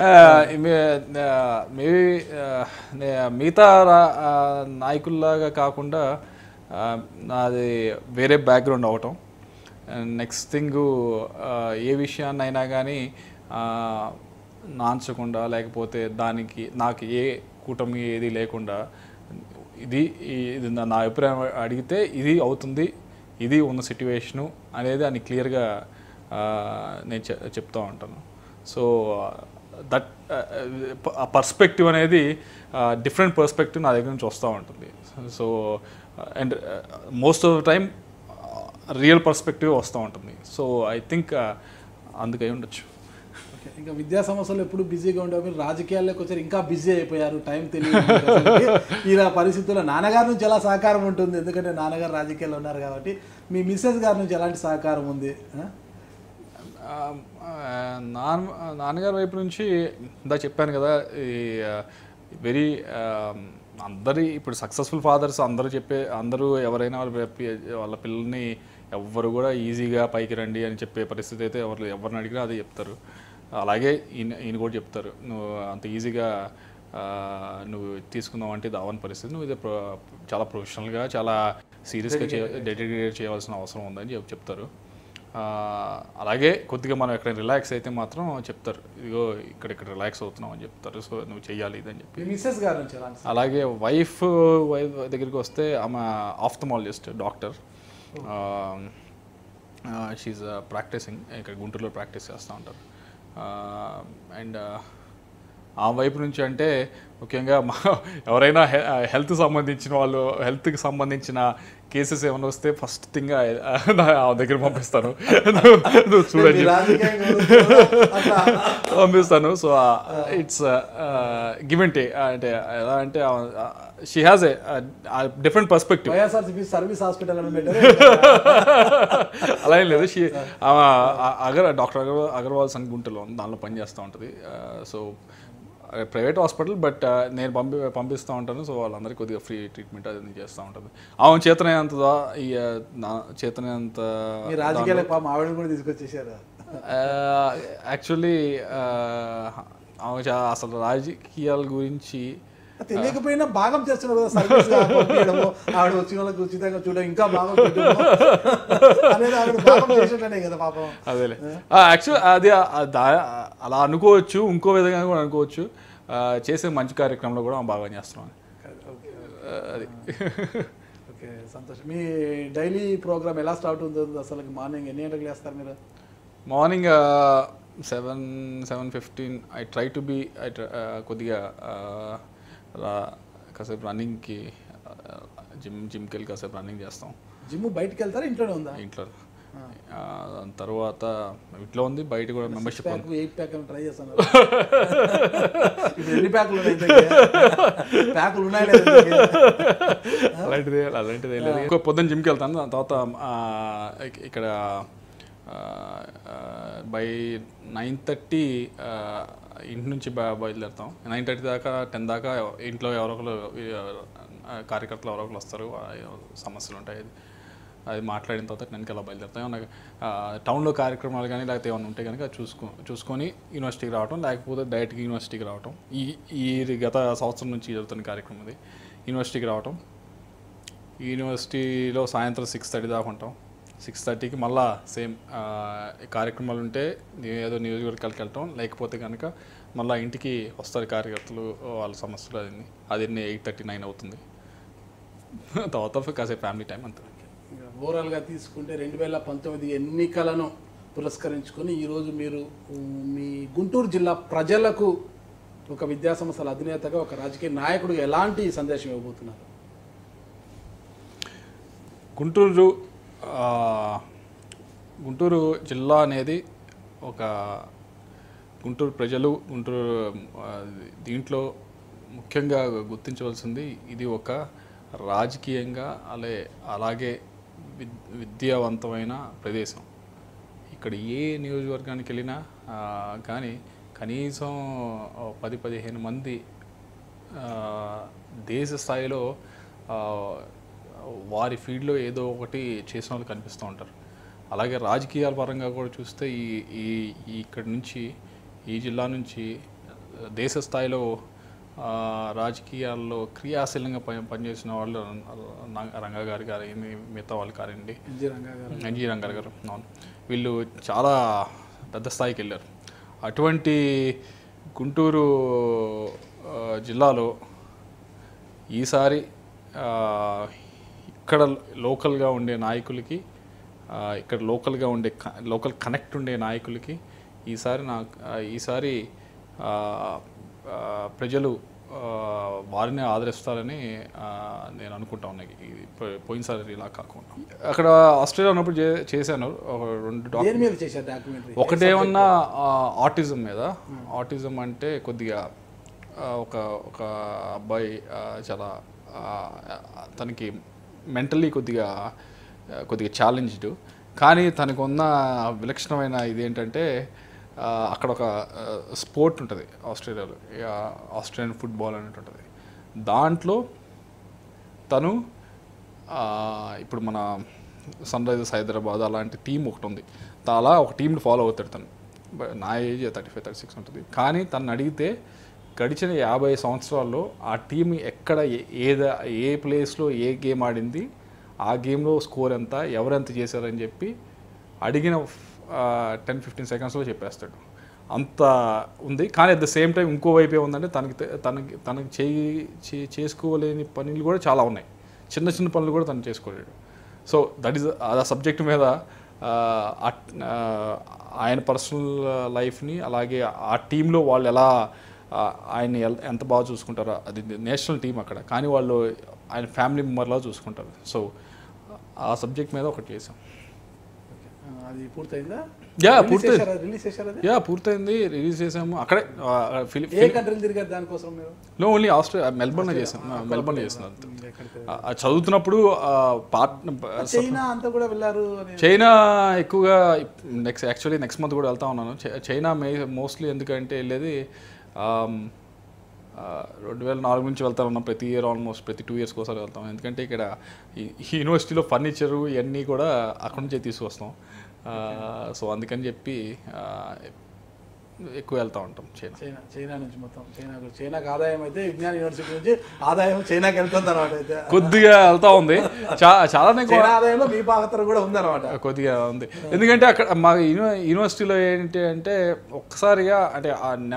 మేబీ మిగతా నాయకుల్లాగా కాకుండా నాది వేరే బ్యాక్గ్రౌండ్ అవటం. నెక్స్ట్ థింగ్, ఏ విషయాన్నైనా కానీ నాంచకుండా, లేకపోతే దానికి నాకు ఏ కూటమి ఏది లేకుండా ఇది ఇది నా అభిప్రాయం అడిగితే ఇది అవుతుంది, ఇది ఉన్న సిట్యువేషను అనేది అని క్లియర్గా నేను చెప్తూ ఉంటాను. సో దట్ ఆ పర్స్పెక్టివ్ అనేది డిఫరెంట్ పర్స్పెక్టివ్ నా దగ్గర నుంచి వస్తూ ఉంటుంది. So and most of the time real perspective వస్తూ ఉంటుంది. సో ఐ థింక్ అందుకై ఉండొచ్చు. ఇంకా విద్యా సంస్థలు ఎప్పుడు బిజీగా ఉండేవి, మీరు రాజకీయాల్లోకి వచ్చారు, ఇంకా బిజీ అయిపోయారు, టైం తెలియదు. ఇలా పరిస్థితుల్లో నాన్నగారి నుంచి ఎలా సహకారం ఉంటుంది? ఎందుకంటే నాన్నగారు రాజకీయాల్లో ఉన్నారు కాబట్టి. మీ మిస్సెస్ గారి నుంచి ఎలాంటి సహకారం ఉంది? నాన్న నాన్నగారి వైపు నుంచి ఇందా చెప్పాను కదా, ఈ వెరీ అందరి ఇప్పుడు సక్సెస్ఫుల్ ఫాదర్స్ అందరూ చెప్పే అందరూ ఎవరైనా వాళ్ళ వాళ్ళ పిల్లల్ని ఎవ్వరు కూడా ఈజీగా పైకి రండి అని చెప్పే పరిస్థితి అయితే ఎవరు ఎవరిని అడిగినా అదే చెప్తారు. అలాగే ఈయన ఈయన కూడా చెప్తారు, నువ్వు అంత ఈజీగా నువ్వు తీసుకుందాం అంటే ఇది అవని పరిస్థితి, నువ్వు ఇది చాలా ప్రొఫెషనల్గా చాలా సీరియస్గా చే డెడికేట్ చేయవలసిన అవసరం ఉందని చెప్పి చెప్తారు. అలాగే కొద్దిగా మనం ఎక్కడ రిలాక్స్ అయితే మాత్రం చెప్తారు, ఇదిగో ఇక్కడ ఇక్కడ రిలాక్స్ అవుతున్నావు అని చెప్తారు, సో నువ్వు చెయ్యాలి ఇదని చెప్పి. మిస్సెస్ గారు నుంచి అలాగే వైఫ్ వైఫ్ దగ్గరికి వస్తే ఆమె ఆఫ్థమాలజిస్ట్ డాక్టర్, షీఈ్ ప్రాక్టీసింగ్ ఇక్కడ గుంటూరులో ప్రాక్టీస్ చేస్తూ ఉంటారు. అండ్ ఆ వైపు నుంచి అంటే ముఖ్యంగా మా ఎవరైనా హెల్త్ సంబంధించిన వాళ్ళు హెల్త్కి సంబంధించిన కేసెస్ ఏమైనా వస్తే ఫస్ట్ థింగ్ ఆ దగ్గర పంపిస్తాను, నువ్వు చూడండి పంపిస్తాను. So it's give and take. అంటే ఎలా అంటే she has a different perspective. YSRCP service hospital అలా ఏం లేదు, షీ అగర్ డాక్టర్ అగర్ అగర్వాల్ సంఘ్ గుంటూరులో దానిలో పనిచేస్తూ ఉంటుంది. సో ప్రైవేట్ హాస్పిటల్, బట్ నేను పంపి పంపిస్తూ ఉంటాను. సో వాళ్ళందరికీ కొద్దిగా ఫ్రీ ట్రీట్మెంట్ అది చేస్తూ ఉంటుంది. ఆమె చేతనైనంత ఈ నా చేతనైనంత రాజకీయాలకు ఆవిడ కూడా తీసుకొచ్చేసారు. యాక్చువల్లీ ఆమె అసలు రాజకీయాల గురించి తెలియకపోయినా భాగం చేస్తున్నారు కదా, సర్వీస్ పంపించడము, ఆవిడ వచ్చిన వాళ్ళకి ఉచితంగా చూడడం, ఇంకా భాగం అనేది ఆవిడ భాగం చేసేటనే కదా పాపం. అదేలే యాక్చువల్ అది అలా అనుకోవచ్చు, ఇంకో విధంగా కూడా అనుకోవచ్చు. చేసే మంచి కార్యక్రమంలో కూడా బాగా చేస్తున్నాం. అది ఓకే, సంతోషం. మీ డైలీ ప్రోగ్రామ్ ఎలా స్టార్ట్ అవుతుంది అసలు? మార్నింగ్ ఎన్ని గంటలకు లేస్తారు మీరు? Morning seven seven fifteen I try to be I కొద్దిగా కాసేపు రన్నింగ్కి జిమ్ జిమ్కి వెళ్ళి కాసేపు రన్నింగ్ చేస్తాం. జిమ్ బయటకు వెళ్తారా, ఇంట్లోనే ఉందా? ఇంట్లో. దాని తర్వాత ఇంట్లో ఉంది, బయట కూడా మెంబర్షిప్ ఉంది. ఎయిట్ ప్యాక్ ట్రై చేస్తాను. ఎన్ని ప్యాకులు ప్యాకులు ఉన్నాయి? అలాంటిది అలాంటిది ఏం లేదు. ఇంకో పొద్దున్న జిమ్కి వెళ్తాను. దాని తర్వాత ఇక్కడ బై నైన్ థర్టీ ఇంటి నుంచి బయలుదేరుతాం. నైన్ థర్టీ దాకా టెన్ దాకా ఇంట్లో ఎవరో ఒకరు కార్యకర్తలు ఎవరో ఒకరు వస్తారు, సమస్యలు ఉంటాయి, అది మాట్లాడిన తర్వాత టెన్కి అలా బయలుదేరుతాం. ఏమన్నా టౌన్లో కార్యక్రమాలు కానీ లేకపోతే ఏమైనా ఉంటే కనుక చూసుకో చూసుకొని యూనివర్సిటీకి రావటం, లేకపోతే డైరెక్ట్గా యూనివర్సిటీకి రావటం. ఈ ఈ గత సంవత్సరం నుంచి జరుగుతున్న కార్యక్రమం ఇది. యూనివర్సిటీకి రావటం, యూనివర్సిటీలో సాయంత్రం సిక్స్ థర్టీ దాకా ఉంటాం. సిక్స్ థర్టీకి మళ్ళీ సేమ్ కార్యక్రమాలు ఉంటే ఏదో నియోజకవర్గాలకు వెళ్ళటం, లేకపోతే కనుక మళ్ళీ ఇంటికి వస్తారు కార్యకర్తలు, వాళ్ళ సమస్యలు అది అది ఎయిట్ థర్టీ నైన్ అవుతుంది. తర్వాత కాసేపు ఫ్యామిలీ టైం అంతా. ఓవరాల్గా తీసుకుంటే రెండు వేల పంతొమ్మిది ఎన్నికలను పురస్కరించుకొని ఈరోజు మీరు మీ గుంటూరు జిల్లా ప్రజలకు ఒక విద్యాసంస్థల అధినేతగా, ఒక రాజకీయ నాయకుడిగా ఎలాంటి సందేశం ఇవ్వబోతున్నారు? గుంటూరు గుంటూరు జిల్లా అనేది ఒక గుంటూరు ప్రజలు గుంటూరు దీంట్లో ముఖ్యంగా గుర్తించవలసింది, ఇది ఒక రాజకీయంగా అలే అలాగే విద్యావంతమైన ప్రదేశం. ఇక్కడ ఏ నియోజకవర్గానికి వెళ్ళినా కానీ కనీసం పది పదిహేను మంది దేశ స్థాయిలో వారి ఫీల్డ్లో ఏదో ఒకటి చేసిన వాళ్ళు కనిపిస్తూ ఉంటారు. అలాగే రాజకీయాల పరంగా కూడా చూస్తే ఈ ఈ ఇక్కడి నుంచి ఈ జిల్లా నుంచి దేశ స్థాయిలో రాజకీయాల్లో క్రియాశీలంగా పని పనిచేసిన వాళ్ళు రంగా గారి గారు మిగతా వాళ్ళు కారండి, ఎన్జీ రంగా గారు, అవును, వీళ్ళు చాలా పెద్ద స్థాయికి వెళ్ళారు. అటువంటి గుంటూరు జిల్లాలో ఈసారి ఇక్కడ లోకల్గా ఉండే నాయకులకి, ఇక్కడ లోకల్గా ఉండే లోకల్ కనెక్ట్ ఉండే నాయకులకి ఈసారి నా ఈసారి ప్రజలు వారిని ఆదరిస్తారని నేను అనుకుంటా ఉన్నాయి. ఇది పోయినసారి ఇలా కాకుండా అక్కడ ఆస్ట్రేలియా ఉన్నప్పుడు చేశాను రెండు. ఒకటేమన్నా ఆటిజం మీద. ఆటిజం అంటే కొద్దిగా ఒక ఒక అబ్బాయి చాలా తనకి మెంటల్లీ కొద్దిగా కొద్దిగా ఛాలెంజ్డ్, కానీ తనకు ఉన్న విలక్షణమైన ఇది ఏంటంటే అక్కడ ఒక స్పోర్ట్ ఉంటుంది ఆస్ట్రేలియాలో, ఆస్ట్రేలియన్ ఫుట్బాల్ అనేది ఉంటుంది. దాంట్లో తను ఇప్పుడు మన సన్ రైజర్స్ హైదరాబాద్ అలాంటి టీం ఒకటి ఉంది, అలా ఒక టీంని ఫాలో అవుతాడు తను. నా age thirty five thirty six ఉంటుంది, కానీ తను అడిగితే గడిచిన యాభై సంవత్సరాల్లో ఆ టీం ఎక్కడ ఏద ఏ ప్లేస్లో ఏ గేమ్ ఆడింది, ఆ గేమ్లో స్కోర్ ఎంత, ఎవరెంత చేశారని చెప్పి అడిగిన టెన్ ఫిఫ్టీన్ సెకండ్స్లో చెప్పేస్తాడు. అంత ఉంది. కానీ అట్ ద సేమ్ టైం ఇంకో వైపు ఏముందంటే తనకి తనకి తనకి చేయి చేసుకోలేని పనులు కూడా చాలా ఉన్నాయి, చిన్న చిన్న పనులు కూడా తను చేసుకోలేడు. సో దట్ ఈస్ ఆ సబ్జెక్ట్ మీద ఆయన పర్సనల్ లైఫ్ని అలాగే ఆ టీంలో వాళ్ళు ఎలా ఆయన్ని ఎంత బాగా చూసుకుంటారో, అది నేషనల్ టీం అక్కడ, కానీ వాళ్ళు ఆయన ఫ్యామిలీ మెంబర్లా చూసుకుంటారు. సో ఆ సబ్జెక్ట్ మీద ఒకటి చేసాం. అది పూర్తయిందా? యా పూర్తయింది. రిలీజ్ చేశారు? యా పూర్తయింది, రిలీజ్ చేసాము. అక్కడే దానికోసం నో ఓన్లీ ఆస్ట్రేలియా మెల్బర్న్ చేసాం. మెల్బర్న్ చేస్తున్నాను. చదువుతున్నప్పుడు చైనా అంతా కూడా వెళ్ళారు. చైనా ఎక్కువగా నెక్స్ట్ యాక్చువల్లీ నెక్స్ట్ మంత్ కూడా వెళ్తా ఉన్నాను. చైనా మే మోస్ట్లీ ఎందుకంటే వెళ్ళేది రెండు వేల నాలుగు నుంచి వెళ్తా ఉన్నాం. ప్రతి ఇయర్ ఆల్మోస్ట్ ప్రతి టూ ఇయర్స్కి ఒకసారి వెళ్తాం. ఎందుకంటే ఇక్కడ ఈ యూనివర్సిటీలో ఫర్నిచరు ఇవన్నీ కూడా అక్కడి నుంచే తీసుకొస్తాం. సో అందుకని చెప్పి ఎక్కువ వెళ్తూ ఉంటాం చైనా. చైనా చైనా నుంచి మొత్తం చైనా చైనాకి ఆదాయం అయితే విజ్ఞాన్ యూనివర్సిటీ నుంచి ఆదాయం చైనాకి వెళ్తుంది అనమాట. అయితే కొద్దిగా వెళ్తా ఉంది. చాలానే ఆదాయంలో మీ పాత్ర కూడా ఉందన్నమాట. కొద్దిగా ఉంది. ఎందుకంటే అక్కడ మా యూనివర్సిటీలో ఏంటి అంటే ఒక్కసారిగా అంటే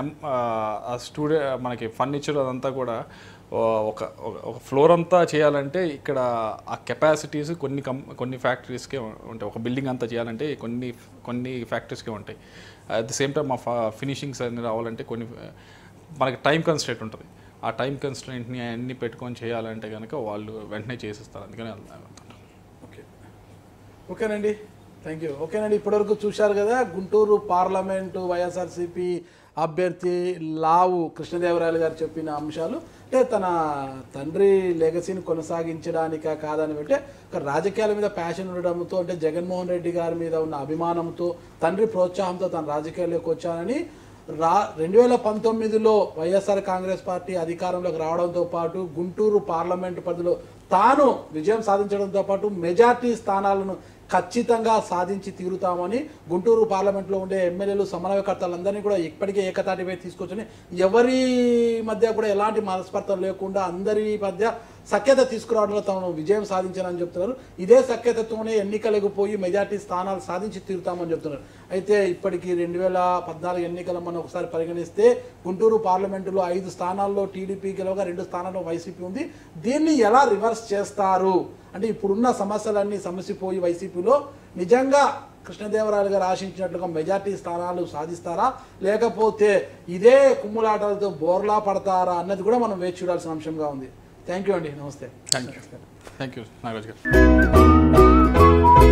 ఆ స్టూడెంట్ మనకి ఫర్నిచర్ అదంతా కూడా ఒక ఒక ఫ్లోర్ అంతా చేయాలంటే ఇక్కడ ఆ కెపాసిటీస్ కొన్ని కం కొన్ని ఫ్యాక్టరీస్కే ఉంటాయి. ఒక బిల్డింగ్ అంతా చేయాలంటే కొన్ని కొన్ని ఫ్యాక్టరీస్కే ఉంటాయి. అట్ ది సేమ్ టైం మా ఫినిషింగ్స్ అన్ని రావాలంటే కొన్ని మనకి టైం కన్స్ట్రెంట్ ఉంటుంది. ఆ టైం కన్స్ట్రెంట్ని అన్నీ పెట్టుకొని చేయాలంటే కనుక వాళ్ళు వెంటనే చేసేస్తారు. అందుకని వెళ్తాను. ఓకే ఓకేనండి, థ్యాంక్ యూ. ఓకేనండి, ఇప్పటివరకు చూశారు కదా గుంటూరు పార్లమెంటు వైఎస్ఆర్సీపీ అభ్యర్థి లావు కృష్ణదేవరాయలు గారు చెప్పిన అంశాలు. అంటే తన తండ్రి లెగసీని కొనసాగించడానిక కాదని అంటే రాజకీయాల మీద ప్యాషన్ ఉండడంతో, అంటే జగన్మోహన్ రెడ్డి గారి మీద ఉన్న అభిమానంతో, తండ్రి ప్రోత్సాహంతో తన రాజకీయాల్లోకి వచ్చానని రా రెండు వేల పంతొమ్మిదిలో వైఎస్ఆర్ కాంగ్రెస్ పార్టీ అధికారంలోకి రావడంతో పాటు గుంటూరు పార్లమెంటు పరిధిలో తాను విజయం సాధించడంతో పాటు మెజార్టీ స్థానాలను ఖచ్చితంగా సాధించి తీరుతామని గుంటూరు పార్లమెంట్లో ఉండే ఎమ్మెల్యేలు సమన్వయకర్తలందరినీ కూడా ఇప్పటికే ఏకతాటిపై తీసుకొచ్చుని ఎవరి మధ్య కూడా ఎలాంటి మనస్పర్ధం లేకుండా అందరి మధ్య సఖ్యత తీసుకురావడంలో తాను విజయం సాధించానని చెప్తున్నారు. ఇదే సఖ్యతతోనే ఎన్నికలకు పోయి మెజార్టీ స్థానాలు సాధించి తీరుతామని చెప్తున్నారు. అయితే ఇప్పటికీ రెండు వేల పద్నాలుగు ఎన్నికలు మనం ఒకసారి పరిగణిస్తే గుంటూరు పార్లమెంటులో ఐదు స్థానాల్లో టీడీపీ గెలవగా రెండు స్థానాల్లో వైసీపీ ఉంది. దీన్ని ఎలా రివర్స్ చేస్తారు అంటే ఇప్పుడున్న సమస్యలన్నీ సమసిపోయి వైసీపీలో నిజంగా కృష్ణదేవరాయలు గారు ఆశించినట్లుగా మెజార్టీ స్థానాలు సాధిస్తారా, లేకపోతే ఇదే కుమ్ములాటలతో బోర్లా పడతారా అన్నది కూడా మనం వేచి చూడాల్సిన అంశంగా ఉంది. థ్యాంక్ యూ అండి, నమస్తే. Thank you thank you Nagaraj గారు.